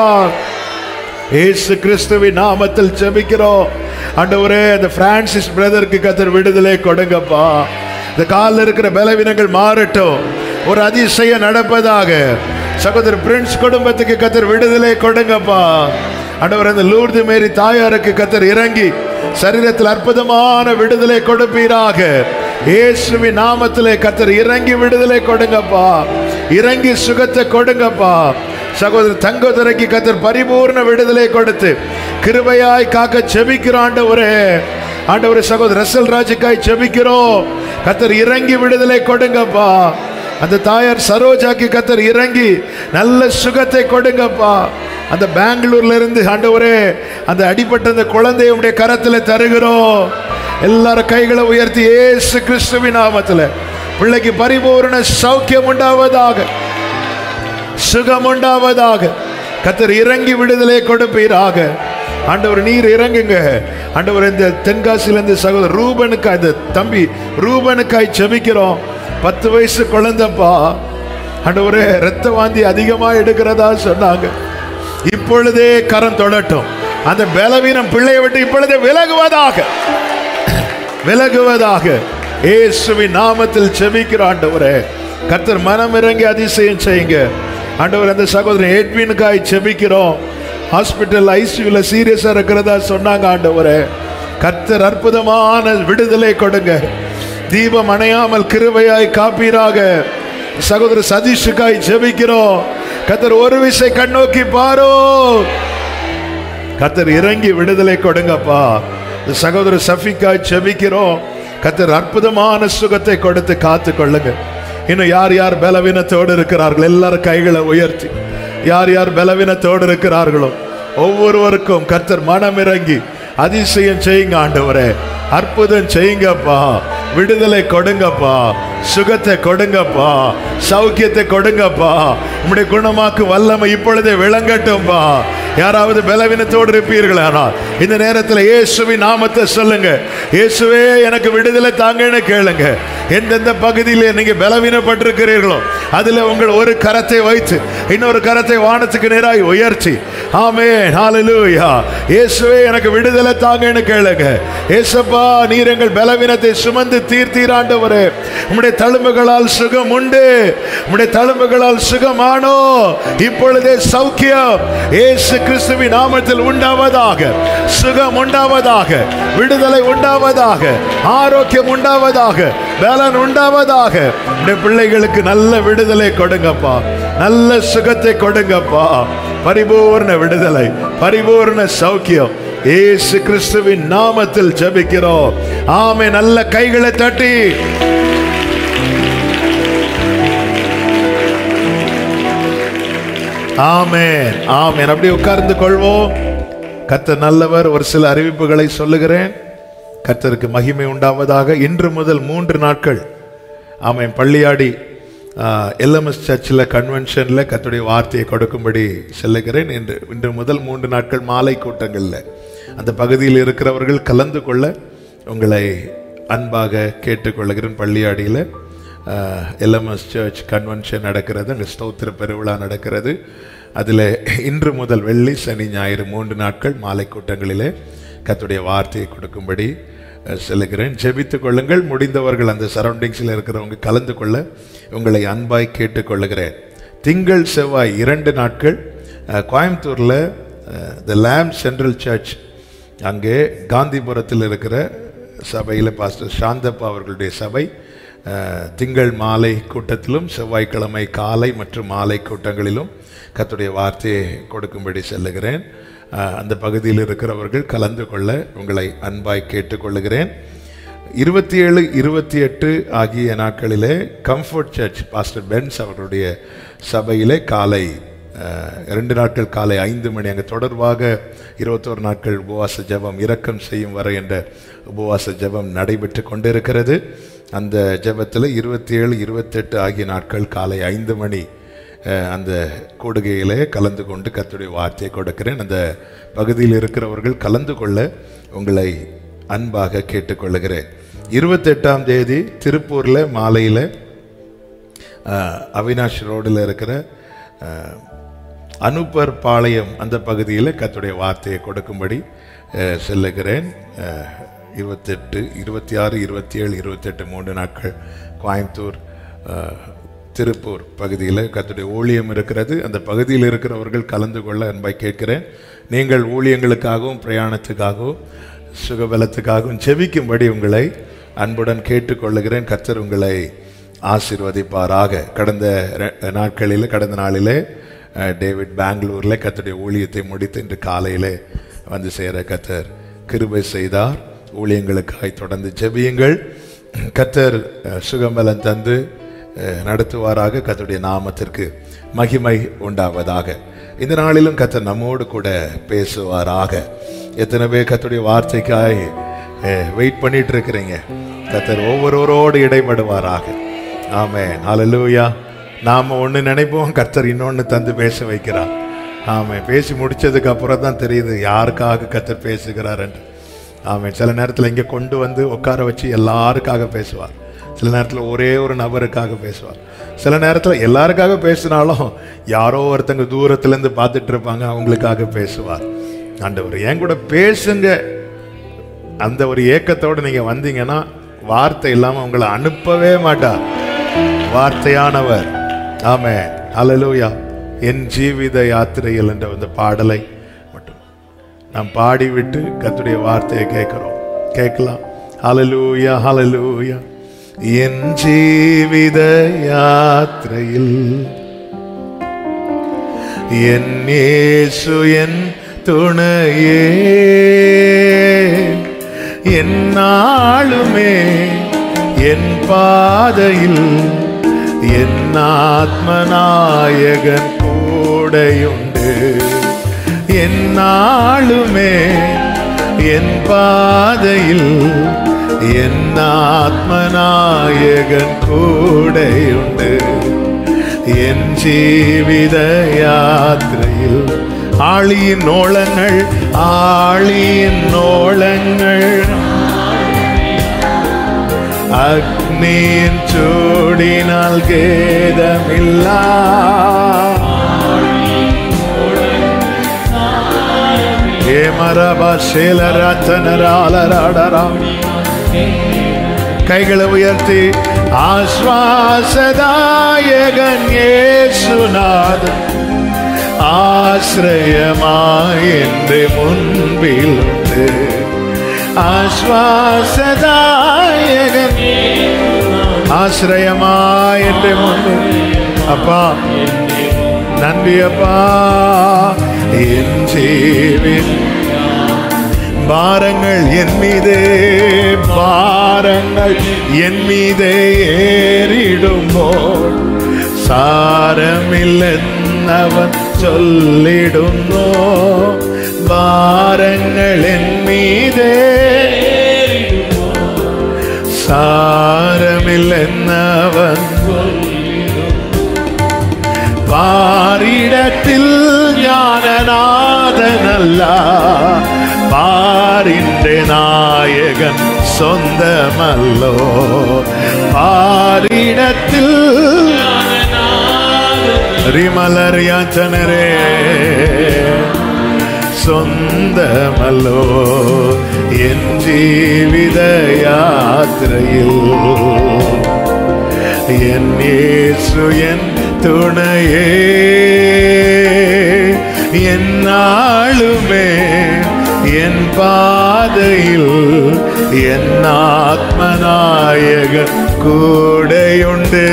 இயேசு கிறிஸ்துவின் நாமத்தில் ஜெபிக்கிறோம். ஆண்டவரே, அந்த பிரான்சிஸ் பிரதருக்கு கர்த்தர் விடுதலை கொடுங்கப்பா. இந்த காலில் இருக்கிற பலவீனங்கள் மாறட்டும், ஒரு அதிசயம் நடப்பதாக. சகோதரர் பிரின்ஸ் குடும்பத்துக்கு கர்த்தர் விடுதலை கொடுங்கப்பா. ஆண்டவர், அந்த லூர்து மேரி தாயாருக்கு கர்த்தர் இறங்கி சரீரத்தில் அற்புதமான விடுதலை கொடுப்பீராக. இயேசுவின் நாமத்திலே கர்த்தர் இறங்கி விடுதலை கொடுங்கப்பா, இறங்கி சுகத்தை கொடுங்கப்பா. சகோதரர் தங்கதுரைக்கு கர்த்தர் பரிபூர்ண விடுதலை கொடுத்து கிருபையாய் காக்க ஜெபிக்கிறோம். ஆண்டவரே, ஆண்டவரே, சகோதரர் ரசல் ராஜுக்காய் ஜெபிக்கிறோம். கர்த்தர் இறங்கி விடுதலை கொடுங்கப்பா. அந்த தாயார் சரோஜாக்கு கர்த்தர் இறங்கி நல்ல சுகத்தை கொடுங்கப்பா. அந்த பெங்களூர்ல இருந்து ஆண்டவரே, அந்த அடிபட்ட அந்த குழந்தையை உடைய கரத்தில் தருகிறோம். எல்லாரும் கைகளை உயர்த்தி இயேசு கிறிஸ்துவின் நாமத்தில் பிள்ளைக்கு பரிபூர்ண சௌக்கியம் உண்டாவதாக, சுகம் உண்டாவதாக. கர்த்தர் இறங்கி விடுதலை கொடுப்பீராக. ஆண்டவர் நீர் இறங்குங்க. ஆண்டவர், இந்த தென்காசியிலிருந்து சகோதரர் ரூபனுக்காய், இந்த தம்பி ரூபனுக்காய் ஜெபிக்கிறோம். 10 வயசு குழந்தைப்பா. ஆண்டவரே, இரத்த வாந்தி அதிகமா எடுக்கிறதா சொன்னாங்க. இப்பொழுதே கரம் தொடட்டும். அந்த பலவீனம் பிள்ளையை விட்டு இப்பொழுதே விலகுவதாக, விலகுவதாக. இயேசுவின் நாமத்தில் ஜெபிக்கிறோம். ஆண்டவரே, கர்த்தர் மனம் இறங்கி அதிசயம் செய்யுங்க. ஆண்டவர், அந்த சகோதரன் எட்வினுக்காய் ஜெபிக்கிறோம். ஹாஸ்பிட்டல் ஐசியூல சீரியஸா இருக்கிறதா சொன்னாங்க. ஆண்டவரே, கர்த்தர் அற்புதமான விடுதலை கொடுங்க. தீபம் அணையாமல் கிருபையாய் காப்பீராக. சகோதரர் சதீஷுக்காய் ஜெபிக்கிறோம். கர்த்தர் ஒரு விசை கண்ணோக்கி பாரோ. கர்த்தர் இறங்கி விடுதலை கொடுங்கப்பா. சகோதரர் சஃபிக்காய் ஜெபிக்கிறோம். கர்த்தர் அற்புதமான சுகத்தை கொடுத்து காத்து கொள்ளுங்க. இன்னும் யார் யார் பலவீனத்தோடு இருக்கிறார்கள் எல்லாரும் கைகளை உயர்த்தி, யார் யார் பலவீனத்தோடு இருக்கிறார்களோ ஒவ்வொருவருக்கும் கர்த்தர் மனம் இறங்கி அதிசயம் செய்யுங்க. ஆண்டவரே, அற்புதம் செய்யுங்கப்பா, விடுதலை கொடுங்கப்பா, சுகத்தை கொடுங்கப்பா, சௌக்கியத்தை கொடுங்கப்பா. உம்முடைய குணமாக்கு வல்லமை இப்பொழுதே விளங்கட்டும்பா. யாராவது பலவீனத்தோடு இருப்பீர்களானால் இந்த நேரத்தில் இயேசுவின் நாமத்தை சொல்லுங்க. இயேசுவே எனக்கு விடுதலை தாங்கன்னு கேளுங்க. எந்தெந்த பகுதியிலே நீங்க பலவீனப்பட்டிருக்கிறீர்களோ அதுல உங்கள் ஒரு கரத்தை வைத்து இன்னொரு கரத்தை வானத்துக்கு நேராய் உயர்த்தி ஆமென், ஹல்லேலூயா, இயேசுவே எனக்கு விடுதலை தாங்கன்னு கேளுங்க. இயேசுப்பா, நீர் எங்கள் பலவீனத்தை சுமந்து தீர்த்தீராண்டவரே. உம்முடைய தழும்புகளால் சுகம் உண்டு, உம்முடைய தழும்புகளால் சுகமானோ. இப்பொழுதே சௌக்கியம் இயேசு கிறிஸ்துவின் நாமத்தில் உண்டாவதாக, சுகம் உண்டாவதாக, விடுதலை உண்டாவதாக, ஆரோக்கியம் உண்டாவதாக, பலன் உண்டாவதாக. இந்த பிள்ளைகளுக்கு நல்ல விடுதலை கொடுங்கப்பா, நல்ல சுகத்தை கொடுங்கப்பா, பரிபூர்ண விடுதலை, பரிபூர்ண சௌக்கியம் இயேசு கிறிஸ்துவின் நாமத்தில் ஜெபிக்கிறோம். ஆமென். நல்ல கைகளை தட்டி ஆமென், ஆமென். அப்படி உட்கார்ந்து கொள்வோம். கர்த்தர் நல்லவர். ஒரு சில அறிவிப்புகளை சொல்லுகிறேன். கர்த்தருக்கு மகிமை உண்டாவதாக. இன்று முதல் 3 நாட்கள் ஆமென், பள்ளியாடி LMS சர்ச்சில் கன்வென்ஷனில் கர்த்தருடைய வார்த்தையை கொடுக்கும்படி செல்லுகிறேன். இன்று முதல் 3 நாட்கள் மாலை கூட்டங்களில் அந்த பகுதியில் இருக்கிறவர்கள் கலந்து கொள்ள உங்களை அன்பாக கேட்டுக்கொள்கிறேன். பள்ளியாடியில் LMS சர்ச் கன்வென்ஷன் நடக்கிறது, அங்கே ஸ்தோத்திர பெருவிழா நடக்கிறது. அதில் இன்று முதல் வெள்ளி, சனி, ஞாயிறு 3 நாட்கள் மாலை கூட்டங்களிலே கர்த்தருடைய வார்த்தையை கொடுக்கும்படி செல்லுகிறேன். ஜெபித்து கொள்ளுங்கள். முடிந்தவர்கள் அந்த சரௌண்டிங்ஸில் இருக்கிறவங்க கலந்து கொள்ள உங்களை அன்பாய் கேட்டுக்கொள்ளுகிறேன். திங்கள், செவ்வாய் 2 நாட்கள் கோயம்புத்தூரில் த லேம் சென்ட்ரல் சர்ச், அங்கே காந்திபுரத்தில் இருக்கிற சபையில் பாஸ்டர் சாந்தப்பா அவர்களுடைய சபை திங்கள் மாலை கூட்டத்திலும் செவ்வாய்க்கிழமை காலை மற்றும் மாலை கூட்டங்களிலும் கர்த்தருடைய வார்த்தையை கொடுக்கும்படி செல்லுகிறேன். அந்த பகுதியில் இருக்கிறவர்கள் கலந்து கொள்ள உங்களை அன்பாய் கேட்டுக்கொள்ளுகிறேன். 27, 28 ஆகிய நாட்களிலே கம்ஃபர்ட் சர்ச் பாஸ்டர் பென்ஸ் அவர்களுடைய சபையிலே காலை 2 நாட்கள் காலை 5 மணி, அங்கே தொடர்பாக 21 நாட்கள் உபவாச ஜெபம், இரக்கம் செய்யும் வரை என்ற உபவாச ஜெபம் நடைபெற்று கொண்டிருக்கிறது. அந்த ஜெபத்தில் 27, 28 ஆகிய நாட்கள் காலை 5 மணி அந்த கூடுகையிலே கலந்து கொண்டு கர்த்தருடைய வார்த்தையை கொடுக்கிறேன். அந்த பகுதியில் இருக்கிறவர்கள் கலந்து கொள்ள உங்களை அன்பாக கேட்டுக்கொள்ளுகிறேன். 28ஆம் தேதி திருப்பூரில் மாலையில் அவினாஷ் ரோடில் இருக்கிற அனுப்பர் பாளையம் அந்த பகுதியில் கர்த்தருடைய வார்த்தையை கொடுக்கும்படி செல்லுகிறேன். 28, 26, 27, 28 3 நாட்கள் கோயம்புத்தூர், திருப்பூர் பகுதியில் கர்த்தருடைய ஊழியம் இருக்கிறது. அந்த பகுதியில் இருக்கிறவர்கள் கலந்து கொள்ள அன்பாய் கேட்கிறேன். நீங்கள் ஊழியங்களுக்காகவும் பிரயாணத்துக்காகவும் சுகபலத்துக்காகவும் ஜெபிக்கும்படி உங்களை அன்புடன் கேட்டுக்கொள்ளுகிறேன். கர்த்தர் உங்களை ஆசீர்வதிப்பாராக. கடந்த நாளிலே டேவிட் பெங்களூரில் கர்த்தருடைய ஊழியத்தை முடித்து இன்று காலையிலே வந்து சேர கர்த்தர் கிருபை செய்தார். ஊழியங்களுக்காய் தொடர்ந்து ஜெபியுங்கள். கர்த்தர் சுகபலன் தந்து நடத்துவாராக. கர்த்தருடைய நாமத்திற்கு மகிமை உண்டாவதாக. இந்த நாளிலும் கர்த்தர் நம்மோடு கூட பேசுவாராக. எத்தனை பேர் கர்த்தருடைய வார்த்தைக்காய் வெயிட் பண்ணிட்டு இருக்கிறீங்க? கர்த்தர் ஒவ்வொருவரோடு இடைபடுவாராக. ஆமென், ஹல்லேலூயா. நாம் ஒன்று நினைப்போம், கர்த்தர் இன்னொன்று தந்து பேச வைக்கிறார். ஆமென். பேசி முடிச்சதுக்கு அப்புறம் தான் தெரியுது யாருக்காக கர்த்தர் பேசுகிறார் என்று. ஆமென். சில நேரத்தில் இங்கே கொண்டு வந்து உட்கார வச்சு எல்லாருக்காக பேசுவார். சில நேரத்தில் ஒரே ஒரு நபருக்காக பேசுவார். சில நேரத்தில் எல்லாருக்காக பேசினாலும் யாரோ ஒருத்தங்க தூரத்துலேருந்து பார்த்துட்டு இருப்பாங்க, அவங்களுக்காக பேசுவார். ஆண்டவர் என் கூட பேசுங்க, அந்த ஒரு ஏக்கத்தோடு நீங்கள் வந்தீங்கன்னா வார்த்தை இல்லாமல் உங்களை அனுப்பவே மாட்டார். வார்த்தையானவர். ஆமென், ஹல்லேலூயா. என் ஜீவித யாத்திரையில் என்ற அந்த பாடலை மட்டும் நாம் பாடிவிட்டு கர்த்தருடைய வார்த்தையை கேட்கலாம். ஹல்லேலூயா, ஹல்லேலூயா. என் ஜீவித யாத்திரையில் என் இயேசு என் துணையே, என் நாளுமே என் பாதையில் என் ஆத்மநாயகன் கூடையுண்டு. என் நாளுமே என் பாதையில் என் ஆத்மநாயகன் கூடையுண்டு. என் ஜீவித யாத்திரையில் ஆழியின் ஓளங்கள் அக்னியின் சூடினால் கேதமில்லா. கைகளை உயர்த்தி ஆஸ்வாசதாயகன் இயேசுநாதன் ஆசிரயமாய் என்று முன்பில் உண்டு. ஆஸ்வாசதாயகன் ஆசிரயமாய் என்று முன்பில். அப்பா நன்றி அப்பா. என் ஜீவின் பாரங்கள் என் மீதே ஏறிடும்போது சாரமில்லவன் சொல்லிடுமோ. பாரங்கள் என் மீதே சாரமில்லவன் பாரிடத்தில் ஞானநாதனல்ல. பாரின்ற நாயகன் சொந்தமல்லோ. பாரிடத்தில் ரிமலரியாச்சனரே சொந்தமல்லோ. என் ஜீவித யாத்திரையில் என் இயேசு என் துணையே. என்னாலுமே என் பாதையில் என் ஆத்மநாயகன் கூடையுண்டு.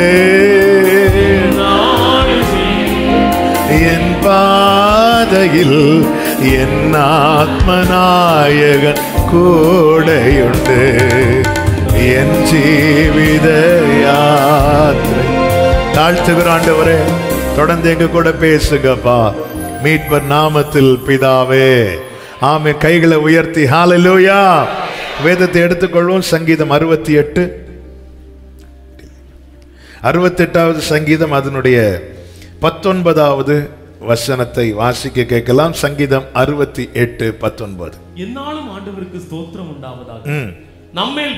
என் பாதையில் என் ஆத்மநாயகன் கூடையுண்டு. என் ஜீவித யாத்திரை தாழ்த்துகிற ஆண்டவரே தொடர்ந்து எங்க கூட பேசுங்கப்பா. மீட்பர் நாமத்தில் பிதாவே ஆமென். கைகளை உயர்த்தி ஹல்லேலூயா. வேதத்தை எடுத்துக்கொள்வோம். சங்கீதம் 68வது சங்கீதம் அதனுடைய 19வது வசனத்தை வாசிக்க கேட்கலாம். சங்கீதம் 68:19. என்னாலும் ஆண்டவருக்கு ஸ்தோத்திரம் உண்டாவதாக. நம்மேல்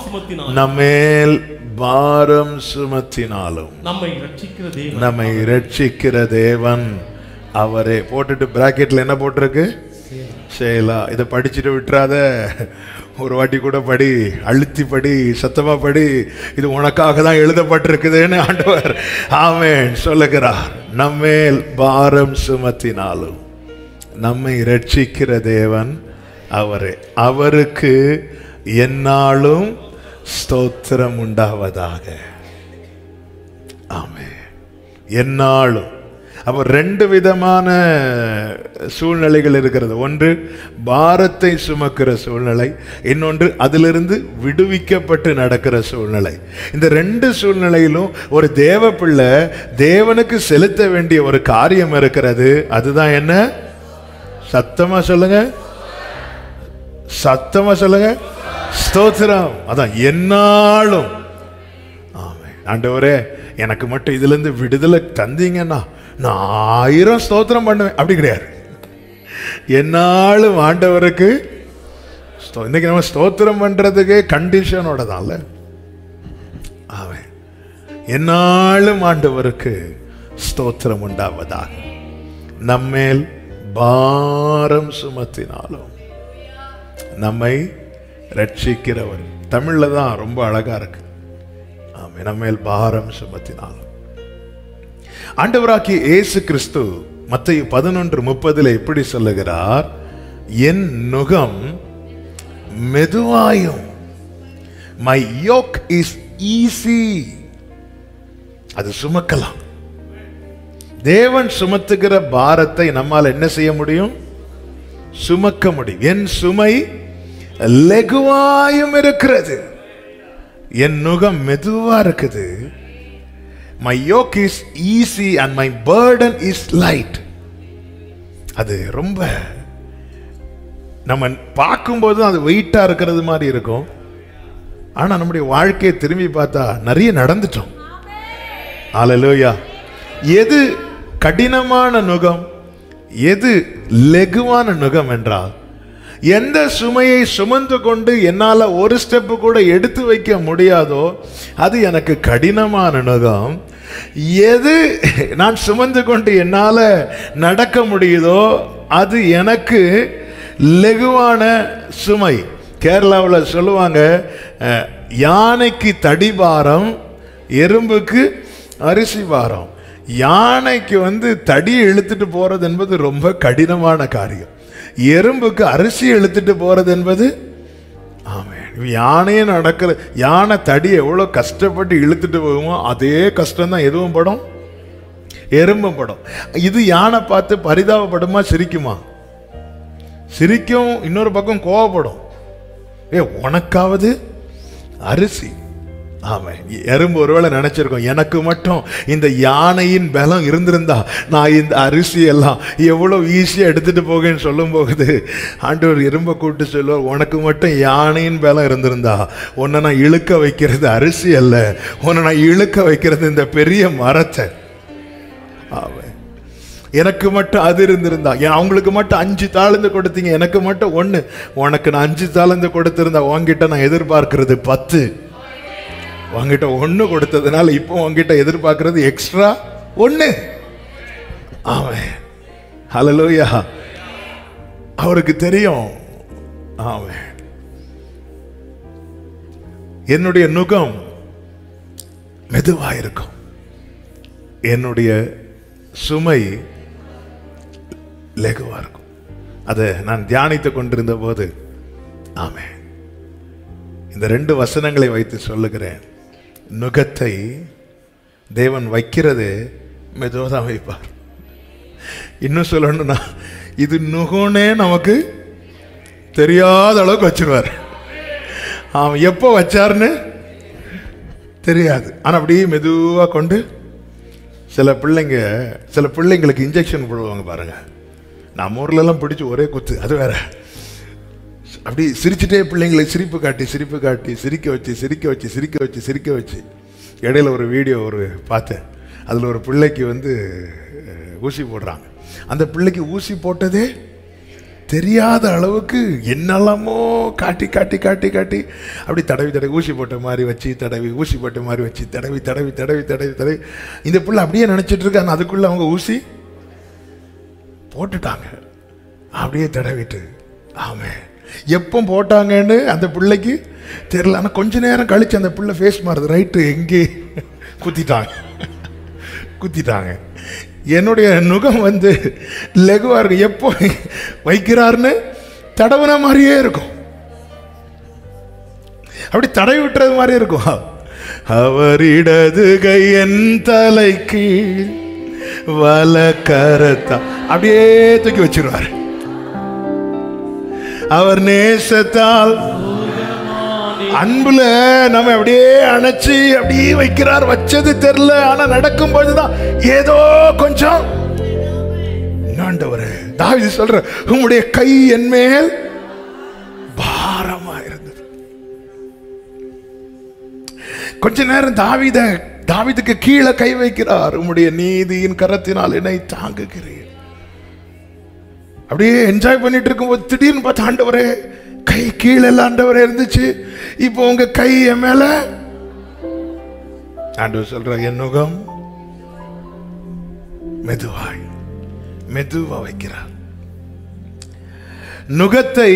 பாரம் சுமத்தினாலும் நம்மை ரட்சிக்கிற தேவன் அவரே. போட்டுட்டு பிராக்கெட்ல என்ன போட்டிருக்கு? சேலா. இதை படிச்சுட்டு விட்டுறாத. ஒரு வாட்டி கூட படி, அழுத்தி படி, சத்தமா படி. இது உனக்காக தான் எழுதப்பட்டிருக்குதுன்னு ஆண்டவர் ஆமென் சொல்லுகிறார். நம்மேல் பாரம் சுமத்தினாலும் நம்மை ரட்சிக்கிற தேவன் அவரே. அவருக்கு என்னாலும் ஸ்தோத்திரம் உண்டாவதாக. ஆமென். என்னாலும். அப்ப ரெண்டு விதமான சூழ்நிலைகள் இருக்கிறது. ஒன்று பாரத்தை சுமக்கிற சூழ்நிலை, இன்னொன்று அதிலிருந்து விடுவிக்கப்பட்டு நடக்கிற சூழ்நிலை. இந்த ரெண்டு சூழ்நிலையிலும் ஒரு தேவ பிள்ளை தேவனுக்கு செலுத்த வேண்டிய ஒரு காரியம் இருக்கிறது. அதுதான் என்ன? சத்தமா சொல்லுங்க, சத்தமா சொல்லுங்க, ஸ்தோத்திரம். அதான் என்னாலும். ஆமென். ஆண்டவரே எனக்கு மட்டும் இதுல இருந்து விடுதலை தந்தீங்கன்னா நான் 1000 ஸ்தோத்திரம் பண்ணுவேன். அப்படி கிடையாது. என்னாலும் ஆண்டவருக்கு. இன்னைக்கு நம்ம ஸ்தோத்திரம் பண்றதுக்கு கண்டிஷனோட தான்ல. ஆமென். என்னாலும் ஆண்டவருக்கு ஸ்தோத்திரம் உண்டாவதாக. நம்மேல் பாரம் சுமத்தினாலும் நம்மை ரட்சிக்கிறவர். தமிழ்ல தான் ரொம்ப அழகா இருக்கு. ஆமென். நம்மேல் பாரம் சுமத்தினாலும். ஆண்டவராகிய இயேசு கிறிஸ்து மத்தேயு 11:30 எப்படி சொல்லுகிறார்? என் நுகம் மெதுவாயும், my yoke is easy. அது சுமக்கலாம். தேவன் சுமத்துகிற பாரத்தை நம்மால் என்ன செய்ய முடியும்? சுமக்க முடியும். என் சுமை லகுவாயும் இருக்கிறது, என் நுகம் மெதுவா இருக்குது. My yoke is easy and my burden is light. அது ரொம்ப நம்ம பார்க்கும்போது அது வெயிட்டா இருக்கிறது மாதிரி இருக்கும். ஆனா நம்முடைய வாழ்க்கையை திரும்பி பார்த்தா நிறைய நடந்துட்டோம். ஹல்லேலூயா. எது கடினமான நுகம், எது லெகுவான நுகம் என்றால், எந்த சுமையை சுமந்து கொண்டு என்னால் ஒரு ஸ்டெப்பு கூட எடுத்து வைக்க முடியாதோ அது எனக்கு கடினமான நுகம். எது நான் சுமந்து கொண்டு என்னால் நடக்க முடியுதோ அது எனக்கு லெகுவான சுமை. கேரளாவில் சொல்லுவாங்க, யானைக்கு தடி பாரம், எறும்புக்கு அரிசி பாரம். யானைக்கு தடி இழுத்துட்டு போறது என்பது ரொம்ப கடினமான காரியம். எறும்புக்கு அரிசி இழுத்துட்டு போறது என்பது, யானையே நடக்கிற யானை தடி எவ்வளவு கஷ்டப்பட்டு இழுத்துட்டு போகுமோ அதே கஷ்டம் தான் எதுவும் படும், எறும்பும் படும். இது யானை பார்த்து பரிதாபப்படுமா, சிரிக்குமா? சிரிக்கும். இன்னொரு பக்கம் கோவப்படும். உனக்காவது அரிசி. ஆமா, எறும்பு ஒருவேளை நினைச்சிருக்கோம், எனக்கு மட்டும் இந்த யானையின் பலம் இருந்திருந்தா நான் இந்த அரிசி எல்லாம் எவ்வளவு ஈஸியா எடுத்துட்டு போகன்னு சொல்லும் போகுது ஆண்டவர் எறும்பை கூப்பிட்டு சொல்லுவார், உனக்கு மட்டும் யானையின் பலம் இருந்திருந்தா உன்னை நான் இழுக்க வைக்கிறது அரிசி அல்ல, உன்னை நான் இழுக்க வைக்கிறது இந்த பெரிய மரத்தை. ஆமா, எனக்கு மட்டும் அது இருந்திருந்தா, அவங்களுக்கு மட்டும் 5 தாளந்து கொடுத்தீங்க, எனக்கு மட்டும் 1, உனக்கு நான் 5 தாளந்து கொடுத்திருந்தா உன்கிட்ட நான் எதிர்பார்க்கிறது 10. உங்ககிட்ட 1 கொடுத்ததுனால இப்போ உங்ககிட்ட எதிர்பார்க்கிறது எக்ஸ்ட்ரா 1. ஆமென். ஹல்லேலூயா. அவருக்கு தெரியும். ஆமென். என்னுடைய நுகம் மெதுவா இருக்கும், என்னுடைய சுமை லெகுவா இருக்கும். அதை நான் தியானித்துக் கொண்டிருந்த போது, ஆமென், இந்த 2 வசனங்களை வைத்து சொல்லுகிறேன். நுகத்தை தேவன் வைக்கிறது மெதுவாக வைப்பார். இன்னும் சொல்லணும்னா இது நுகனே நமக்கு தெரியாத அளவுக்கு வச்சிருவார். அவன் எப்போ வச்சாருன்னு தெரியாது. ஆனால் அப்படியே மெதுவாக கொண்டு சில பிள்ளைங்களுக்கு இன்ஜெக்ஷன் போடுவாங்க பாருங்க. நம்ம ஊர்லெல்லாம் பிடிச்சி ஒரே குத்து, அது வேற. அப்படி சிரிச்சுட்டே பிள்ளைங்களை சிரிப்பு காட்டி சிரிக்க வச்சு இடையில ஒரு வீடியோ பார்த்தேன். அதில் ஒரு பிள்ளைக்கு ஊசி போடுறாங்க. அந்த பிள்ளைக்கு ஊசி போட்டதே தெரியாத அளவுக்கு என்னெல்லாமோ காட்டி அப்படி தடவி ஊசி போட்ட மாதிரி வச்சு ஊசி போட்ட மாதிரி வச்சு தடவி இந்த பிள்ளை அப்படியே நினைச்சிட்டு இருக்காங்க. அதுக்குள்ள அவங்க ஊசி போட்டுட்டாங்க. அப்படியே தடவிட்டு, ஆமே, எப்போ போட்டாங்கன்னு அந்த பிள்ளைக்கு தெரியல. ஆனால் கொஞ்ச நேரம் கழிச்சு அந்த பிள்ளை ஃபேஸ் மாறுது, ரைட்டு எங்கே குத்திட்டாங்க. என்னுடைய நுகம் லெகுவா இருக்கும். எப்போ வைக்கிறாருன்னு தடவுன மாதிரியே இருக்கும், அப்படி தடவி விட்டுறது மாதிரி இருக்கும். அவர் இடது கை என் தலைக்கு வல கரத்தா அப்படியே தூக்கி வச்சிருவார். அவர் நேசத்தால் அன்புல நம்ம அப்படியே அணைச்சி அப்படியே வைக்கிறார். வச்சது தெரியல, ஆனா நடக்கும் பொழுதுதான் ஏதோ கொஞ்சம். ஆண்டவரே, தாவீது சொல்ற, உம்முடைய கை என் மேல் பாரமா இருந்தது. கொஞ்ச நேரம் தாவீதுக்கு கீழே கை வைக்கிறார். உம்முடைய நீதியின் கரத்தினால் என்னை தாங்குகிறேன். அப்படியே என்ஜாய் பண்ணிட்டு இருக்கும்போது திடீர்னு பார்த்து, ஆண்டவரே கை கீழே ஆண்டவரே இருந்துச்சு, இப்போ உங்க கை என் மேல. ஆண்டவர் சொல்ற, என் நுகம் மெதுவா வைக்கிறார். நுகத்தை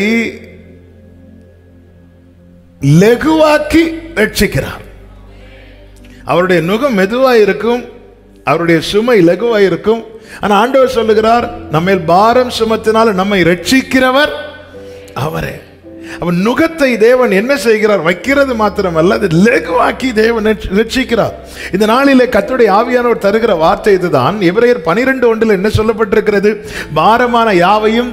லெகுவாக்கி ரட்சிக்கிறார். அவருடைய நுகம் மெதுவா இருக்கும், அவருடைய சுமை லெகுவா இருக்கும். ஆனா ஆண்டவர் சொல்லுகிறார், நம்ம பாரம் சுமத்தினால நம்மை ரட்சிக்கிறவர் அவரே. அவன் நுகத்தை தேவன் என்ன செய்கிறார்? வைக்கிறது மாத்திரமல்ல, அது லெகுவாக்கி தேவன் ரட்சிக்கிறார். இந்த நாளிலே கர்த்தருடைய ஆவியானவர் தருகிற வார்த்தை இதுதான். எபிரேயர் 12:1 என்ன சொல்லப்பட்டிருக்கிறது? பாரமான யாவையும்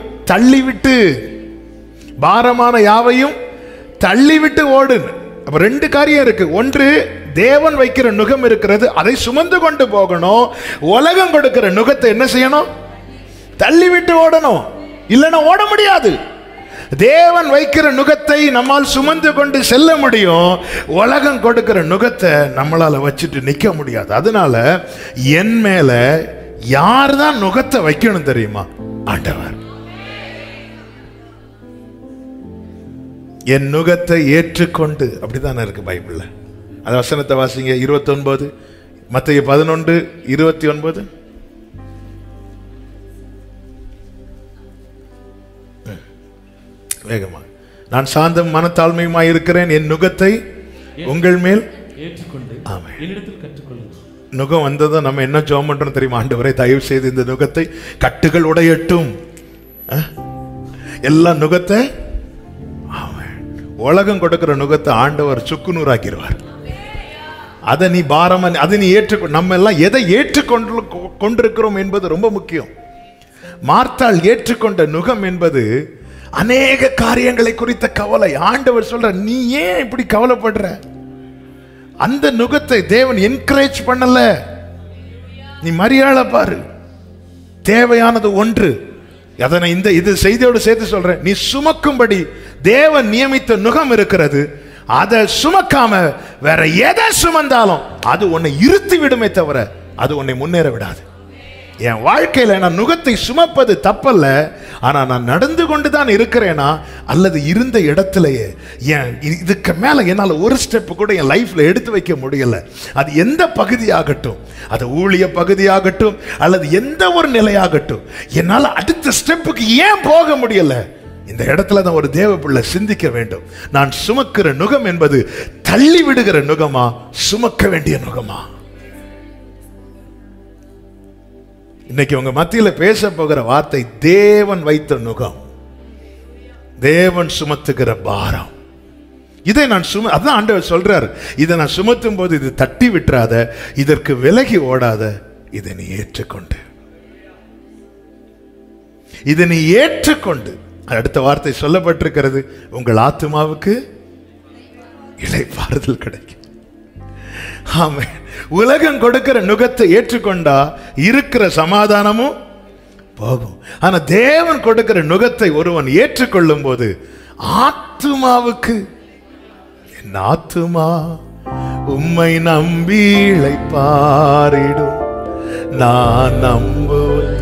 தள்ளிவிட்டு ஓடு. அப்ப 2 காரியம் இருக்கு. ஒன்று, தேவன் வைக்கிற நுகம் இருக்கிறது, அதை சுமந்து கொண்டு போகணும். உலகம் கொடுக்கிற நுகத்தை என்ன செய்யணும்? தள்ளிவிட்டு ஓடணும். இல்லைன்னா ஓட முடியாது. தேவன் வைக்கிற நுகத்தை நம்மால் சுமந்து கொண்டு செல்ல முடியும். உலகம் கொடுக்கிற நுகத்தை நம்மளால வச்சுட்டு நிக்க முடியாது. அதனால என் மேல யார் தான் நுகத்தை வைக்கணும் தெரியுமா? ஆண்டவர். என் நுகத்தை ஏற்றுக்கொண்டு, அப்படித்தானே இருக்கு பைபிள்ல. அந்த வசனத்தை வாசிங்க. 29 மத்தேயு 11:29. வேகமா. நான் சாந்தம் மனத்தாழ்மையுமாய் இருக்கிறேன், என் நுகத்தை உங்கள் மேல் ஏற்றுக்கொண்டு என்னிடத்தில் கற்றுக்கொள்ளுங்கள். நுகம் வந்ததும் நம்ம என்ன ஜெபம் பண்றோம் தெரியுமா? ஆண்டவரே தயவு செய்து இந்த நுகத்தை கட்டுகள் உடையட்டும். எல்லா நுகத்தை, உலகம் கொடுக்கிற நுகத்தை ஆண்டவர் சுக்குநூறாக்கிடுவார். அதை நீ பாரமா, அதை நீ ஏற்றுக்கொண்டு, நம்ம எல்லாம் எதை கொண்டிருக்கிறோம் என்பது ரொம்ப முக்கியம். மார்த்தாள் ஏற்றுக்கொண்ட நுகம் என்பது அநேக காரியங்களை குறித்த கவலை. ஆண்டவர் சொல்ற, நீ ஏன் இப்படி கவலைப்படுற? அந்த நுகத்தை தேவன் என்கரேஜ் பண்ணல. நீ மரியாதை பாரு, தேவையானது ஒன்று. அதனை இது செய்தியோடு சேர்த்து சொல்றேன். நீ சுமக்கும்படி தேவன் நியமித்த நுகம் இருக்கிறது. அதை சுமக்காம வேற எதை சுமந்தாலும் அது உன்னை இருத்தி விடுமே தவிர அது உன்னை முன்னேற விடாது. என் வாழ்க்கையில நான் நுகத்தை சுமப்பது தப்பல்ல, ஆனா நான் நடந்து கொண்டுதான் இருக்கிறேனா அல்லது இருந்த இடத்திலேயே இதுக்கு மேல என்னால் ஒரு ஸ்டெப் கூட என் லைஃப்ல எடுத்து வைக்க முடியல. அது எந்த பகுதியாகட்டும், அது ஊழிய பகுதியாகட்டும் அல்லது எந்த ஒரு நிலையாகட்டும், என்னால் அடுத்த ஸ்டெப்புக்கு ஏன் போக முடியல? இந்த இடத்துல தான் ஒரு தேவ பிள்ளை சிந்திக்க வேண்டும். நான் சுமக்கிற நுகம் என்பது தள்ளி விடுகிற நுகமா, சுமக்க வேண்டிய நுகமா? இன்னைக்கு உங்க மத்தியில பேச போகிற வார்த்தை தேவன் வைத்த நுகம், தேவன் சுமத்துகிற பாரம். இதை நான் அதான் ஆண்டவர் சொல்றார், இதை நான் சுமத்தும் போது இது தட்டி விட்டுறாத, இதற்கு விலகி ஓடாத, இதை நீ ஏற்றுக்கொண்டு, இதை நீ ஏற்றுக்கொண்டு. அடுத்த வார்த்தை சொல்லப்பட்டிருக்கிறது, உங்கள் ஆத்துமாவுக்கு இளைப்பாறுதல் கிடைக்கும். ஆமென். உலகம் கொடுக்கிற நுகத்தை ஏற்றுக்கொண்டா இருக்கிற சமாதானமும் போகும். ஆனா தேவன் கொடுக்கிற நுகத்தை ஒருவன் ஏற்றுக்கொள்ளும் போது ஆத்துமாவுக்கு, என் ஆத்துமா உம்மை நம்பி இளைப்பாறிடும், நான் நம்புவேன்.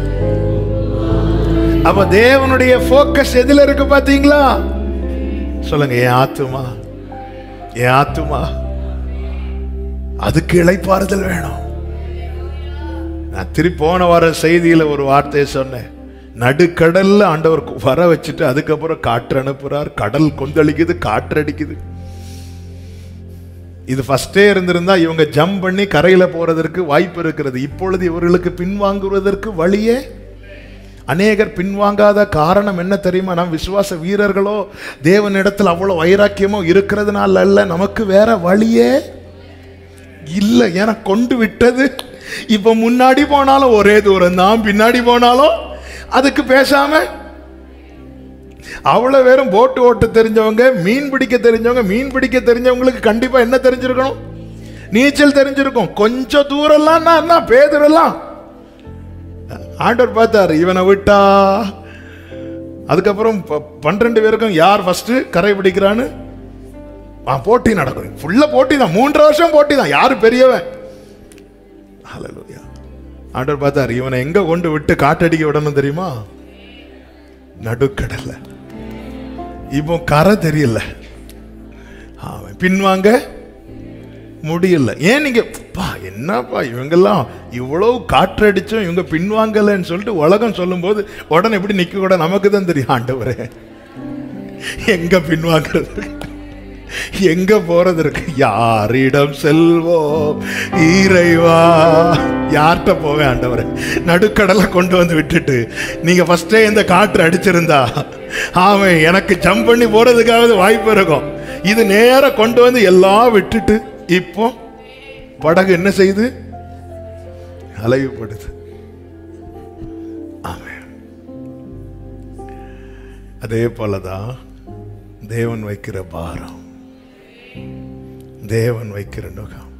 அப்ப தேவனுடைய போக்கஸ் எதுல இருக்கு பாத்தீங்களா? சொல்லுங்க, என் ஆத்துமா, என் ஆத்துமா, அதுக்கு இளைப்பாறுதல் வேணும். நான் திருப்பி போன வார செய்தியில ஒரு வார்த்தையை சொன்னேன். நடுக்கடல்ல ஆண்டவர் வர வச்சுட்டு அதுக்கப்புறம் காற்று அனுப்புறார், கடல் கொந்தளிக்குது, காற்று அடிக்குது. இது ஃபர்ஸ்டே இருந்திருந்தா இவங்க ஜம்ப் பண்ணி கரையில போறதற்கு வாய்ப்பு இருக்கிறது. இப்பொழுது இவர்களுக்கு பின்வாங்குவதற்கு வழியே, அநேகர் பின்வாங்காத காரணம் என்ன தெரியுமா? நம் விசுவாச வீரர்களோ தேவனிடத்தில் அவ்வளவு வைராக்கியமோ இருக்கிறதுனால அல்ல, நமக்கு வேற வழியே இல்ல. என கொண்டு விட்டது. இப்ப முன்னாடி போனாலும் ஒரே தூரம் தான், பின்னாடி போனாலும் அதுக்கு பேசாம அவ்வளவு பேரும் போட்டு ஓட்ட தெரிஞ்சவங்க, மீன் பிடிக்க தெரிஞ்சவங்க. மீன் பிடிக்க தெரிஞ்சவங்களுக்கு கண்டிப்பா என்ன தெரிஞ்சிருக்கணும்? நீச்சல் தெரிஞ்சிருக்கும். கொஞ்சம் தூரம்லாம் பேதுரெல்லாம் ஆண்டவர் பார்த்தாரு, இவனை விட்டா அதுக்கப்புறம் 12 பேருக்கும் யார் ஃபர்ஸ்ட் கரை பிடிக்கிறான்னு போட்டி நடக்கும். ஃபுல்லா போட்டி தான், 3 வருஷம் போட்டி தான், யாரு பெரியவன். ஹல்லேலூயா. ஆண்டவர் பார்த்தார், இவனை எங்க கொண்டு விட்டு காட்டடிக்க விடணும் தெரியுமா? நடுக்கடல்ல. இப்போ கரை தெரியல, பின்வாங்க முடியல. ஏன் நீங்க என்னப்பா இவங்கெல்லாம் இவ்வளவு காற்றடிச்சும் இவங்க பின்வாங்கலன்னு சொல்லிட்டு உலகம் சொல்லும் போது உடனே எப்படி நிக்க கூட நமக்கு தான் தெரியும். ஆண்டவரே, எங்க பின்வாங்கிறது, எங்க போறது இருக்கு? யாரிடம் செல்வோம் இறைவா? யார்கிட்ட போவேன் ஆண்டவரே? நடுக்கடலை கொண்டு வந்து விட்டுட்டு நீங்க ஃபர்ஸ்டே இந்த காற்று அடிச்சிருந்தா ஆமே எனக்கு ஜம்ப் பண்ணி போறதுக்காவது வாய்ப்பு இருக்கும். இது நேர கொண்டு வந்து எல்லாம் விட்டுட்டு இப்போ படகு என்ன செய்யுது? அலைவுபடுது. ஆமென். அதே போலதான் தேவன் வைக்கிற பாரம், தேவன் வைக்கிற நுகம்.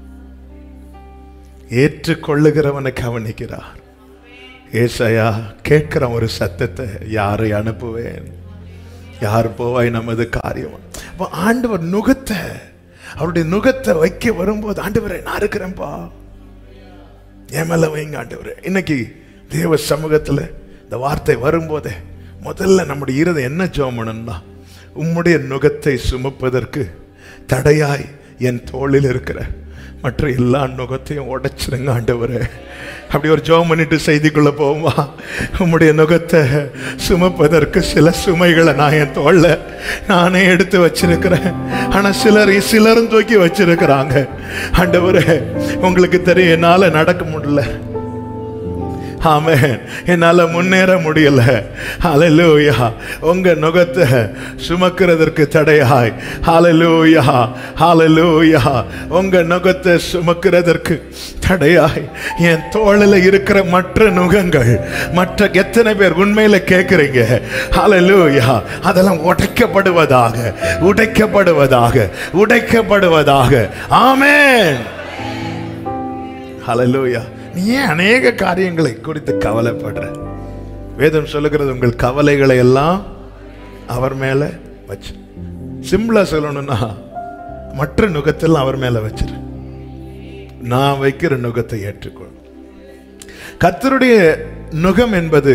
ஏற்றுக்கொள்ளுகிறவனை கவனிக்கிறார். ஏசாயா கேட்கிற ஒரு சத்தத்தை, யாரை அனுப்புவேன், யார் போவாய் நமது காரியம். அப்போ ஆண்டவர் நுகத்தை, அவருடைய நுகத்தை வைக்க வரும்போது, ஆண்டவரே நான் இருக்கிறேன்ப்பா, என் மேல வைங்க ஆண்டவரே. இன்னைக்கு தேவ சமூகத்துல இந்த வார்த்தை வரும்போதே முதல்ல நம்முடைய இருதயம் என்ன ஜெபம் பண்ணணும்னா, உம்முடைய நுகத்தை சுமப்பதற்கு தடையாய் என் தோளில் இருக்கிற மற்ற எல்லா நுகத்தையும் உடைச்சிருங்க ஆண்டவரே. அப்படி ஒரு ஜெபம் பண்ணிட்டு செய்திக்குள்ள போவோமா? உம்முடைய நுகத்தை சுமப்பதற்கு சில சுமைகளை நான் என் தோல்ல நானே எடுத்து வச்சிருக்கிறேன். ஆனா சிலரும் தூக்கி வச்சிருக்கிறாங்க. ஆண்டவரே உங்களுக்கு தெரியும், என்னால நடக்க முடியல, ஆமென், என்னால முன்னேற முடியல. ஹல்லேலூயா. உங்க நுகத்தை சுமக்கிறதற்கு தடையாய், ஹல்லேலூயா ஹல்லேலூயா, உங்க நுகத்தை சுமக்கிறதற்கு தடையாய் என் தோளில் இருக்கிற மற்ற நுகங்கள், மற்ற எத்தனை பேர் உண்மையில கேட்கிறீங்க? ஹல்லேலூயா. அதெல்லாம் உடைக்கப்படுவதாக, உடைக்கப்படுவதாக, உடைக்கப்படுவதாக. ஆமென். ஹல்லேலூயா. நீ ஏன் அநேக காரியங்களை குறித்து கவலைப்படுற? வேதம் சொல்லுகிறது, உங்கள் கவலைகளை எல்லாம் அவர் மேல வச்சு. சிம்பிளா சொல்லணும்னா, மற்ற நுகத்தெல்லாம் அவர் மேல வச்சிரு. நான் வைக்கிற நுகத்தை ஏற்றுக்கொள். கர்த்தருடைய நுகம் என்பது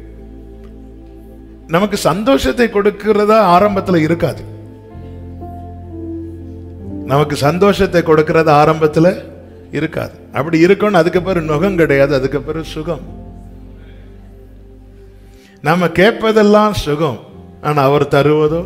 நமக்கு சந்தோஷத்தை கொடுக்கிறதா ஆரம்பத்தில் இருக்காது. நமக்கு சந்தோஷத்தை கொடுக்கிறதா ஆரம்பத்தில் இருக்காது. அப்படி இருக்கணும். அதுக்கு பிறகு நுகம் கிடையாது, அதுக்கு பிறகு சுகம். நம்ம கேட்பதெல்லாம் சுகம், ஆனா அவர் தருவதோ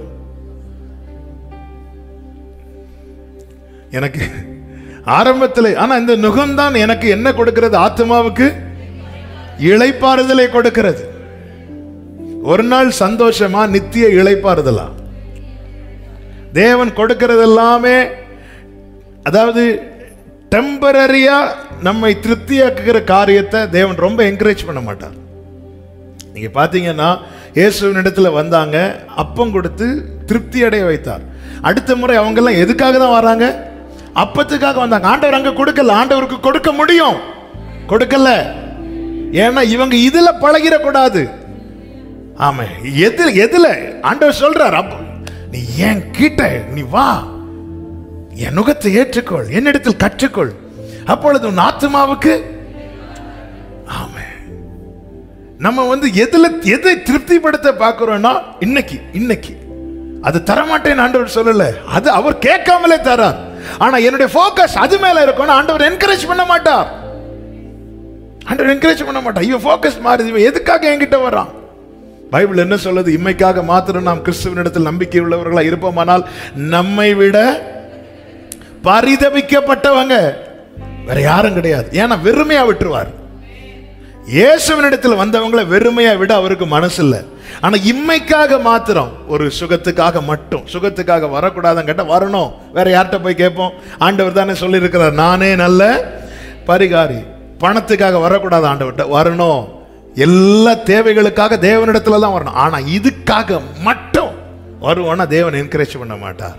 எனக்கு ஆரம்பத்தில். ஆனா இந்த நுகம் தான் எனக்கு என்ன கொடுக்கிறது? ஆத்மாவுக்கு இளைப்பாறுதலை கொடுக்கிறது. ஒரு நாள் சந்தோஷமா, நித்திய இளைப்பாறுதலா? தேவன் கொடுக்கிறது எல்லாமே, அதாவது டெம்பரரியா நம்மை திருப்தியாக்குகிற காரியத்தை தேவன் ரொம்ப என்கரேஜ் பண்ண மாட்டார். நீங்க பாத்தீங்கன்னா, இயேசுவின் இடத்துல வந்தாங்க, அப்பம் கொடுத்து திருப்தி அடைய வைத்தார். அடுத்த முறை அவங்க எல்லாம் எதுக்காக தான் வராங்க? அப்பத்துக்காக வந்தாங்க. ஆண்டவர் அங்க கொடுக்கல. ஆண்டவருக்கு கொடுக்க முடியும், கொடுக்கல. ஏன்னா இவங்க இதுல பழகிடக்கூடாது. ஆமா, எதுல ஆண்டவர் சொல்றார், அப்ப நீ ஏன் கிட்ட நீ வா, என் நுகத்தை ஏற்றுக்கொள், என்னிடத்தில் கற்றுக்கொள், அப்பொழுது உன் ஆத்மாவுக்கு. ஆமே, நம்ம எதை திருப்திப்படுத்த பார்க்கிறோம்னா, இன்னைக்கு அது தரமாட்டேன்னு ஆண்டவர் சொல்லல, அது அவர் கேட்காமலே தரார். ஆனா என்னுடைய போக்கஸ் அது மேல இருக்கணும். ஆண்டவர் என்கரேஜ் பண்ண மாட்டார். ஆண்டவர் என்கரேஜ் பண்ண மாட்டார். இவன் போக்கஸ் மாறுது. இவன் எதுக்காக என்கிட்ட வர்றான்? பைபிள் என்ன சொல்லுது? இம்மைக்காக மாத்திரம் நாம் கிறிஸ்துவனிடத்தில் நம்பிக்கை உள்ளவர்களா இருப்போமானால் நம்மை விட பரிதபிக்கப்பட்டவங்க வேற யாரும் கிடையாது. ஏன்னா வெறுமையா விட்டுருவார். இயேசுவினிடத்தில் வந்தவங்களை வெறுமையா விட அவருக்கு மனசு இல்லை. ஆனா இம்மைக்காக மாத்திரம், ஒரு சுகத்துக்காக மட்டும், சுகத்துக்காக வரக்கூடாதுன்னு கேட்டா வரணும். வேற யார்கிட்ட போய் கேட்போம்? ஆண்டவர் தானே சொல்லி இருக்கிறார், நானே நல்ல பரிகாரி. பணத்துக்காக வரக்கூடாது, ஆண்டவர்கிட்ட வரணும். எல்லா தேவைகளுக்காக தேவனிடத்துல தான் வரணும். ஆனா இதுக்காக மட்டும் வருவோம்னா தேவன் என்கரேஜ் பண்ண மாட்டார்.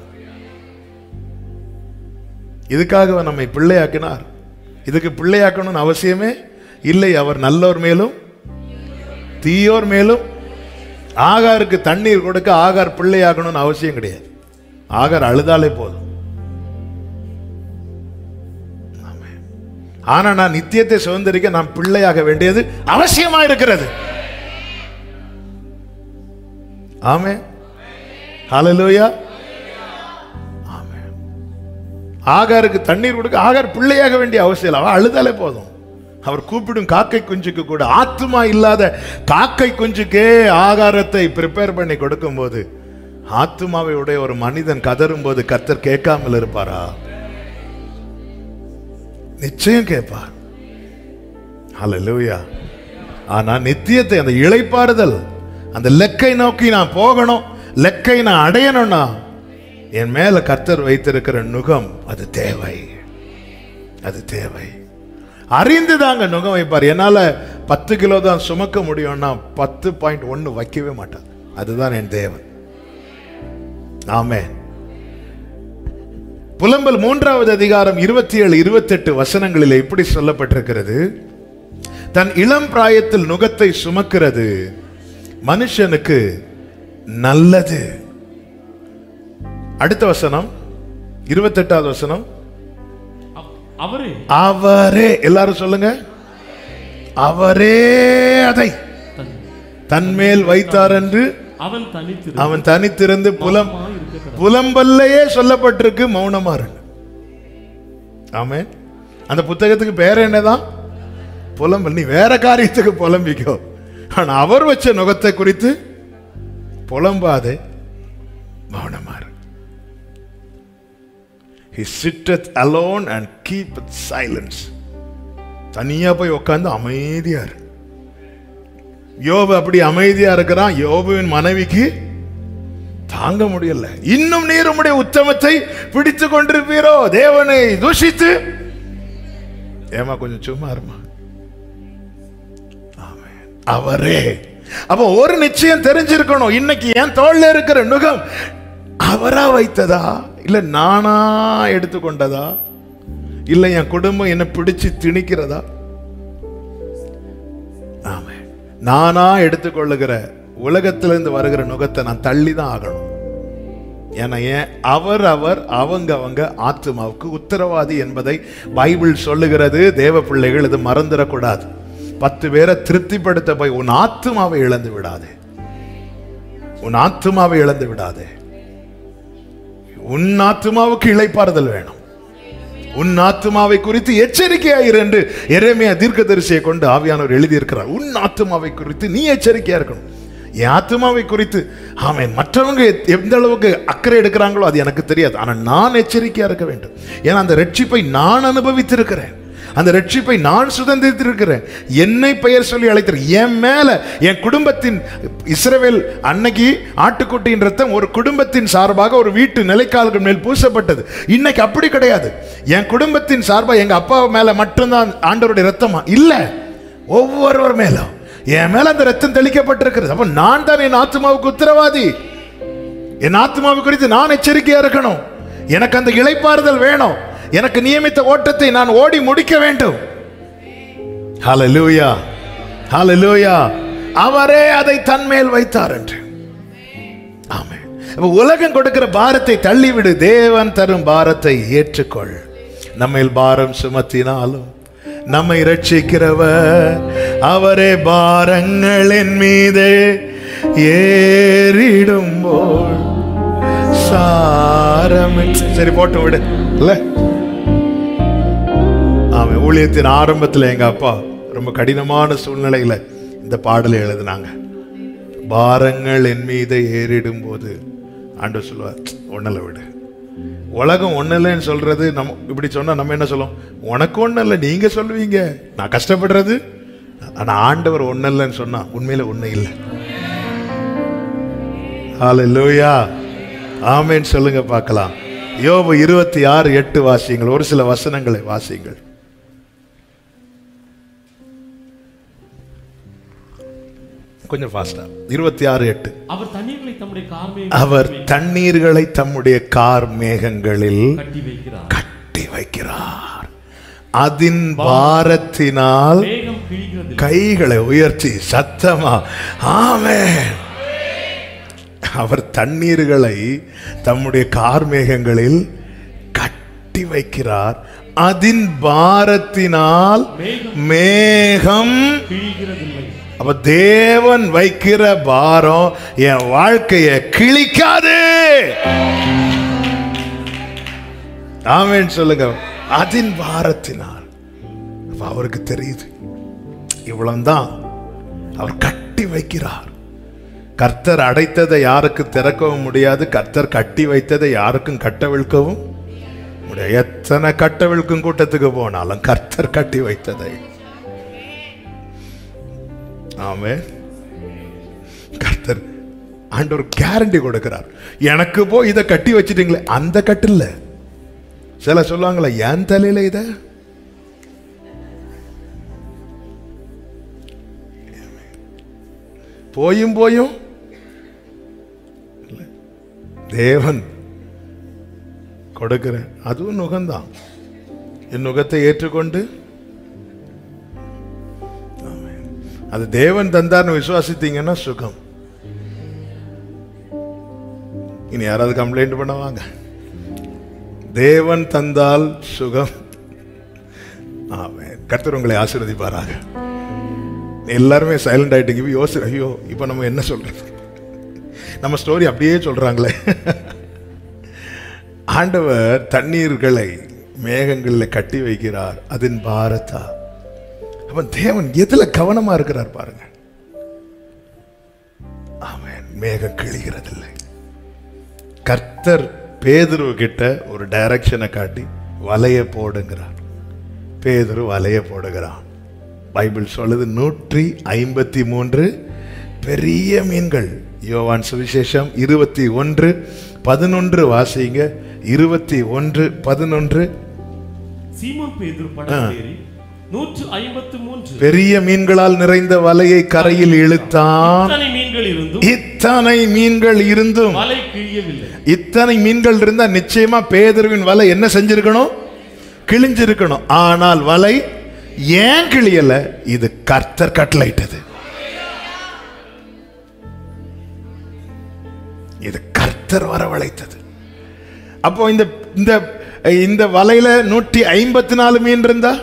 இதுக்காக நம்மை பிள்ளையாக்கினார். இதுக்கு பிள்ளையாக்கணும்னு அவசியமே இல்லை. அவர் நல்லோர் மேலும் தீயோர் மேலும். ஆகாருக்கு தண்ணீர் கொடுக்க ஆகார் பிள்ளையாக்கணும்னு அவசியம் கிடையாது. ஆகார் அழுதாலே போதும். ஆனா நான் நித்தியத்தை சுதந்திரிக்க நான் பிள்ளையாக வேண்டியது அவசியமா இருக்கிறது. ஆமே, ஹல்லேலூயா. ஆகாருக்கு தண்ணீர் கொடுக்க ஆகார் பிள்ளையாக வேண்டிய அவசியம் இல்லை. அவன் அழுதாலே போதும். அவர் கூப்பிடும் காக்கை குஞ்சுக்கு கூட, ஆத்மா இல்லாத காக்கை குஞ்சுக்கே ஆகாரத்தை ப்ரிப்பேர் பண்ணி கொடுக்கும் போது, ஆத்மாவை உடைய ஒரு மனிதன் கதரும் போது கர்த்தர் கேட்காமல் இருப்பாரா? நிச்சயம் கேட்பார். ஹல்லேலூயா. ஆனா நித்தியத்தை, அந்த இளைப்பாறுதல், அந்த லெக்கை நோக்கி நான் போகணும், லெக்கை நான் அடையணும்னா என் மேல கர்த்தர் வைத்திருக்கிற நுகம் அது தேவை, அது தேவை. அறிந்துதாங்க நுகம் வைப்பார். என்னால 10 கிலோ தான் சுமக்க முடியும்னா 10.1 வைக்கவே மாட்டார். அதுதான் என் தேவன். ஆமென். புலம்பல் 3வது அதிகாரம் 27, 28 வசனங்களில் இப்படி சொல்லப்பட்டிருக்கிறது, தன் இளம் பிராயத்தில் நுகத்தை சுமக்கிறது மனுஷனுக்கு நல்லது. அடுத்த வசனம் 28வது வசனம். அவரே, எல்லாரும் சொல்லுங்க, அவரே அதை தன்மேல் வைத்தார் என்று அவன் தனித்திருந்து புலம்பல்லையே சொல்லப்பட்டிருக்கு, மௌனமா இருக்கு. ஆமென். அந்த புத்தகத்துக்கு பேர் என்னதான்? புலம்பல். நீ வேற காரியத்துக்கு புலம்பிக்கோ, ஆனா அவர் வச்ச நுகத்தை குறித்து புலம்பாதே, மௌனமா இரு. He sitteth alone and keepeth silence. தனியா போய் உட்கார்ந்து அமைதியா இரு. யோபு அப்படி அமைதியா இருக்கிறான். யோபுவின் மனைவிக்கு தாங்க முடியல. இன்னும் நீர் உம்முடைய உத்தமத்தை பிடித்து கொண்டிருப்பீரோ, தேவனை தூஷித்து. ஏமா கொஞ்சம் சும்மா இருமா. அவரே. அப்ப ஒரு நிச்சயம் தெரிஞ்சிருக்கணும், இன்னைக்கு என் தோள்ல இருக்கிற நுகம் அவரா வைத்ததா, இல்ல நானா எடுத்துக்கொண்டதா, இல்ல என் குடும்பம் என்ன பிடிச்சு திணிக்கிறதா? ஆமா, நானா எடுத்துக்கொள்ளுகிற உலகத்திலிருந்து வருகிற நுகத்தை நான் தள்ளி தான் ஆகணும். ஏன்னா அவங்க ஆத்மாவுக்கு உத்தரவாதி என்பதை பைபிள் சொல்லுகிறது. தேவ பிள்ளைகள் இது மறந்துடக்கூடாது. 10 பேரை திருப்திப்படுத்த போய் உன் ஆத்மாவை இழந்து விடாதே, உன் ஆத்மாவை இழந்து விடாதே. உன் ஆத்மாவுக்கு இளைப்பாறுதல் வேணும். உன் ஆத்மாவை குறித்து எச்சரிக்கையாயிரு என்று எரேமியா தீர்க்கதரிசியை கொண்டு ஆவியானவர் எழுதியிருக்கிறார். உன் ஆத்மாவை குறித்து நீ எச்சரிக்கையா இருக்கணும். என் ஆத்மாவை குறித்து ஆமென் மற்றவங்க எந்த அளவுக்கு அக்கறை எடுக்கிறாங்களோ அது எனக்கு தெரியாது, ஆனா நான் எச்சரிக்கையா இருக்க வேண்டும். ஏன்னா அந்த ரட்சிப்பை நான் அனுபவித்திருக்கிறேன், அந்த ரட்சிப்பை நான் சுதந்திரித்திருக்கிறேன். என்னை பெயர் சொல்லி அழைத்திருக்கிறேன். என் மேல, என் குடும்பத்தின், இஸ்ரவேல் அன்னைக்கு ஆட்டுக்குட்டியின் ரத்தம் ஒரு குடும்பத்தின் சார்பாக ஒரு வீட்டு நிலைக்கால்கள் மேல் பூசப்பட்டது. இன்னைக்கு அப்படி கிடையாது. என் குடும்பத்தின் சார்பாக எங்க அப்பா மேல மட்டும்தான் ஆண்டவருடைய ரத்தமா இல்ல, ஒவ்வொருவர் மேலும் என் மேல அந்த ரத்தம் தெளிக்கப்பட்டிருக்கிறது. அப்ப நான் தான் என் ஆத்மாவுக்கு உத்தரவாதி. என் ஆத்மாவை குறித்து நான் எச்சரிக்கையா இருக்கணும். எனக்கு அந்த இளைப்பாறுதல் வேணும். எனக்கு நியமித்த ஓட்டத்தை நான் ஓடி முடிக்க வேண்டும். ஹல்லேலூயா, ஹல்லேலூயா. அவரே அதை தன்மேல் வைத்தார் என்று. ஆமென். உலகம் கொடுக்கிற பாரத்தை தள்ளிவிடு, தேவன் தரும் பாரத்தை ஏற்றுக்கொள். நம்மேல் பாரம் சுமத்தினாலும் நம்மை ரட்சிக்கிறவர் அவரே. பாரங்களின் மீது ஏறிடும்போது சாரமிட்டு, சரி போட்டு விடு இல்ல. அவன் ஊழியத்தின் ஆரம்பத்தில் எங்க அப்பா ரொம்ப கடினமான சூழ்நிலையில இந்த பாடலை எழுதினாங்க. பாரங்கள் என் மீது ஏறிடும் போது ஆண்டவர் சொல்லுவார், ஒன்னல விடு. உலகம் ஒண்ணு இல்லைன்னு சொல்றது நம்ம இப்படி சொன்னா நம்ம என்ன சொல்லுவோம்? உனக்கு ஒண்ணு இல்லை, நீங்க சொல்லுவீங்க நான் கஷ்டப்படுறது. ஆனா ஆண்டவர் ஒண்ணு இல்லைன்னு சொன்னா உண்மையில ஒண்ணு இல்லை. ஹல்லேலூயா, ஆமென் சொல்லுங்க பார்க்கலாம். யோபு 26:8 வாசியுங்கள். ஒரு சில வசனங்களை வாசியுங்கள். கொஞ்சம் ஃபாஸ்டா. 26:8. அவர் தண்ணீர்களை தம்முடைய கார் மேகங்களில் கட்டி வைக்கிறார். அதின் பாரத்தினால் கைகளை உயர்த்தி சத்தமா ஆமென். அவர் தண்ணீர்களை தம்முடைய கார் மேகங்களில் கட்டி வைக்கிறார். அதின் பாரத்தினால் மேகம். அப்ப தேவன் வைக்கிற பாரம் என் வாழ்க்கையை கிழிக்காது. ஆமென் சொல்லுங்க. அதின் பாரத்தினால். அவருக்கு தெரியுது இவ்வளவுதான். அவர் கட்டி வைக்கிறார். கர்த்தர் அடைத்ததை யாருக்கு திறக்கவும் முடியாது, கர்த்தர் கட்டி வைத்ததை யாருக்கும் கட்டவிழ்க்கவும் முடியாது. எத்தனை கட்டவிழ்க்கும் கூட்டத்துக்கு போனாலும் கர்த்தர் கட்டி வைத்ததை. ஆமென். கர்த்தர் ஆண்டவர் கேரண்டி கொடுக்கிறார். எனக்கு போய் இதை கட்டி வச்சிட்டீங்களே, அந்த கட்டில்ல சில சொல்லுவாங்களே என் தலையில இத. போயும் போயும் தேவன் கொடுக்கிற அதுவும் நுகம்தான். என் நுகத்தை ஏற்றுக்கொண்டு அது தேவன் தந்தார்னு விசுவாசித்தீங்கன்னா சுகம். இனி யாராவது கம்ப்ளைண்ட் பண்ணுவாங்க. தேவன் தந்தால் சுகம். ஆமென். கர்த்தர் உங்களை ஆசீர்வதிப்பாராக. எல்லாருமே சைலண்ட் ஆயிட்டு யோசி, ஐயோ இப்போ நம்ம என்ன சொல்றது, நம்ம ஸ்டோரி அப்படியே சொல்றாங்களே. ஆண்டவர் தண்ணீர்களை மேகங்களில் கட்டி வைக்கிறார், அதன் பாரத்தா. அப்ப தேவன் எதுல கவனமா இருக்கிறார் பாருங்க. ஆமென். மேகம் கிழிகிறதில்லை. கர்த்தர் பேதுரு கிட்ட ஒரு டைரக்ஷனை காட்டி வலைய போடுங்கிறார். பேதுரு வலைய போடுகிறான். பைபிள் சொல்லுது 153 பெரிய மீன்கள். யோவான் சுவிசேஷம் 21:11 வாசிங்க. 21:11. சீமோன் பேதுரு படகில் ஏறி 153 பெரிய மீன்களால் நிறைந்த வலையை கரையில் இழுத்தான். இத்தனை மீன்கள் இருந்தும் வலை கிழியவில்லை. இத்தனை மீன்கள் இருந்தா நிச்சயமா பேதுருவின் வலை என்ன செஞ்சிருக்கணும்? கிழிஞ்சிருக்கணும். ஆனால் வலை ஏன் கிழியல? இது கர்த்தர் கட்டளையிட்டது. இது கர்த்தர் வரவழைத்தது. அப்போ இந்த வலையில 154 மீன் இருந்தா,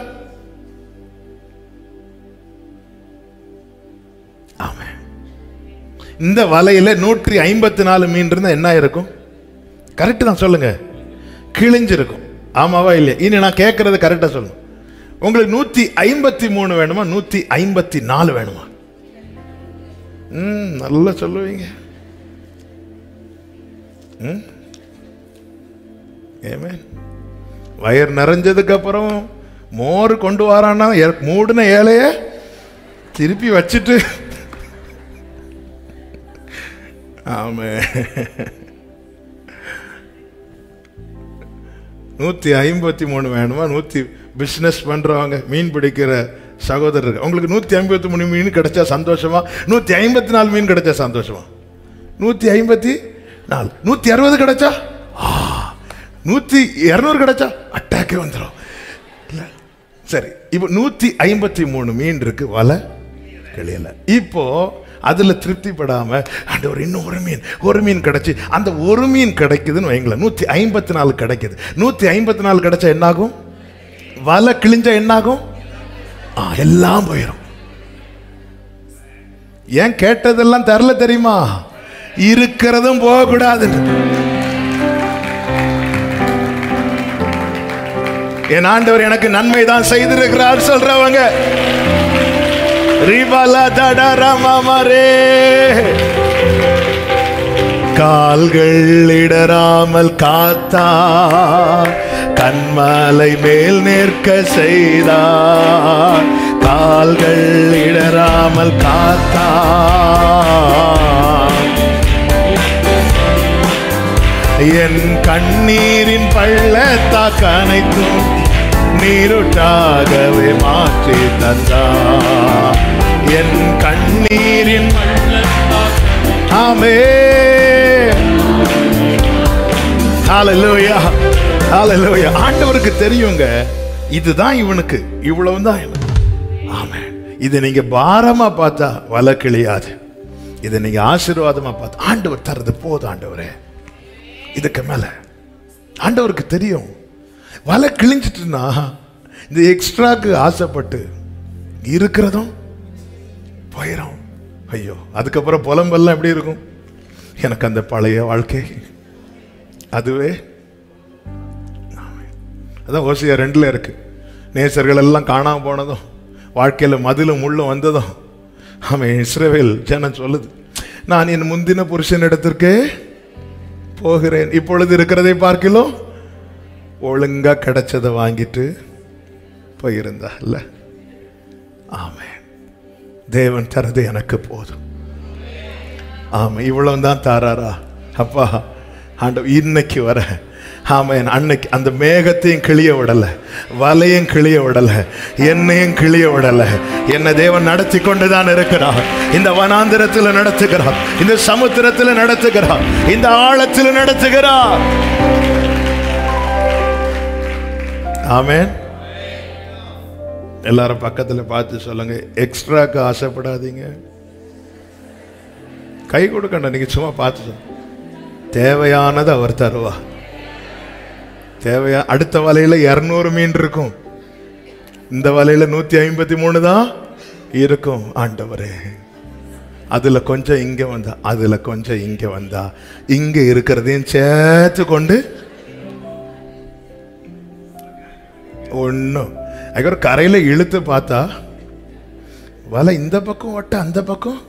இந்த வலையில 154 மீன் இருந்தா என்ன இருக்கும்? கரெக்ட் தான் சொல்லுங்க. கிழிஞ்சிருக்கும். ஆமாவா இல்லையா? இனி நான் கேட்கறது கரெக்டா சொல்லுங்க. உங்களுக்கு 153 வேணுமா 154 வேணுமா? நல்லா சொல்லுவீங்க. வயர் நிறைஞ்சதுக்கு அப்புறம் மோர் கொண்டு வரானா மூடின ஏழைய திருப்பி வச்சுட்டு, ஆமே 153 வேணுமா? பிசினஸ் பண்றவங்க, மீன் பிடிக்கிற சகோதரர்கள், உங்களுக்கு 153 மீன் கிடைச்சா சந்தோஷமா? 154 மீன் கிடைச்சா சந்தோஷமா? 154, 160 கிடைச்சா, 200 கிடைச்சா அட்டாக்கே வந்துடும். சரி, இப்போ 153 மீன் இருக்கு, வலை கிளியல. இப்போ அதுல திருப்திப்படாம ஆண்டவர் இன்னும் ஒரு மீன் கிடைச்சி, அந்த ஒரு மீன் கிடைக்குதுன்னு வைங்களேன், 154 கிடைக்குது. 154 கிடைச்சா என்னாகும்? வலை கிழிஞ்சா என்னாகும்? எல்லாம் போயிடும். ஏன் கேட்டதெல்லாம் தரல தெரியுமா? இருக்கிறதும் போகக்கூடாது. என் ஆண்டவர் எனக்கு நன்மை தான் செய்திருக்கிறார் சொல்றவங்க, கால்கள் இடராமல் காத்தார், கண்மலை மேல் நிற்க செய்தார். கால்கள் இடராமல் காத்தார், என் கண்ணீரின் பள்ளத்தாக்கு அனைத்தும் நீருட்டாகவே மாற்றி தந்தார். என் கண்ணீரின் ஆமென். ஹல்லேலூயா, ஹல்லேலூயா. ஆண்டவருக்கு தெரியுங்க, இதுதான் இவனுக்கு, இவ்வளவுதான் இவன். ஆமென். இதை நீங்க பாரமா பார்த்தா வலை கிழியாது. இதை நீங்க ஆசீர்வாதமா பார்த்தா, ஆண்டவர் தரது போதும் ஆண்டவரே, இதுக்கு மேல ஆண்டவருக்கு தெரியும். வலை கிழிஞ்சிட்டுனா இந்த எக்ஸ்ட்ராக்கு ஆசைப்பட்டு இருக்கிறதும் போயிடும். ஐயோ, அதுக்கப்புறம் புலம்பெல்லாம் எப்படி இருக்கும்? எனக்கு அந்த பழைய வாழ்க்கை அதுவே. அதான் ஓசியா 2 இருக்கு. நேசர்கள் எல்லாம் காணாம போனதும், வாழ்க்கையில மதிலும் முள்ளும் வந்ததும், அவன் இஸ்ரவேல் ஜனம் சொல்லுது, நான் என் முந்தின புருஷன் இடத்திற்கே போகிறேன், இப்பொழுது இருக்கிறதை பார்க்கலாம் ஒழுங்கா கிடைச்சதை வாங்கிட்டு போயிருந்தா இல்ல. ஆமென். தேவன் தரது எனக்கு போதும். ஆமா, இவ்வளவு தான் தாராரா அப்பா ஆண்டவர் இன்னைக்கு வர. ஆமென். அன்னைக்கு அந்த மேகத்தையும் கிளிய விடல, வலையும் கிளிய விடல, என்னையும் கிளிய விடல. என்ன தேவன் நடத்தி கொண்டுதான் இருக்கிறார். இந்த வனாந்திரத்தில் நடத்துகிறார், இந்த சமுத்திரத்தில் நடத்துகிறார், இந்த ஆழத்தில் நடத்துகிறார். ஆமென். எல்லாரும் பக்கத்துல பார்த்து சொல்லுங்க, எக்ஸ்ட்ராக்கு ஆசைப்படாதீங்க. கை கொடுக்கணும், நீங்க சும்மா பார்த்து சொல்லுங்க. தேவையானது அவர் தருவார். அடுத்த வலையில 200 மீன் இருக்கும், இந்த வலையில 153 தான் இருக்கும். ஆண்டவரே, அதுல கொஞ்சம் இங்க வந்தா, அதுல கொஞ்சம் இங்க வந்தா, இங்க இருக்கிறதையும் சேர்த்து கொண்டு ஒன்னும் அதுக்கப்புறம் கரையில இழுத்து பார்த்தா வலை இந்த பக்கம் ஓட்ட, அந்த பக்கம்.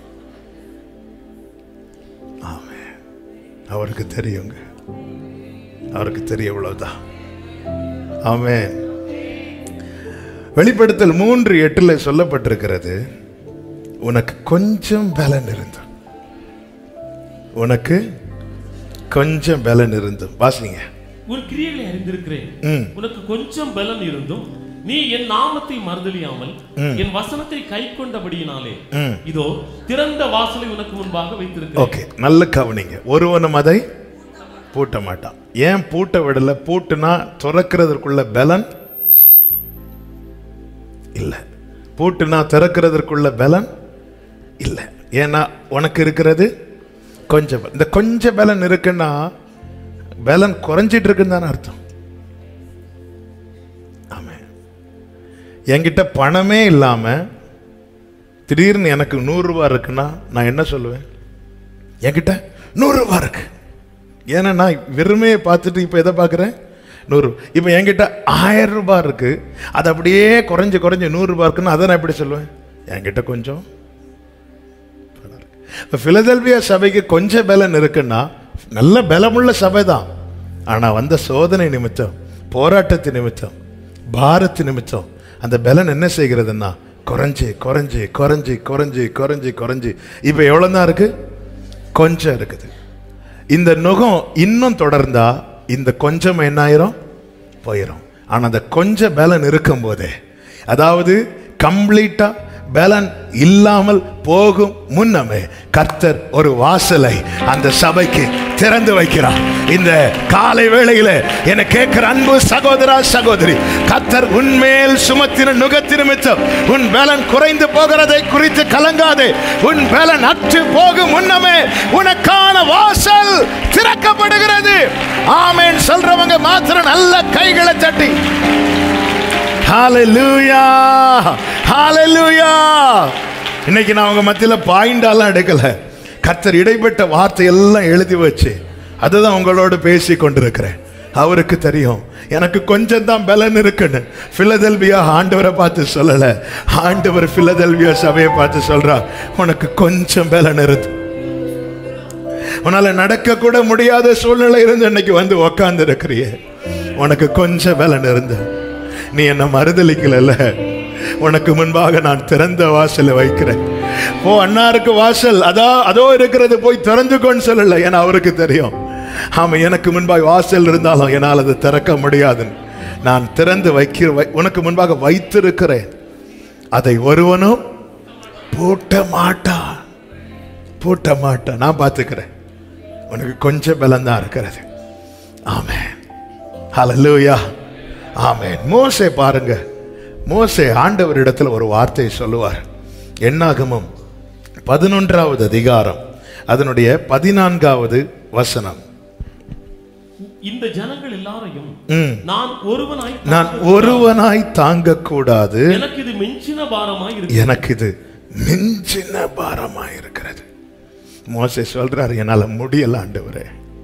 ஆமென். அவருக்கு தெரியுங்க, அவருக்கு தெரிய இவ்வளவுதான். ஆமென். வெளிப்படுத்தல் 3:8 சொல்லப்பட்டிருக்கிறது, உனக்கு கொஞ்சம் பலன் இருந்தும், உனக்கு கொஞ்சம் பலன் இருந்தும். வாசிங்க. உன் கிரியைகளை அறிந்திருக்கிறேன், உனக்கு கொஞ்சம் பலன் இருந்தும் நீ என் நாமத்தை மறுதலியாமல் என் வசனத்தை கை கொண்டபடியினாலே இதோ திறந்த வாசலை உனக்கு முன்பாக வைத்திருக்கிறேன். ஓகே, நல்ல கவனிங்க. ஒருவனும் அதை பூட்ட மாட்டான். ஏன் பூட்ட விடல? பூட்டுனா திறக்கிறதற்குள்ள பலன் இல்ல, பூட்டுனா திறக்கிறதற்குள்ள பலன் இல்ல. ஏன்னா உனக்கு இருக்கிறது கொஞ்சம். இந்த கொஞ்சம் பலன் இருக்குன்னா பலன் குறைஞ்சிட்டு இருக்குன்னு தானே அர்த்தம். ஆமென். என்கிட்ட பணமே இல்லாம திடீர்னு எனக்கு 100 ரூபாய் இருக்குன்னா நான் என்ன சொல்லுவேன்? என்கிட்ட 100 ரூபாய் இருக்கு. ஏன்னா நான் வெறுமையை பார்த்துட்டு இப்போ எதை பார்க்குறேன்? 100. இப்போ என்கிட்ட 1000 ரூபாய் இருக்கு, அது அப்படியே குறைஞ்சு 100 ரூபாய் இருக்குன்னா அதை நான் எப்படி சொல்லுவேன்? என்கிட்ட கொஞ்சம். பிலதெல்பியா சபைக்கு கொஞ்சம் பலன் இருக்குன்னா நல்ல பலமுள்ள சபை தான். ஆனால் வந்த சோதனை நிமித்தம், போராட்டத்து நிமித்தம், பாரத்து நிமித்தம் அந்த பலன் என்ன செய்கிறதுன்னா குறைஞ்சி குறைஞ்சி குறைஞ்சி குறைஞ்சி குறைஞ்சி குறைஞ்சி இப்போ எவ்வளோ தான் இருக்கு? கொஞ்சம் இருக்குது. இந்த நுகம் இன்னும் தொடர்ந்தா இந்த கொஞ்சம் என்ன ஆயிரும்? போயிடும். ஆனால் அந்த கொஞ்சம் பலன் இருக்கும் போதே, அதாவது கம்ப்ளீட்டா பலன் இல்லாமல் போகும் முன்னமே கர்த்தர் ஒரு வாசலை அந்த சபைக்கு திறந்து வைக்கிறார். இந்த காலை வேளையில என கேட்கிற அன்பு சகோதரா சகோதரி, கர்த்தர் உன்மேல் சுமத்தின நுகத்தின் நிமித்தம் உன் பலன் குறைந்து போகிறதை குறித்து கலங்காதே. உன் பலன் அற்று போகும் முன்னமே உனக்கான வாசல் திறக்கப்படுகிறது. ஆமென் சொல்றவங்க மாத்திரம் நல்ல கைகளை தட்டி ஹalleluya ஹalleluya. இன்னைக்கு நான் உங்க மத்தியில பாயிண்டாலாம் எடுக்கல, கர்த்தர் இடைப்பட்ட வார்த்தை எல்லாம் எழுதி வச்சு அதுதான் உங்களோடு பேசி கொண்டிருக்கிறேன். அவருக்கு தெரியும் எனக்கு கொஞ்சம் தான் பலன் இருக்குன்னு. பிலதெல்பியா ஆண்டவரை பார்த்து சொல்லல, ஆண்டவர் பிலதெல்பியா சபையை பார்த்து சொல்றார், உனக்கு கொஞ்சம் பலன் இருக்கு. உன்னால நடக்க கூட முடியாத சூழ்நிலை இருந்து இன்னைக்கு வந்து உக்காந்து இருக்கிறிய, உனக்கு கொஞ்சம் பலன் இருந்து நீ என்ன மறுதலிக்கல. உனக்கு முன்பாக நான் திறந்த வாசலை வைக்கிறேன். ஓ அண்ணாருக்கு வாசல் அதோ இருக்கிறது, போய் திறந்துக்கோன்னு சொல்லல. ஏன்னா அவருக்கு தெரியும், ஆமா எனக்கு முன்பாக வாசல் இருந்தாலும் என்னால் அதை திறக்க முடியாதுன்னு. நான் திறந்து உனக்கு முன்பாக வைத்திருக்கிறேன், அதை ஒருவனும் பூட்ட மாட்டான், பூட்ட மாட்டான். நான் பார்த்துக்கிறேன். உனக்கு கொஞ்சம் பலம் தான் இருக்கிறது. ஆமென் ஹல்லேலூயா ஆமென். மோசே பாருங்க, மோசே ஆண்டவரிடத்தில் ஒரு வார்த்தையை சொல்லுவார். என்னாகமம் 11வது அதிகாரம் அதனுடைய 14வது வசனம். இந்த ஜனங்கள் எல்லாரையும் நான் ஒருவனாய் தாங்க கூடாது, எனக்கு இது மிஞ்சின பாரமாய் இருக்கு, எனக்கு இது மிஞ்சின பாரமாய் இருக்கிறது. மோசே சொல்றாரு, என்னால முடியல ஆண்டவரே.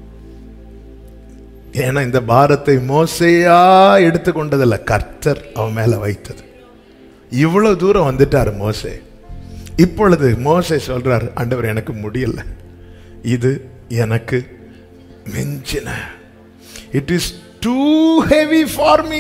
ஏன்னா இந்த பாரத்தை மோசேயா எடுத்துக்கொண்டதில்ல, கர்த்தர் அவன் மேல வைத்தது. இவ்வளவு தூரம் வந்துட்டாரு மோசே. இப்பொழுது மோசே சொல்றாரு, ஆண்டவர் எனக்கு முடியல, இது எனக்கு மிஞ்சின, it is too heavy for me,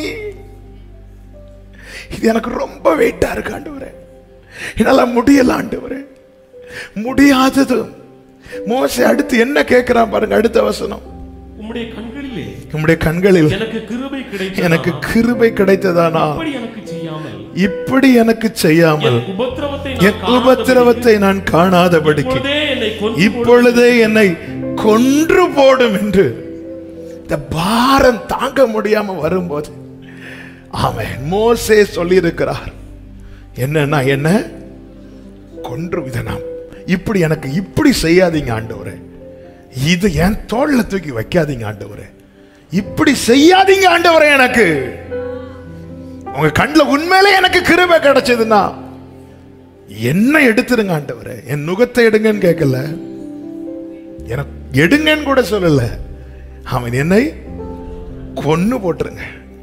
இது எனக்கு ரொம்ப வெயிட்டா இருக்கு ஆண்டவரே, என்னால முடியல ஆண்டவரே, முடியாதது. மோசே அடுத்து என்ன கேட்கிறான் பாருங்க, அடுத்த வசனம். உம்முடைய கண்களில் எனக்கு கிருபை கிடைத்ததானா, இப்படி எனக்கு செய்யாமல் என் உபத்திரவத்தை நான் காணாதபடிக்கு இப்பொழுதே என்னை கொன்று போடும் என்று இந்த பாரம் தாங்க முடியாம வரும்போது ஆமென் மோசே சொல்லி இருக்கிறார், என்னன்னா என்ன கொன்று விதனாம், இப்படி எனக்கு இப்படி செய்யாதீங்க ஆண்டவரே, இது என் தோள்ல தூக்கி வைக்காதீங்க ஆண்டவரே, இப்படி செய்யாதீங்க ஆண்டவரே, எனக்கு உங்க கண்ணில் உண்மையிலே எனக்கு கிருபை கிடைச்சதுன்னா என்ன எடுத்துருங்க ஆண்டவரே. என் நுகத்தை எடுங்கன்னு கேட்கல, எனக்கு எடுங்கன்னு கூட சொல்லல. அவன் என்னை கொன்னு போட்டுருங்க.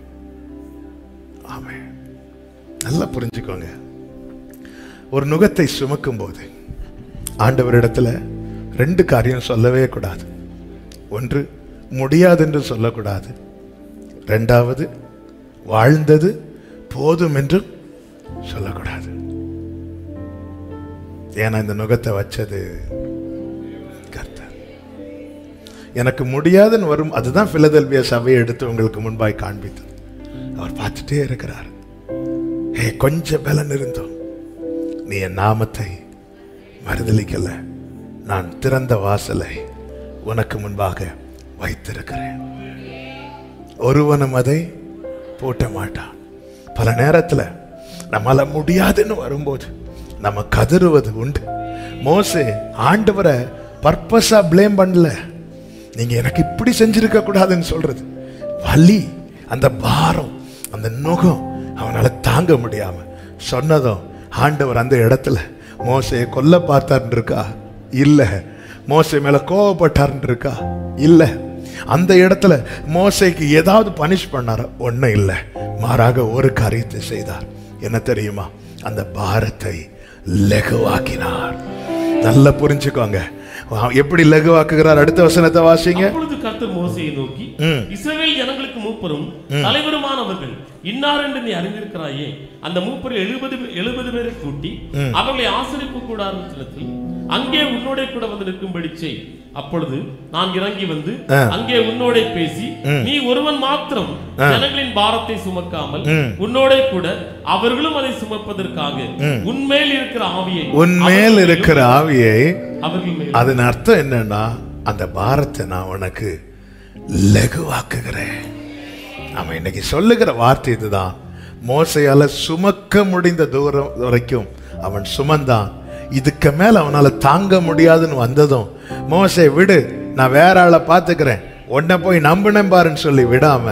ஆமென். நல்லா புரிஞ்சுக்கோங்க. ஒரு நுகத்தை சுமக்கும் போது ஆண்டவரிடத்துல 2 காரியம் சொல்லவே கூடாது. ஒன்று, முடியாது என்று சொல்லக்கூடாது. 2வது, வாழ்ந்தது போதும் என்றும் சொல்லக்கூடாது. ஏன்னா இந்த நுகத்தை வச்சது கர்த்தர். எனக்கு முடியாதுன்னு வரும், அதுதான் பிலதெல்பியா சபையை எடுத்து உங்களுக்கு முன்பாய் காண்பித்தது. அவர் பார்த்துட்டே இருக்கிறார். கொஞ்சம் பலன் இருந்தோம், நீ என் நாமத்தை மறுதலிக்கல, நான் திறந்த வாசலை உனக்கு முன்பாக வைத்திருக்கிறேன், ஒருவனும் அதை பூட்ட மாட்டான். பல நேரத்தில் நம்மளால முடியாதுன்னு வரும்போது நம்ம கதறுவது உண்டு. மோசே ஆண்டவரை பர்பஸா பிளேம் பண்ணல, நீங்க எனக்கு இப்படி செஞ்சிருக்க கூடாதுன்னு சொல்றது. வலி, அந்த பாரம், அந்த நுகம் அவனால தாங்க முடியாம சொன்னதும் ஆண்டவர் அந்த இடத்துல மோசையை கொல்ல பார்த்தார்ன்னு இருக்கா? இல்ல. மோசை மேல கோவப்பட்டார்ன்னு இருக்கா? இல்ல. அந்த இடத்துல மோசைக்கு ஏதாவது பனிஷ் பண்ணாரா? ஒன்னும் இல்லை. மாறாக ஒரு காரியத்தை செய்தார். என்ன தெரியுமா? அந்த பாரத்தை லகுவாக்கினார். நல்லா புரிஞ்சுக்கோங்க, எப்படி லகுவாக்குகிறார். அடுத்த வசனத்தை வாசிங்க. அப்பொழுது கர்த்தர் மோசேயை நோக்கி, இஸ்ரவேல் ஜனங்களுக்கு மூப்பரும் தலைவருமானவர்கள் இன்னார் என்று நீ அறிந்திருக்கிறாயே, அந்த மூப்பர் 70 பேரை கூட்டி அவர்களை ஆசரிப்பு கூடாரத்தில் அங்கே உன்னோட கூட வந்து நிற்கும்படி செய். அப்பொழுது நான் இறங்கி வந்து அங்கே உன்னோட பேசி, நீ ஒருவன் மாத்திரம் ஜனங்களின் பாரத்தை சுமக்காமல் உன்னோட கூட அவர்களும் அதை சுமப்பதற்காக உன்மேல் இருக்கிற ஆவியை அவர்கள் மேல். அதன் அர்த்தம் என்னன்னா, அந்த பாரத்தை நான் உனக்கு லகுவாக்குகிறேன். நாம இன்னைக்கு சொல்லுகிற வார்த்தை இதுதான். மோசையால சுமக்க முடிந்த தூரம் வரைக்கும் அவன் சுமந்தான். இதுக்கு மேல அவனால தாங்க முடியாதுன்னு வந்ததும், மோசே விடு, நான் வேற ஆளை பார்த்துக்கிறேன், உன்னை போய் நம்பினேன் பாருன்னு சொல்லி விடாம,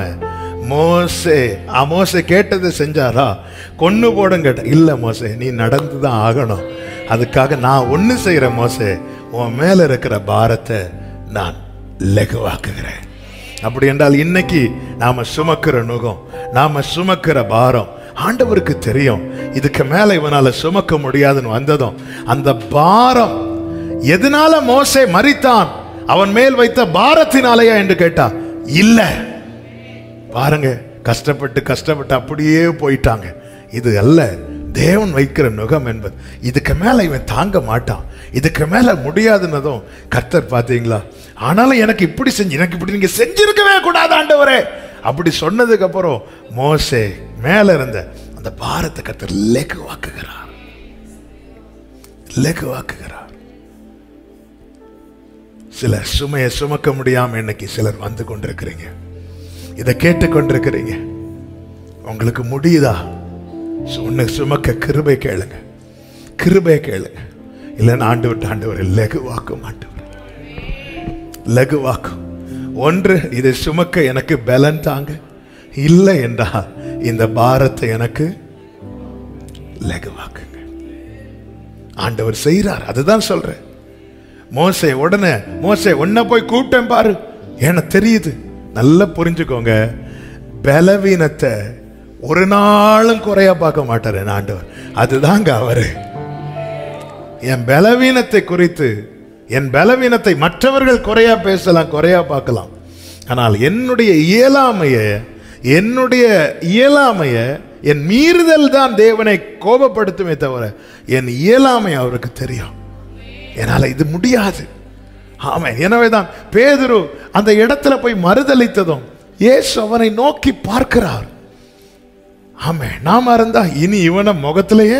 மோசே கேட்டதை செஞ்சாரா? கொன்னு போடும் கேட்ட. இல்ல மோசே, நீ நடந்துதான் ஆகணும். அதுக்காக நான் ஒண்ணு செய்யறேன் மோசே, உன் மேல இருக்கிற பாரத்தை நான் லகுவாக்குகிறேன். அப்படி என்றால் இன்னைக்கு நாம சுமக்கிற நுகம், நாம சுமக்கிற பாரம் ஆண்டவருக்கு தெரியும். இதுக்கு மேல இவனால சுமக்க முடியாதுன்னு வந்ததும், அந்த பாரம் எதனால மோசே மரித்தான்? அவன் மேல் வைத்த பாரத்தினாலேயா என்று கேட்டா, இல்ல. பாருங்க, கஷ்டப்பட்டு அப்படியே போயிட்டாங்க. இது அல்ல தேவன் வைக்கிற நுகம் என்பது. இதுக்கு மேல இவன் தாங்க மாட்டான், இதுக்கு மேல முடியாதுன்னதும் கர்த்தர் பாத்தீங்களா, ஆனாலும் எனக்கு இப்படி செஞ்சு, எனக்கு இப்படி நீங்க செஞ்சிருக்கவே கூடாது ஆண்டவரே அப்படி சொன்னதுக்கு அப்புறம் மோசே மேல இருந்த அந்த பாரத்தை கர்த்தர் லகுவாக்குகிறார். சிலர் சுமையை சுமக்க முடியாம இன்னைக்கு சிலர் வந்து கொண்டிருக்கிறீங்க, இதை கேட்டுக்கொண்டிருக்கிறீங்க. உங்களுக்கு முடியுதா? ஒன்னு சுமக்க கிருபை கேளுங்க, இல்லைன்னா ஆண்டவர் லகுவாக்கும். லகுவாக்கும். ஒன்று, இதை சுமக்க எனக்கு பலன் தாங்க, இல்லை என்றால் இந்த பாரத்தை எனக்கு லகுவாக்குங்க. ஆண்டவர் செய்கிறார். அதுதான் சொல்றேன். மோசே உன்னை போய் கூப்பிட்டேன் பாரு, எனக்கு தெரியுது. நல்லா புரிஞ்சுக்கோங்க, பலவீனத்தை ஒரு நாளும் குறையா பார்க்க மாட்டார் என் ஆண்டவர். அதுதாங்க அவரு. என் பலவீனத்தை குறித்து, என் பலவீனத்தை மற்றவர்கள் குறையா பேசலாம், குறையா பார்க்கலாம். ஆனால் என்னுடைய இயலாமைய என் மீறுதல் தான் தேவனை கோபப்படுத்துமே தவிர என் இயலாமை அவருக்கு தெரியும். என்னால இது முடியாது. ஆமாம். எனவேதான் பேதுரு அந்த இடத்துல போய் மறுதலித்ததும் இயேசு அவனை நோக்கி பார்க்கிறார். ஆமே, நாம இருந்தா இனி இவனை முகத்திலேயே,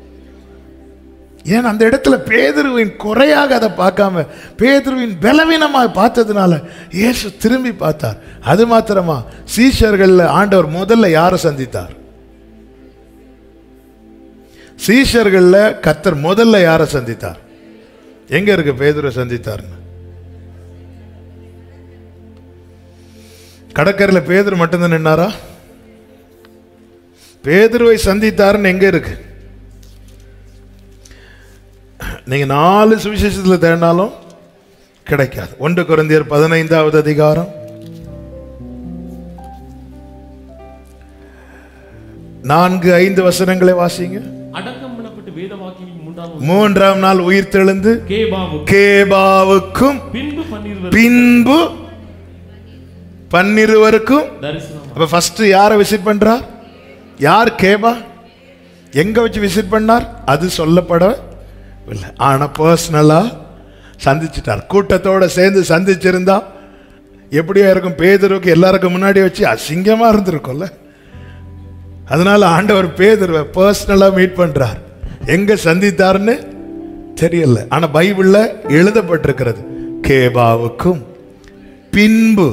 ஏன் அந்த இடத்துல பேதுருவின் குறையாக அதை பார்க்காம பேதுருவின் பலவீனமாக பார்த்ததுனால இயேசு திரும்பி பார்த்தார். அது மாத்திரமா, சீஷர்கள் ஆண்டவர் முதல்ல யாரை சந்தித்தார்? சீஷர்கள்ல கர்த்தர் முதல்ல யாரை சந்தித்தார்? எங்க இருக்கு பேதுரு சந்தித்தார்? கடற்கரையில் பேதுரு மட்டும்தான் நின்னாரா? பேதுருவை சந்தித்தாருன்னு எங்க இருக்கு? நீங்க 4 சுவிசேஷத்தில் தேடினாலும் கிடைக்காது. 1 கொரிந்தியர் 15வது அதிகாரம் 4-5 வசனங்களை வாசிங்க. அடக்கம் பண்ணப்பட்டு வேதவாக்கியின் 3ஆம் நாள் உயிர் தெழுந்து கேபாவுக்கும் பின்பு 12 தரிசனம். அப்ப ஃபர்ஸ்ட் யாரை விசிட் பண்றார்? யார் கேபா? எங்க வச்சு விசிட் பண்ணார்? அது சொல்லப்படவில்லை. ஆனா பர்சனலா சந்திச்சிட்டார். கூட்டத்தோட சேர்ந்து சந்திச்சிருந்தா எப்படியா இருக்கும்? பேதுருவுக்கு எல்லாருக்கும் முன்னாடி வச்சு அசிங்கமா இருந்திருக்கும்ல. அதனால ஆண்டவர் பேதுருவை பர்சனலா மீட் பண்றார். எங்க சந்தித்தார்னு தெரியல, ஆனா பைபிள்ல எழுதப்பட்டிருக்கிறது கேபாவுக்கும் பின்பு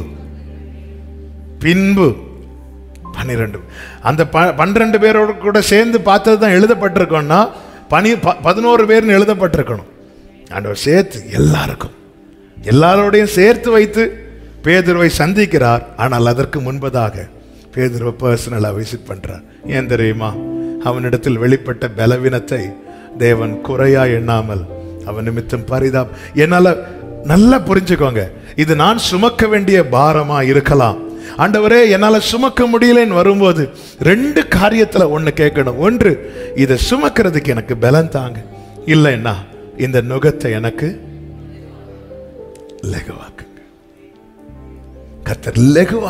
12. அந்த 12 பேரோட கூட சேர்ந்து பார்த்தது தான் எழுதப்பட்டிருக்கோம்னா 11 பேர்னு எழுதப்பட்டிருக்கணும். ஆண்டவர் சேர்த்து எல்லாரோடையும் சேர்த்து வைத்து பேதுருவை சந்திக்கிறார். ஆனால் அதற்கு முன்பதாக பேதுருவை பர்சனலா விசிட் பண்றார். ஏன் தெரியுமா? அவனிடத்தில் வெளிப்பட்ட பலவீனத்தை தேவன் குறையா எண்ணாமல் அவன் நிமித்தம் பரிதாபம். என்னால நல்லா புரிஞ்சுக்கோங்க, இது நான் சுமக்க வேண்டிய பாரமா இருக்கலாம். ஆண்டவரே என்னால சுமக்க முடியலன்னு வரும்போது 2 காரியத்துல ஒண்ணு கேட்கணும். ஒன்று, இதை சுமக்கிறதுக்கு எனக்கு பலன் தாங்க. இல்லைன்னா இந்த நுகத்தை எனக்கு லகுவாக்குங்க. கர்த்தர்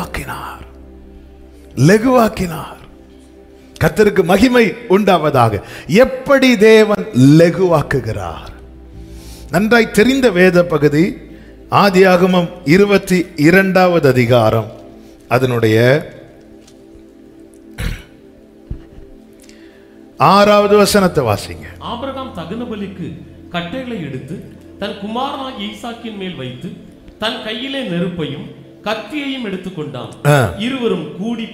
லகுவாக்கினார். கர்த்தருக்கு மகிமை உண்டாவதாக. எப்படி தேவன் லகுவாக்குகிறார்? நன்றாய் தெரிந்த வேத பகுதி ஆதியாகமம் 22வது அதிகாரம் அதனுடைய 6வது வசனத்தை வாசிங்க. ஆபிரகாம் தகன பலிக்கு கட்டைகளை எடுத்து தன் குமாரனாகிய ஈசாக்கின் மேல் வைத்து தன் கையிலே நெருப்பையும் கத்தியையும் எடுத்துக்கொண்டான். இருவரும்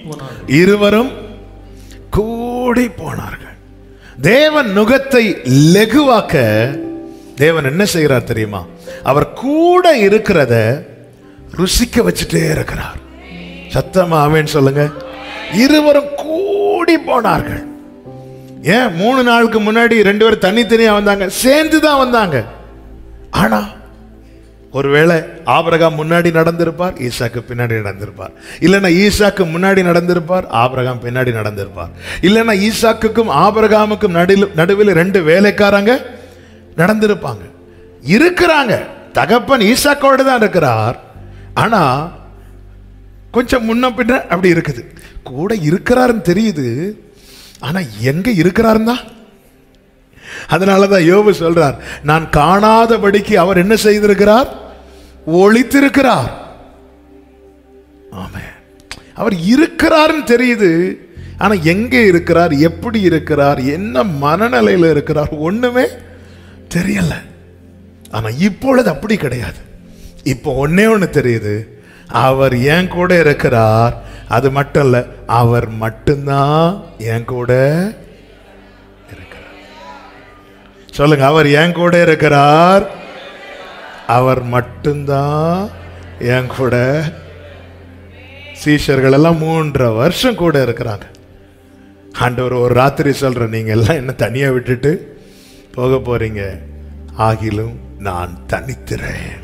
கூடி போனார்கள். தேவன் நுகத்தை லகுவாக்க தேவன் என்ன செய்கிறார் தெரியுமா? அவர் கூட இருக்கிறத ருசிக்க வச்சுட்டே இருக்கிறார். சத்தமா ஆமென் சொல்லுங்க. இருவரும் கூடி போனார்கள். ஏன் 3 நாளுக்கு முன்னாடி 2 பேரும் தனித்தனியா வந்தாங்க, சேர்ந்துதான் வந்தாங்க. ஆனா ஒருவேளை ஆபிரகாம் முன்னாடி நடந்திருப்பார், ஈசாக்கு பின்னாடி நடந்திருப்பார். இல்லைன்னா ஈசாக்கு முன்னாடி நடந்திருப்பார், ஆபிரகாம் பின்னாடி நடந்திருப்பார். இல்லைன்னா ஈசாக்குக்கும் ஆபிரகாமுக்கும் நடுவில் 2 வேலைக்காரங்க நடந்திருப்பாங்க. இருக்கிறாங்க. தகப்பன் ஈசாக்கோடு தான் இருக்கிறார். ஆனா கொஞ்சம் முன்ன பின்ன அப்படி இருக்குது. கூட இருக்கிறாருன்னு தெரியுது, ஆனா எங்க இருக்கிறாருன்னா. அதனாலதான் யோபு சொல்றார், நான் காணாதபடிக்கு அவர் என்ன செய்திருக்கிறார்? ஒளித்திருக்கிறார். ஆமென். அவர் இருக்கிறார்னு தெரியுது, ஆனா எங்க இருக்கிறார், எப்படி இருக்கிறார், என்ன மனநிலையில இருக்கிறார் ஒண்ணுமே தெரியல. ஆனா இப்பொழுது அப்படி கிடையாது. இப்போ ஒண்ணு தெரியுது, அவர் என் கூட இருக்கிறார். அது மட்டும் இல்ல, அவர் மட்டும்தான் என் கூட இருக்கிறார். சொல்லுங்க, அவர் என் கூட இருக்கிறார். அவர் மட்டும்தான் என் கூட. சீஷர்கள் எல்லாம் 3.5 வருஷம் கூட இருக்கிறாங்க. ஆண்டவர் ஒரு ராத்திரி சொல்ற, நீங்க எல்லாம் என்ன தனியா விட்டுட்டு போக போறீங்க, ஆகிலும் நான் தனித்திறேன்,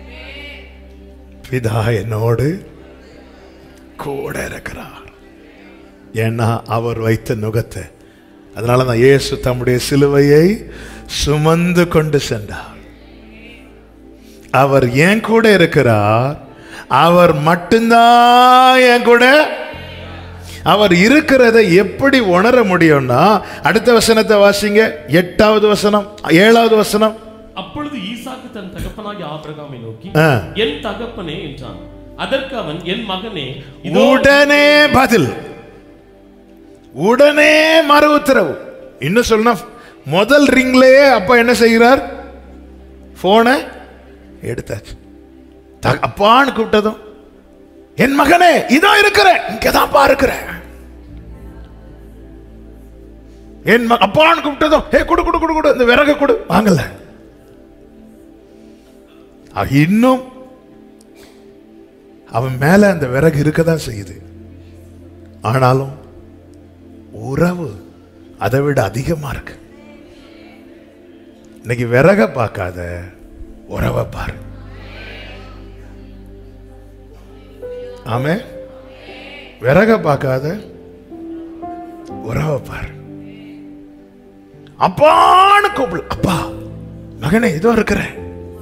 பிதா என்னோடு கூட இருக்கிறார். ஏன்னா அவர் வைத்த நுகத்தை. அதனாலதான் இயேசு தம்முடைய சிலுவையை சுமந்து கொண்டு சென்றார். அவர் என் கூட இருக்கிறார். அவர் மட்டும்தான் என் கூட. அவர் இருக்கிறதை எப்படி உணர முடியும்னா, அடுத்த வசனத்தை வாசிங்க. 8வது வசனம் 7வது வசனம். அப்பொழுது ஈசாக்கு தன் தகப்பனாகிய ஆபிரகாமை நோக்கி, என் தகப்பனே என்றான். அதற்கு அவன், என் மகனே. உடனே பதில், உடனே மறு உத்தரவு. இன்னும் சொன்னா முதல் ரிங்லயே அப்பா என்ன செய்கிறார்? போனை எடுத்தாச்சு. அப்பான்னு கூப்பிட்டதும், என் மகனே இதோ இருக்கிறேன், இங்கதான் இருக்கிறேன். என் அப்பான்னு கூப்பிட்டதும், ஏ குடு குடு குடு குடு, இந்த விறகு கொடு, வாங்கல. இன்னும் அவன் மேல அந்த விறகு இருக்கதான் செய்யுது. ஆனாலும் உறவு அதை விட அதிகமா இருக்கு. இன்னைக்கு விறக பார்க்காத, உறவை பாரு. ஆமே. விறக பார்க்காத, உறவை பாரு. அப்பான்னு கூப்பிடு. அப்பா, மகனே இதோ இருக்கிறேன்.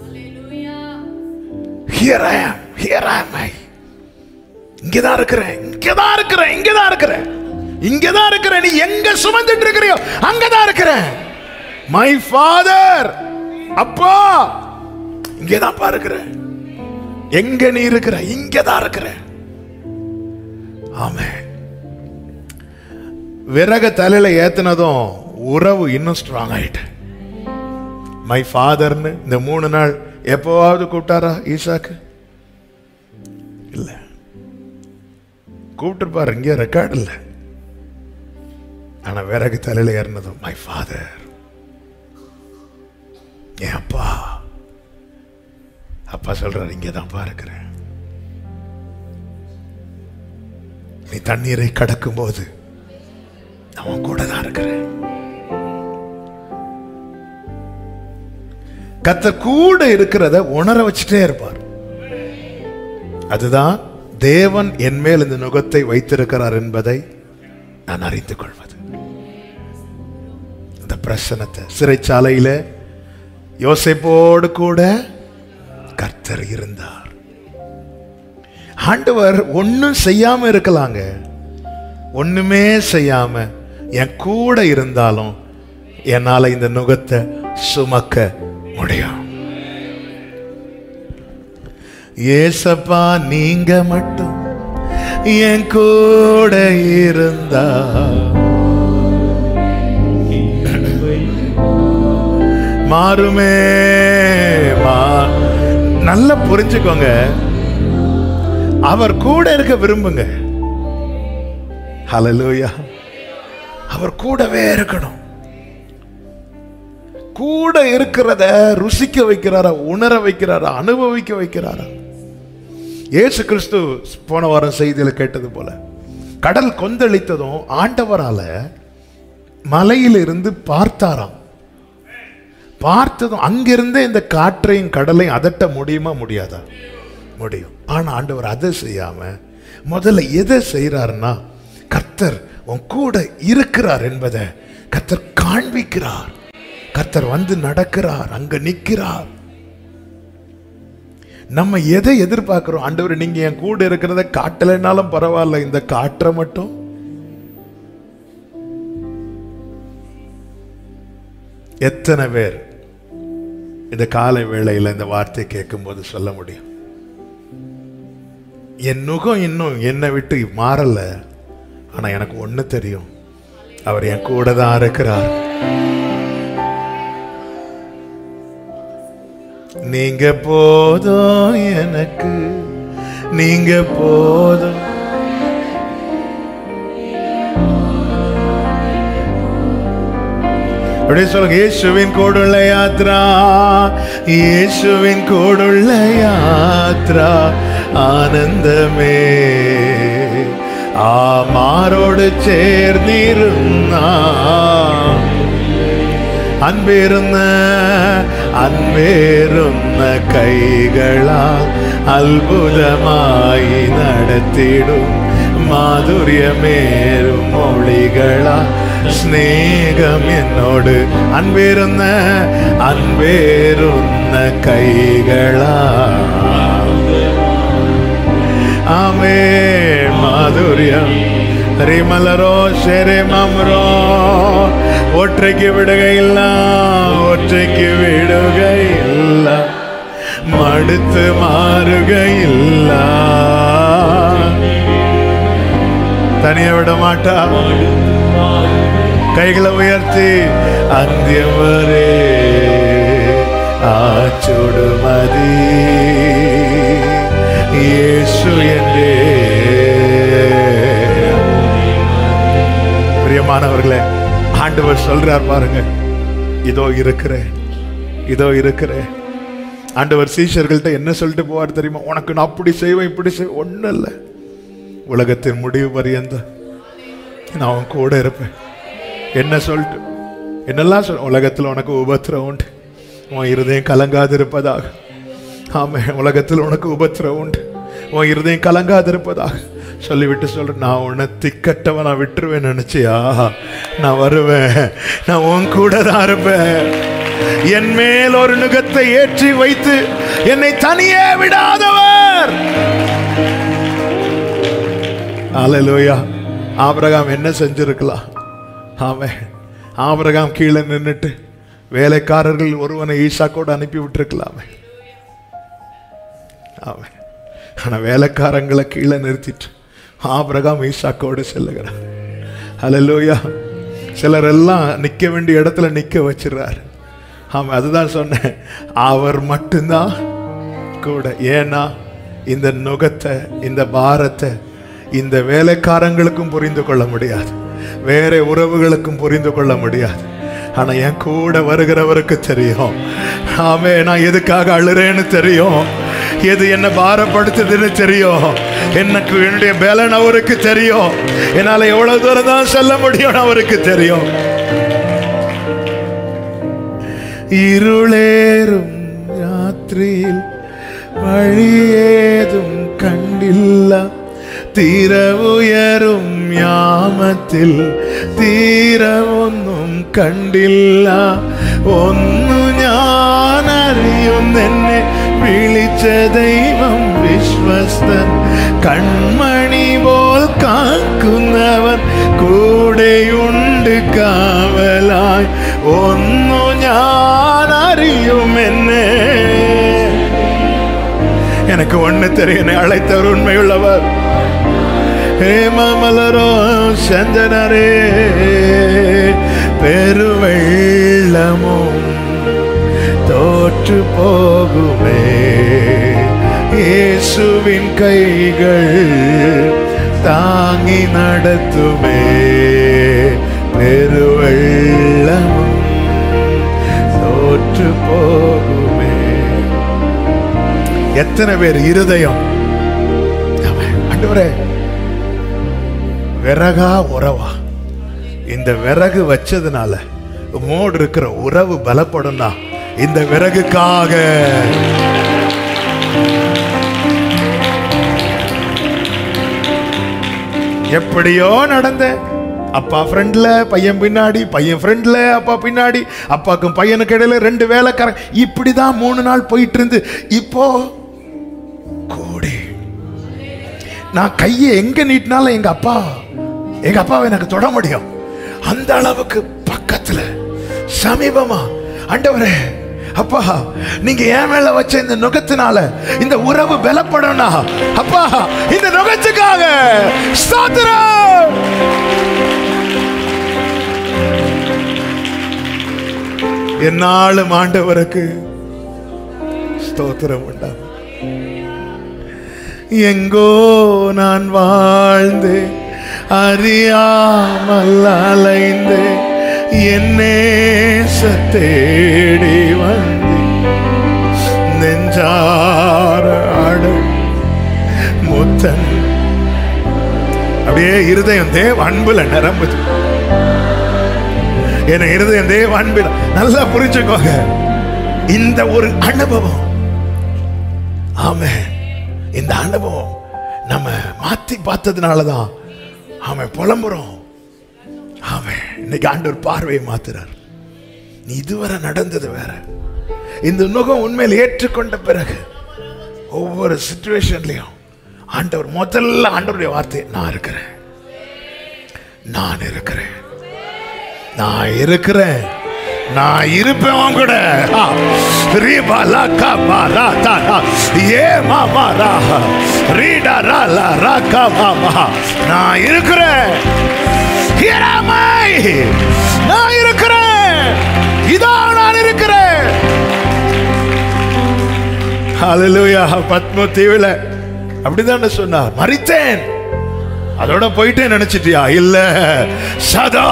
Here I am, here I am. இங்கதான் இருக்கிறேன், இங்கதான் இருக்கிறேன், இங்கதான் இருக்கிறேன், இங்கதான் இருக்கிறேன். நீ எங்க சுமந்துட்டு இருக்கிறியோ அங்கதான் இருக்கிறேன். மை ஃபாதர், அப்பா, இங்கதான் பாருக்கிறேன். எங்க நீ இருக்கிற, இங்கதான் இருக்கிறேன். ஆமென். விறக தலையில ஏத்துனதும் உறவு இன்னும் ஸ்ட்ராங் ஆயிட்டு. மை ஃபாதர்னு இந்த 3 நாள் எப்போவாவது கூப்பிட்டாரா ஈசாக்கு? இல்ல. கூப்பிட்டுருப்பாரு, இங்கே ரெக்கார்ட் இல்லை. ஆனா விறகு தலையில ஏறினதும் மை ஃபாதர், என் அப்பா. அப்பா சொல்றாரு, இங்கதான் பார்க்கிறேன். நீ தண்ணீரை கடக்கும் போது அவன் கூட தான் இருக்கிறேன். கர்த்தர் கூட இருக்கிறத உணர வச்சுட்டே இருப்பார். அதுதான் தேவன் என் மேல் இந்த நுகத்தை வைத்திருக்கிறார் என்பதை நான் அறிந்து கொள்வது. இந்த பிரசனத்தை சிறைச்சாலையில யோசேப்போடு கூட கர்த்தர் இருந்தார். ஆண்டவர் ஒன்னும் செய்யாம இருக்கலாங்க, ஒண்ணுமே செய்யாம என் கூட இருந்தாலும் என்னால இந்த நுகத்தை சுமக்க முடியும். ஏசப்பா, நீங்க மட்டும் என் கூட இருந்தா மாறுமே. நல்லா புரிஞ்சுக்கோங்க, அவர் கூட இருக்க விரும்புங்க. ஹல்லேலூயா. அவர் கூடவே இருக்கணும். கூட இருக்கிறத ருசிக்க வைக்கிறாரா, உணர வைக்கிறாரா, அனுபவிக்க வைக்கிறாரா? இயேசு கிறிஸ்து போன வாரம் செய்தியில் கேட்டது போல, கடல் கொந்தளித்ததும் ஆண்டவரால மலையிலிருந்து பார்த்தாராம். பார்த்ததும் அங்கிருந்தே இந்த காற்றையும் கடலையும் அதட்ட முடியுமா, முடியாதா? முடியும். ஆனா ஆண்டவர் அதை செய்யாம முதல்ல எதை செய்யறாருன்னா, கர்த்தர் உன் கூட இருக்கிறார் என்பதை கர்த்தர் காண்பிக்கிறார். கர்த்தர் வந்து நடக்கிறார், அங்க நிற்கிறார். நம்ம எதை எதிர்பார்க்கிறோம்? ஆண்டவர், நீங்க என் கூட இருக்கிறத காட்டலைனாலும் பரவாயில்ல, இந்த காற்றை மட்டும். எத்தனை பேர் இந்த காலை வேளையில இந்த வார்த்தை கேட்கும் போது சொல்ல முடியும், என் நுகம் இன்னும் என்னை விட்டு மாறல, ஆனா எனக்கு ஒண்ணு தெரியும், அவர் என் கூட தான் இருக்கிறார். நீங்க போதும் எனக்கு, நீங்க போதும். அப்படியே சொல்லுங்க, இயேசுவின் கூடுள்ள யாத்ரா, இயேசுவின் கூடுள்ள யாத்ரா ஆனந்தமே. ஆமாரோடு சேர்ந்திருந்தா அன்பேருந்த அன்பேருந்த கைகளால் அற்புதமாய் நடத்திடும் மாதுரியமேறும் மொழிகளா ஸ்நேகம் என்னோடு அன்பேருந்த அன்பேருந்த கைகளா. ஆமே மாதுரியம் ரிமலரோ ஷெரே மம்ரோ. ஒற்றைக்கு விடுகையில்ல, ஒற்றைக்கு விடுகையில்ல, மடுத்து மாறுகையில்ல, தனிய விட மாட்டா. கைகளை உயர்த்தி அந்தியம் வரே ஆச்சுடுமதி இயேசு என்றே. பிரியமானவர்களே, ஆண்டவர் சொல்றார் பாருங்க, இதோ இருக்கிறேன், இதோ இருக்கிறேன். ஆண்டவர் சீஷர்கள்ட்ட என்ன சொல்லிட்டு போவார் தெரியுமா? உனக்கு நான் அப்படி செய்வேன் இப்படி செய்வேன். ஒன்றும் இல்லை, உலகத்தின் முடிவு பரியந்த நான் உன் கூட இருப்பேன். என்ன சொல்லிட்டு என்னெல்லாம் சொல், உலகத்தில் உனக்கு உபத்திரம் உண்டு, உன் இருதயம் கலங்காது இருப்பதாக. ஆமே, உலகத்தில் உனக்கு உபத்திரம் உண்டு, உன் இருதயம் கலங்காது இருப்பதாக சொல்லிவிட்டு சொல்ற, நான் உன்னை திக்கட்டவன் நான் விட்டுருவேன் நினைச்சியா? நான் வருவேன், நான் உன் கூட தான் இருப்பேன். என் மேல் ஒரு நுகத்தை ஏற்றி வைத்து என்னை தனியே விடாதவர். அல்லேலூயா. ஆபிரகாம் என்ன செஞ்சிருக்கலாம்? ஆமென். ஆபிரகாம் கீழே நின்னுட்டு வேலைக்காரர்கள் ஒருவனை ஈசாக்கோடு அனுப்பி விட்டுருக்கலாமே. ஆமென். ஆனா வேலைக்காரங்களை கீழே நிறுத்திட்டு ஆபிரகாம் ஈசாக்கோடு செல்லுகிறார். அல்லேலூயா. சிலர் எல்லாம் நிக்க வேண்டிய இடத்துல நிக்க வச்சிடறாரு. ஆமா, அதுதான் சொன்னேன், அவர் மட்டும்தான் கூட. ஏன்னா இந்த நுகத்தை, இந்த பாரத்தை இந்த வேலைக்காரங்களுக்கும் புரிந்து கொள்ள முடியாது, வேற உறவுகளுக்கும் புரிந்து கொள்ள முடியாது. ஆனா என் கூட வருகிறவருக்கு தெரியும். ஆமே, நான் எதுக்காக அழுறேன்னு தெரியும், எது என்ன பாரப்படுத்துதுன்னு தெரியும், எனக்கு என்னுடைய பலன் அவருக்கு தெரியும், என்னால எவ்வளவு தூரம் தான் செல்ல முடியும் அவருக்கு தெரியும். இருளேறும் ராத்திரியில் வழியேதும் கண்டில்ல, തീരവുയരും യാമത്തിൽ തീരമൊന്നും കണ്ടില്ല. ഒന്നു ഞാൻ അറിയുന്നെന്നെ വിളിച്ച ദൈവം വിശ്വസ്തൻ, കൺമണി പോൽ കാക്കുന്നവൻ കൂടെയുണ്ട് കാവലായി. ഒന്നു ഞാൻ അറിയുമെന്നെ, எனக்கு ஒண்ணு தெரியும், அழைத்தவர் உண்மையுள்ளவர். ஹேமமலரோ சந்தனரே பெருவெள்ளமும் தோற்று போகுமே, இயேசுவின் கைகள் தாங்கி நடத்துமே. பெருவெள்ளமும் தோற்று போகுமே. எத்தனை பேர் இருதயம் ஆண்டவரே விறகா உறவா, இந்த விறகு வச்சதுனால உம்மோடு இருக்கிற உறவு பலப்படும்னா இந்த விறகுக்காக எப்படியோ நடந்த அப்பா ஃப்ரெண்ட்ல பையன் பின்னாடி, பையன் ஃப்ரெண்ட்ல அப்பா பின்னாடி, அப்பாக்கும் பையனுக்கு இடையில 2 வேலைக்காரன், இப்படிதான் 3 நாள் போயிட்டு இருந்து இப்போ கூடி நான் கையை எங்க நீட்டினாலும் எங்க அப்பாவை எனக்கு தொட முடியும். அந்த அளவுக்கு பக்கத்துல சமீபமா. ஆண்டவரே அப்பா, நீங்க என் மேல வச்ச இந்த நுகத்தினால இந்த உறவு பலப்படணும்னா அப்பா, இந்த நுகத்துக்காக ஸ்தோத்திரம். என்னாலும் ஆண்டவருக்கு ஸ்தோத்திரம் உண்டாகும். எங்கோ நான் வாழ்ந்து அறியாமல் அலைந்து என்னே தேடி வந்து நெஞ்சார ஆடு முத்தன். அப்படியே இருதயம் தேவ அன்புல நிரம்புது. என இருதயம் தேவ அன்புல. நல்லா புரிஞ்சுக்கோங்க, இந்த ஒரு அனுபவம், ஆமென், இந்த அனுபவம் நம்ம மாத்தி பார்த்ததுனாலதான் ஆமென் புலம்புறோம். ஆமென். இன்னைக்கு ஆண்டவர் பார்வையை மாத்துறார். நீ இதுவரை நடந்தது வேற. இந்த நுகம் உண்மையில் ஏற்றுக்கொண்ட பிறகு ஒவ்வொரு சிச்சுவேஷன்லயும் ஆண்டவர் முதல்ல ஆண்டவருடைய வார்த்தை, நான் இருக்கிறேன், நான் இருக்கிறேன், நான் இருக்கிறேன், நான் இருப்பேன் உன் கூட. நான் இருக்கிறேன், நான் இருக்கிறேன், இதோ நான் இருக்கிறேன். ஹல்லேலூயா. பத்ம தீவுல அப்படிதான் சொன்னார், மரித்தேன் அதோட போயிட்டேன் நினைச்சிட்டியா? இல்ல, சதா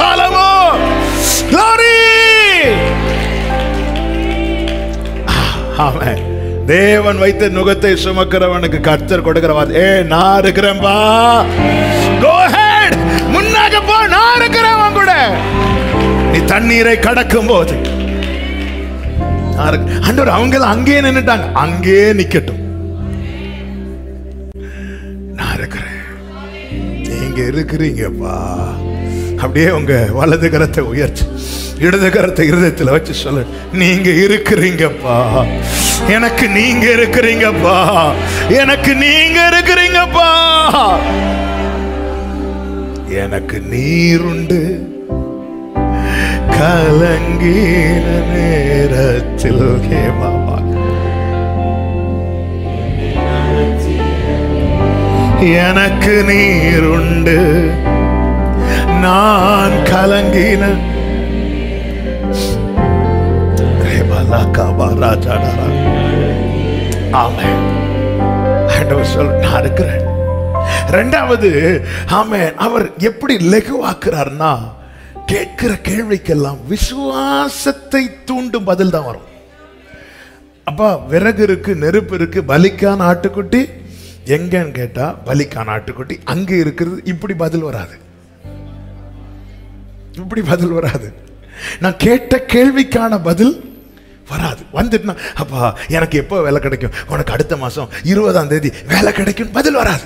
காலமும் glory. ஆமென். தேவன் வைத்த நுகத்தை சுமக்கிறவனுக்கு கர்த்தர் கொடுக்கிற வார்த்தை, நான் இருக்கிறேன்பா, go ahead, முன்னாக போ, நான் இருக்கிறவன் கூட. நீ தண்ணீரை கடக்கும் போது ஆண்டவர் அவங்க அங்கேயே நின்னுட்டாங்க, அங்கேயே நிக்கட்டும், நான் இருக்கிறேன், நீங்க இருக்கிறீங்கப்பா. அப்படியே உங்க வலது கரத்தை உயர்ச்சி இடது கரத்தை இருதயத்தில் வச்சு சொல்ல, நீங்க இருக்கிறீங்கப்பா, எனக்கு நீங்க இருக்கிறீங்கப்பா, எனக்கு நீங்க இருக்கிறீங்கப்பா, எனக்கு நீருண்டு கலங்கின நேரத்தில் கேமாவா, எனக்கு நீருண்டு நான் கலங்கின. ஆமென். ஆண்டவர் சொல்ல, நான் இருக்கிறேன். இரண்டாவது, ஆமென், அவர் எப்படி லகுவாக்குறார்னா, கேட்கிற கேள்விக்கெல்லாம் விசுவாசத்தை தூண்டும் பதில் தான் வரும். அப்பா, விறகு இருக்கு, நெருப்பு இருக்கு, பலிக்கான ஆட்டுக்குட்டி எங்கன்னு கேட்டா பலிக்கான ஆட்டுக்குட்டி அங்க இருக்கிறது. இப்படி பதில் வராது, இப்படி பதில் வராது. நான் கேட்ட கேள்விக்கான பதில் வராது. வந்துட்டுனா, அப்பா எனக்கு எப்போ வேலை கிடைக்கும், உனக்கு அடுத்த மாசம் 20ஆம் தேதி வேலை கிடைக்கும், பதில் வராது.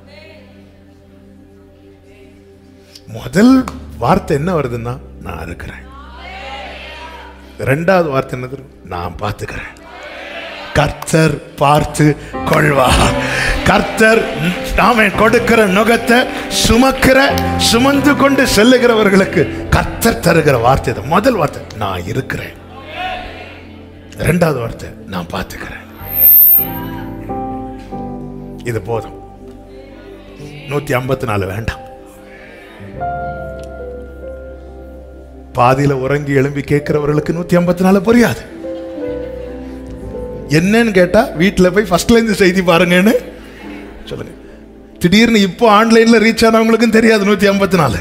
முதல் வார்த்தை என்ன வருதுன்னா, நான் இருக்கிறேன். இரண்டாவது வார்த்தை என்னது? நான் பார்த்துக்கிறேன். கர்த்தர் பார்த்து கொள்வார். கர்த்தர் நாமே கொடுக்கிற நுகத்தை சுமந்து கொண்டு செல்லுகிறவர்களுக்கு கர்த்தர் தருகிற வார்த்தை தான். முதல் வார்த்தை நான் இருக்கிறேன், இரண்டாவது வார்த்தை நான் பார்த்துக்கிறேன். இது போதும். 154 வேண்டாம். பாதியில உறங்கி எழும்பி கேட்கிறவர்களுக்கு 154 புரியாது. என்னன்னு கேட்டா வீட்டுல போய் ஃபர்ஸ்ட்ல இருந்து செய்தி பாருங்கன்னு சொல்லுங்க. திடீர்னு இப்போ ஆன்லைன்ல ரீச் ஆனவங்களுக்கும் தெரியாது 154.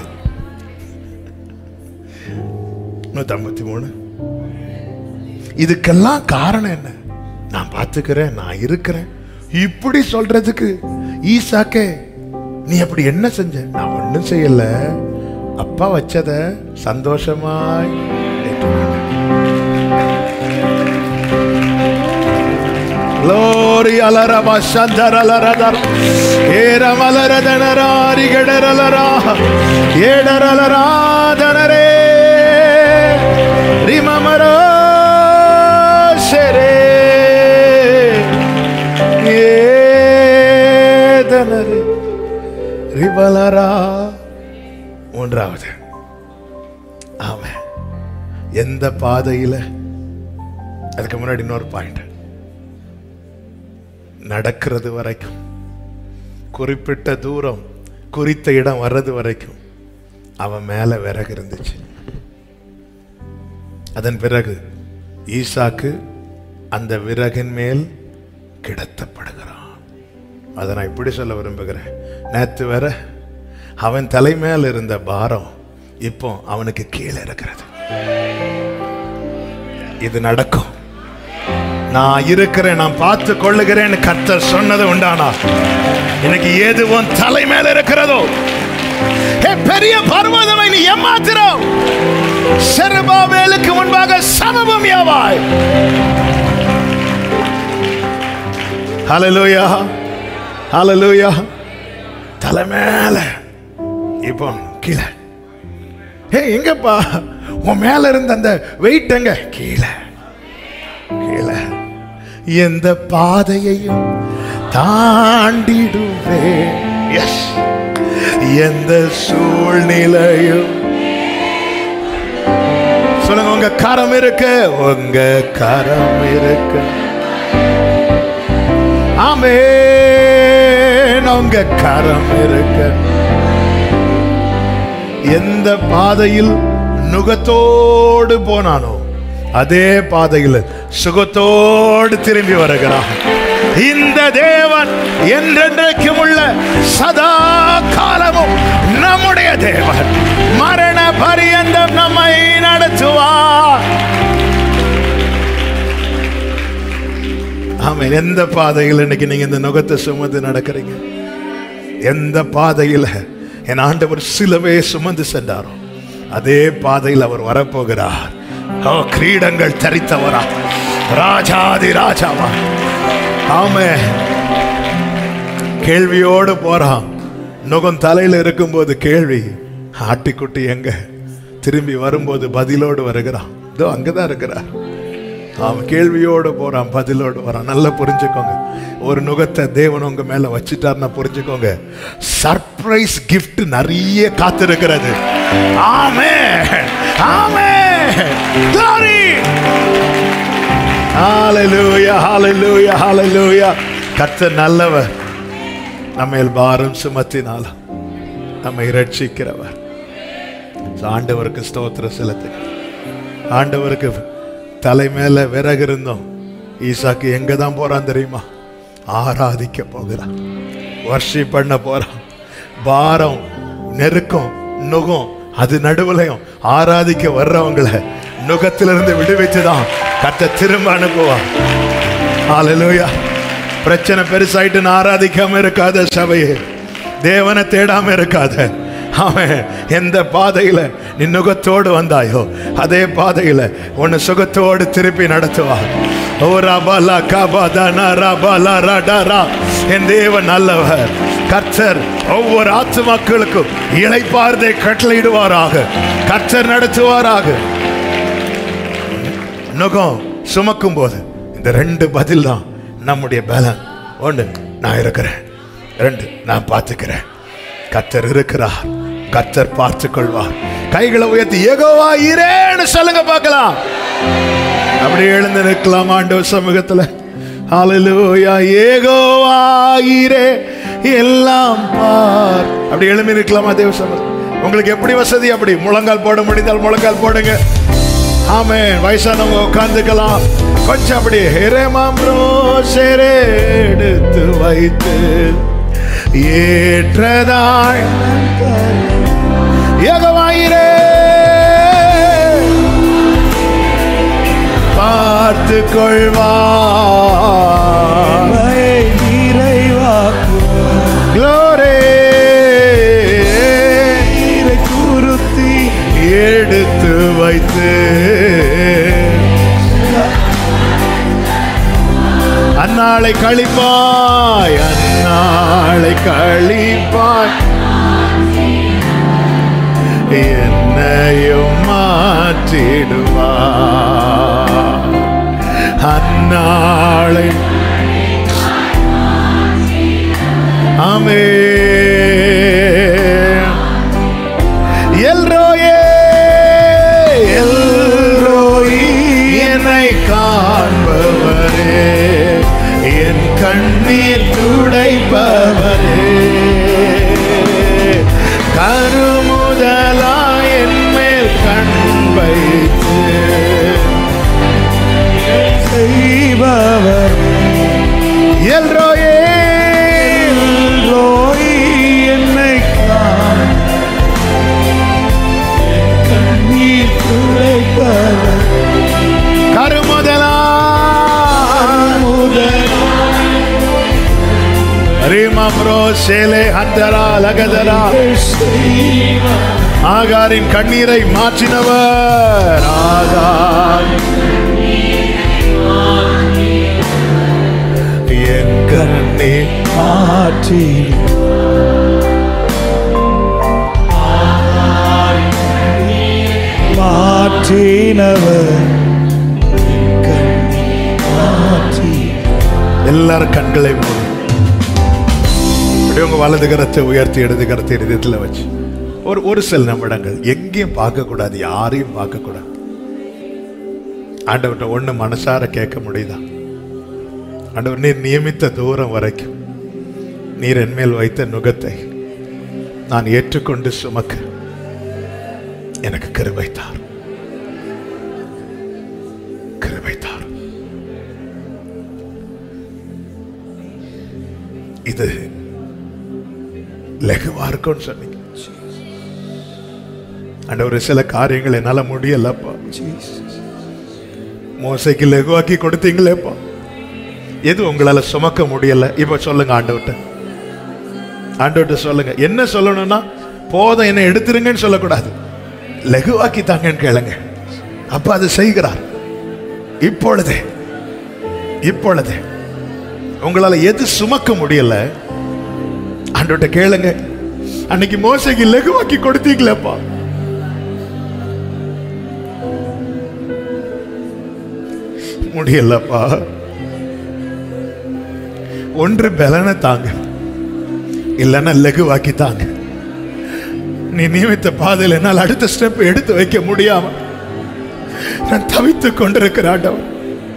153. இதுக்கெல்லாம் காரணம் என்ன? நான் பார்த்துக்கிறேன், நான் இருக்கிறேன். இப்படி சொல்றதுக்கு ஈசாக்கே நீ அப்படி என்ன செஞ்ச? நான் ஒன்னும் செய்யல, அப்பா வச்சத சந்தோஷமாய் Glory alaraba shandaraladar eramalaradanari gedaralara edaralara danare rimamara shere edanare ribalara. மூன்றாவது, ஆமென், எந்த பாதையில, அதுக்கு முன்னாடி இன்னொரு பாயிண்ட், நடக்கிறது வரைக்கும், குறிப்பிட்ட தூரம் குறித்த இடம் வர்றது வரைக்கும் அவன் மேல விறகு இருந்துச்சு. அதன் பிறகு ஈசாக்கு அந்த விறகின் மேல் கிடத்தப்படுகிறான். அதை நான் இப்படி சொல்ல விரும்புகிறேன். நேற்று வர அவன் தலைமையில் இருந்த பாரம் இப்போ அவனுக்கு கீழே இருக்கிறது. இது நடக்கும். நான் இருக்கிறேன், நான் பார்த்து கொள்ளுகிறேன் கர்த்தர் சொன்னது உண்டானா எனக்கு எதுவும் தலை மேல இருக்கிறதோ, பெரிய பர்வதமை நீ ஏமாத்திரம் செருபாபேலுக்கு முன்பாக சமபம் யாவாய். ஹல்லேலூயா, ஹல்லேலூயா. தலை மேல இப்போ கீழே. எங்கப்பா உன் மேல இருந்த அந்த வெயிட் எங்க? கீழே, கீழே. எந்த பாதையையும் தாண்டிடுவேன், எஸ், எந்த சூழ்நிலையும். சொல்லுங்க, உங்க கரம் இருக்கு, உங்க கரம் இருக்கு. ஆமென், உங்க கரம் இருக்கு. எந்த பாதையில் நுகத்தோடு போனானோ அதே பாதையில் சுகத்தோடு திரும்பி வருகிறான். இந்த தேவன் என்றென்றைக்கும் உள்ள சதா காலமும் நம்முடைய தேவன். மரண பரியந்தம் நம்மை நடத்துவார். ஆமென். எந்த பாதையில் இன்னைக்கு நீங்க இந்த நுகத்தை சுமந்து நடக்கிறீங்க, எந்த பாதையில் என் ஆண்டவர் சிலுவையை சுமந்து சென்றாரோ அதே பாதையில் அவர் வரப்போகிறார். கிரீடங்கள் தரித்தவரா, ராஜாதி ராஜாவா. ஆமென். கேள்வியோடு போறான். நுகம் தலையில இருக்கும்போது கேள்வி, ஆட்டிக்குட்டி எங்க? திரும்பி வரும்போது பதிலோடு வருகிறான். இதோ அங்கதான் இருக்கிறார். அவன் கேள்வியோடு போறான், பதிலோடு வரான். நல்லா புரிஞ்சுக்கோங்க, ஒரு நுகத்தை தேவன் உங்க மேல வச்சுட்டார்னா புரிஞ்சுக்கோங்க, சர்ப்ரைஸ் கிஃப்ட் நிறைய காத்திருக்கிறது. ஆமென், ஆமென், glory, hallelujah, hallelujah, hallelujah. கர்த்தர் நல்லவர், நம்மேல் பாரம் சுமத்தினால நம்மை ரட்சிக்கிறவர். ஆண்டவருக்கு ஸ்தோத்திரம் செலுத்து. ஆண்டவருக்கு தலை மேல விறகு இருந்தோம். ஈசாக்கு எங்க தான் போறான் தெரியுமா? ஆராதிக்க போகிறான், வர்ஷிப் பண்ண போறான். பாரம், நெருக்கம், நுகம், அது நடுவுலையும் ஆராதிக்க வர்றவங்களை நுகத்திலிருந்து விடுவிச்சுதான் கர்த்தர் திரும்ப அனுப்புவான். ஹல்லேலூயா. பிரச்சனை பெருசாயிட்டு ஆராதிக்காம இருக்காத சபையே, தேவனை தேடாம இருக்காத. அவன் எந்த பாதையில நீ நுகத்தோடு வந்தாயோ அதே பாதையில உன்னை சுகத்தோடு திருப்பி நடத்துவார். என் தேவன் நல்லவர். கர்த்தர் ஒவ்வொரு ஆத்துமாக்களுக்கும் இளைப்பாறுதலை கட்டளையிடுவாராக, கர்த்தர் நடத்துவாராக. நுகம் சுமக்கும் போது இந்த ரெண்டு பதில் தான் நம்முடைய பலன். ஒன்று, நான் இருக்கிறேன். ரெண்டு, நான் பார்த்துக்கிறேன். கர்த்தர் இருக்கிறார், கர்த்தர் பார்த்துக் கொள்வார். கைகளை உயர்த்தி யெகோவா ஈரேன்னு சொல்லுங்க பார்க்கலாம். அப்படி எழுந்து நிற்கலாம் ஆண்டவர் சமூகத்துல. ஹல்லேலூயா. யெகோவா ஈரே எல்லாம் பார். அப்படி எழும்பி நிற்கலாமா தேவ சமூகம்? உங்களுக்கு எப்படி வசதி அப்படி முழங்கால் போட முடிந்தால் முழங்கால் போடுங்க. ஆமென். வயசானவங்க உட்கார்ந்துக்கலாம். கொஞ்சம் அப்படி எடுத்து வைத்து ஏற்றதாய் யெகோவாயிரே பார்த்து கொள்வார். க்ளோரி குருத்தி எடுத்து வைத்து அந்நாளை கழிப்பாய், அந்நாளை கழிப்பாய், என்னையும் மாற்றிடுவாய். அந்நாளை ஆமென். எல்ரோயே எல்ரோயி என்னை காண்பவரே, என் கண்ணீர் துடைப்பவரே, கருமுதலா என் மேல் கண் வைத்து செய்பவர். எல்ரோயே எல்ரோயி என்னை கண்ணீர் துடைப்பவர், கருமுதலா ஆகாரின் கண்ணீரை மாற்றினவர். ஆகார் என் கண்ணீர் மாற்றி மாற்றினவர். எல்லாரும் கண்களை மூடு. உங்க வலது கரத்தை உயர்த்தி இடது கரத்தை இதயத்தில் வச்சு ஒரு சில நிமிடங்கள் எங்கேயும் பார்க்க கூடாது, யாரையும் பார்க்க கூடாது. ஆண்டவர்கிட்ட ஒண்ணு மனசார கேட்க முடியுதா? ஆண்டவர், நீர் நியமித்த தூரம் வரைக்கும் நீர் என்மேல் வைத்த நுகத்தை நான் ஏற்றுக்கொண்டு சுமக்க எனக்கு கிருபை தார், கிருபை தார். இது லகுவா இருக்கும்னு சொன்னீங்க ஆண்டவரே. சில காரியங்கள் என்னால முடியலப்பா. மோசைக்கு லகுவாக்கி கொடுத்தீங்களேப்பா, எது உங்களால சுமக்க முடியல இப்ப சொல்லுங்க ஆண்டவர்கிட்ட சொல்லுங்க. என்ன சொல்லணும்னா, போதும் என்ன எடுத்துருங்கன்னு சொல்லக்கூடாது, லகுவாக்கி தாங்கன்னு கேளுங்க. அப்ப அது செய்கிறார். இப்பொழுதே உங்களால எது சுமக்க முடியல ஆண்டவர்கிட்ட கேளுங்க. அன்னைக்கு மோசேக்கு லகுவாக்கி கொடுத்தீங்களேப்பா, முடியலப்பா, ஒன்று பலனை தாங்க, இல்லைன்னா லகுவாக்கி தாங்க. நீ நியமித்த பாதையில் என்னால் அடுத்த ஸ்டெப் எடுத்து வைக்க முடியாம நான் தவித்துக் கொண்டிருக்கிற ஆண்டவர்,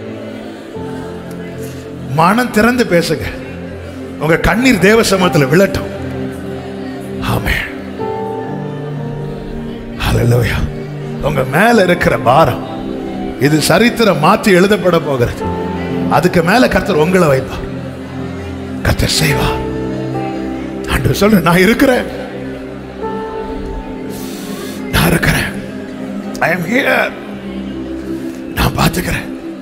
மனம் திறந்து பேசுங்க. உங்க கண்ணீர் தேவ சமூகத்தில் விழட்டும். ஆமென். ஹல்லேலூயா. உங்க மேல இருக்கிற பாரம், இது சரித்திரம் மாற்றி எழுதப்பட போகிறது. அதுக்கு மேல கர்த்தர் உங்களை வைப்பார், கர்த்தர் செய்வார். ஆண்டவர் சொல்ற, நான் இருக்கிறேன். I am here. நான் பார்த்துக்கிறேன்.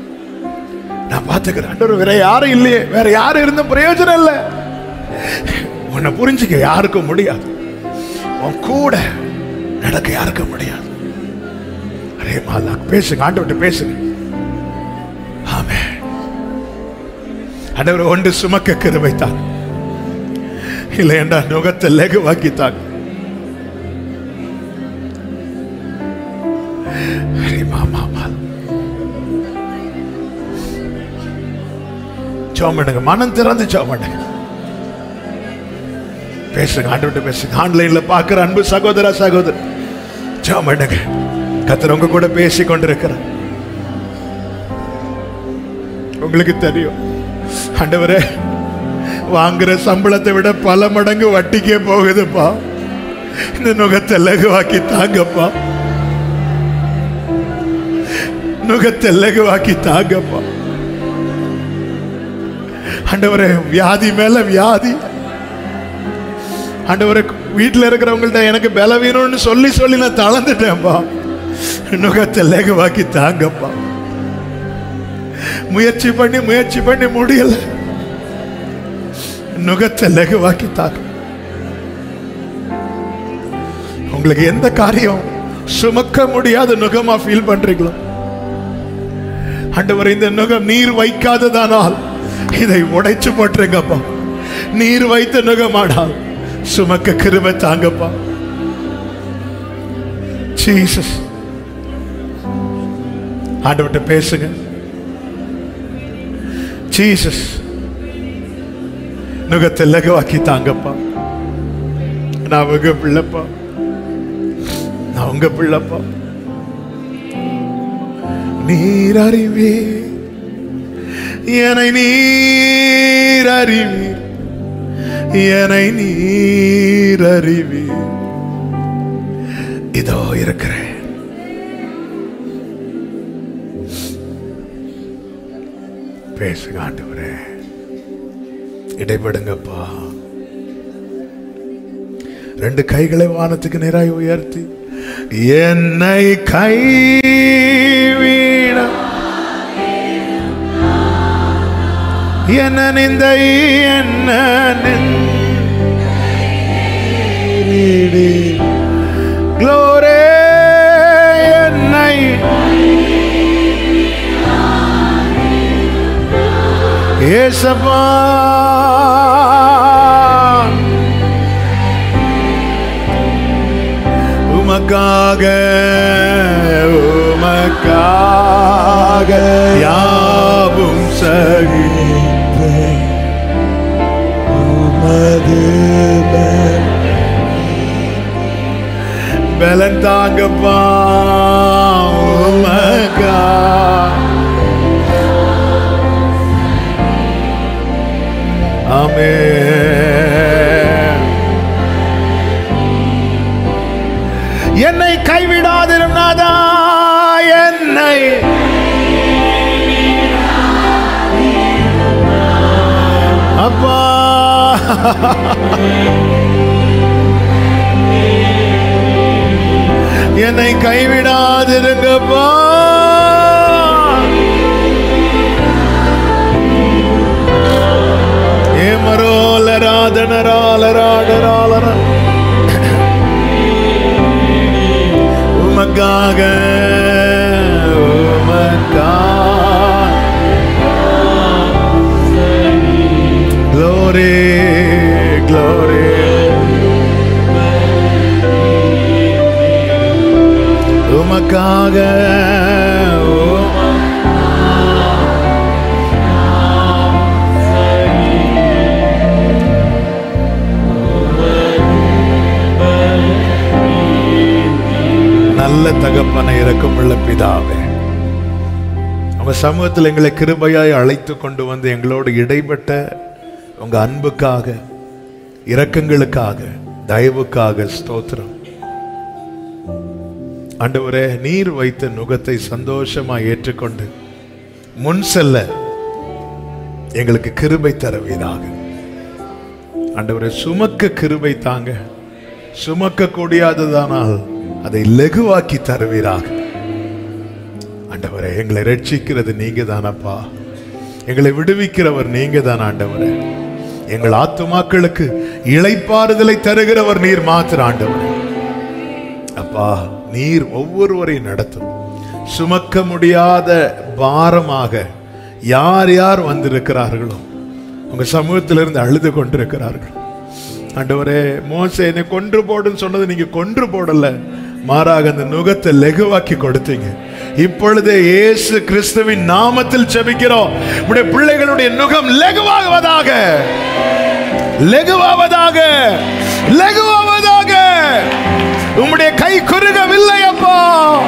ஆண்டவர் வேற யாரும் இல்லையே, வேற யாரும் இருந்த பிரயோஜனம் இல்லை. உன்னை புரிஞ்சுக்க யாருக்கும் முடியாது, உன் கூட நடக்க யாருக்கும் முடியாது. அரே மாலா, பேசுங்க, ஆண்டவர்கிட்ட பேசுங்க. ஆமென். ஆண்டவர் ஒன்று சுமக்க கிருபைத்தாங்க, இல்லை என்றால் நுகத்தை லகுவாக்கித்தாங்க. சோமனுங்க, மனம் திறந்து சோமனுங்க, பேசுங்க, ஆண்டவர்கிட்ட பேசுங்க. ஆன்லைன்ல பார்க்கிற அன்பு சகோதர சகோதரி, சோமனுங்க, கர்த்தர் உங்க கூட பேசி கொண்டிருக்கிறார். உங்களுக்கு தெரியும், ஆண்டவரே வாங்குற சம்பளத்தை விட பல மடங்கு வட்டிக்கே போகுதுப்பா, இந்த நுகத்தை லகுவாக்கி தாங்கப்பா, நுகத்தை லகுவாக்கி தாங்கப்பா. ஆண்டவரே, வியாதி மேல வியாதி, ஆண்டவரே வீட்டில் இருக்கிறவங்கள்ட்ட எனக்கு பலவீனம்னு சொல்லி சொல்லி நான் தளர்ந்துட்டேன்ப்பா, நுகத்தை லகுவாக்கி தாங்கப்பா. முயற்சி பண்ணி முடியல, நுகத்தை லகுவாக்கி தாங்க. உங்களுக்கு எந்த காரியம் சுமக்க முடியாத நுகமா ஃபீல் பண்றீங்களோ, ஆண்டவரே இந்த நுகம் நீர் வைக்காததானால் இதை உடைச்சு போட்டுருங்கப்பா. நீர் வைத்த நுகமானால் சுமக்க கிருபை தாங்கப்பா. ஜீசஸ், ஆண்டவர்கிட்ட பேசுங்க. ஜீசஸ், நுகத்தை லகுவாக்கி தாங்கப்பா. நான் உங்க பிள்ளைப்பா, நான் உங்க பிள்ளைப்பா. நீர் அறிவே, என்னை நீர் அறிவே, என்னை நீர் அறிவே. இதோ இருக்கிறேன். பேசுங்க ஆண்டவரே, இடைபடுங்கப்பா. ரெண்டு கைகளை வானத்துக்கு நேராய் உயர்த்தி, என்னை கைவிட என்ன நிந்தை, என்ன க்ளோரே, என்னை ஏசப்பா உமக்காக யாவும் சகிப்பேன். உமது பலன் தாங்கப்பா, உமக்கா ஆமென். என்னை கைவிடாதிரும் நாதா, என்னை அப்பா என்னை கைவிடாதிருங்கப்பா. தனராலராடராலரா உமக்காக glory glory உமக்காக நல்ல தகப்பனை இரக்கமுள்ள பிதாவே, உங்க சமூகத்தில் எங்களை கிருபையாய் அழைத்து கொண்டு வந்து எங்களோடு இடைப்பட்ட உங்க அன்புக்காக, இரக்கங்களுக்காக, தயவுக்காக ஸ்தோத்திரம். ஆண்டவரே, நீர் வைத்த நுகத்தை சந்தோஷமா ஏற்றுக்கொண்டு முன் செல்ல எங்களுக்கு கிருபை தருவீராக. ஆண்டவரே, சுமக்க கிருபை தாங்க. சுமக்க கூடியாததானால் அதை லகுவாக்கி தருவீராக. ஆண்டவரே, எங்களை ரட்சிக்கிறது நீங்க தானப்பா. எங்களை விடுவிக்கிறவர் நீங்க தான் ஆண்டவரே. எங்கள் ஆத்துமாக்களுக்கு இளைப்பாறுதலை தருகிறவர் நீர் மாத்திர ஆண்டவரே. அப்பா, நீர் ஒவ்வொருவரையும் நடத்தும். சுமக்க முடியாத பாரமாக யார் யார் வந்திருக்கிறார்களோ உங்க சமூகத்திலிருந்து அழுது கொண்டிருக்கிறார்கள். ஆண்டவரே, மோசே என்னை கொன்று போடுன்னு சொன்னது நீங்க கொன்று போடல, மாறாக அந்த நுகத்தை லகுவாக்கி கொடுத்தீங்க. இப்பொழுதே இயேசு கிறிஸ்துவின் நாமத்தில் ஜெபிக்கிறோம், உடைய பிள்ளைகளுடைய நுகம் லகுவாவதாக, லகுவாவதாக, லகுவாவதாக. உம்முடைய கை குறுகவில்லை அப்பா.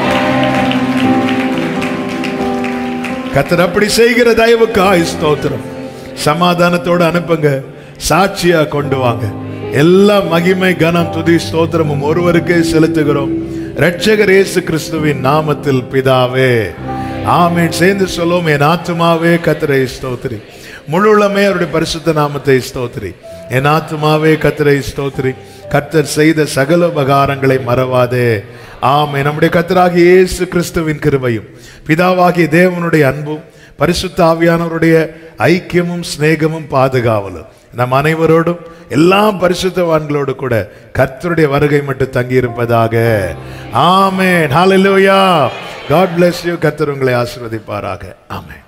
கர்த்தர் அப்படி செய்கிற தயவுக்காய் ஸ்தோத்திரம். சமாதானத்தோடு அனுப்புங்க, சாட்சியா கொண்டு வாங்க. எல்லா மகிமை, கனம், துதி, ஸ்தோத்திரமும் ஒருவருக்கே செலுத்துகிறோம், இரட்சகர் இயேசு கிறிஸ்துவின் நாமத்தில் பிதாவே, ஆமென். சேர்ந்து சொல்லுவோம், என் ஆத்துமாவே கர்த்தரை ஸ்தோத்திரி, முழு உள்ளமே அவருடைய பரிசுத்த நாமத்தை ஸ்தோத்திரி. என் ஆத்துமாவே கர்த்தரை ஸ்தோத்திரி, கர்த்தர் செய்த சகல உபகாரங்களை மறவாதே. ஆமென். நம்முடைய கர்த்தராகிய இயேசு கிறிஸ்துவின் கிருபையும், பிதாவாகிய தேவனுடைய அன்பும், பரிசுத்த ஆவியானவருடைய ஐக்கியமும் சிநேகமும் பாதுகாவலும் நம் அனைவரோடும் எல்லா பரிசுத்தவான்களோடு கூட கர்த்தருடைய வருகை மட்டும் தங்கி இருப்பதாக. ஆமென். ஹல்லேலூயா. God bless you. கர்த்தர் உங்களை ஆசீர்வதிப்பாராக. ஆமென்.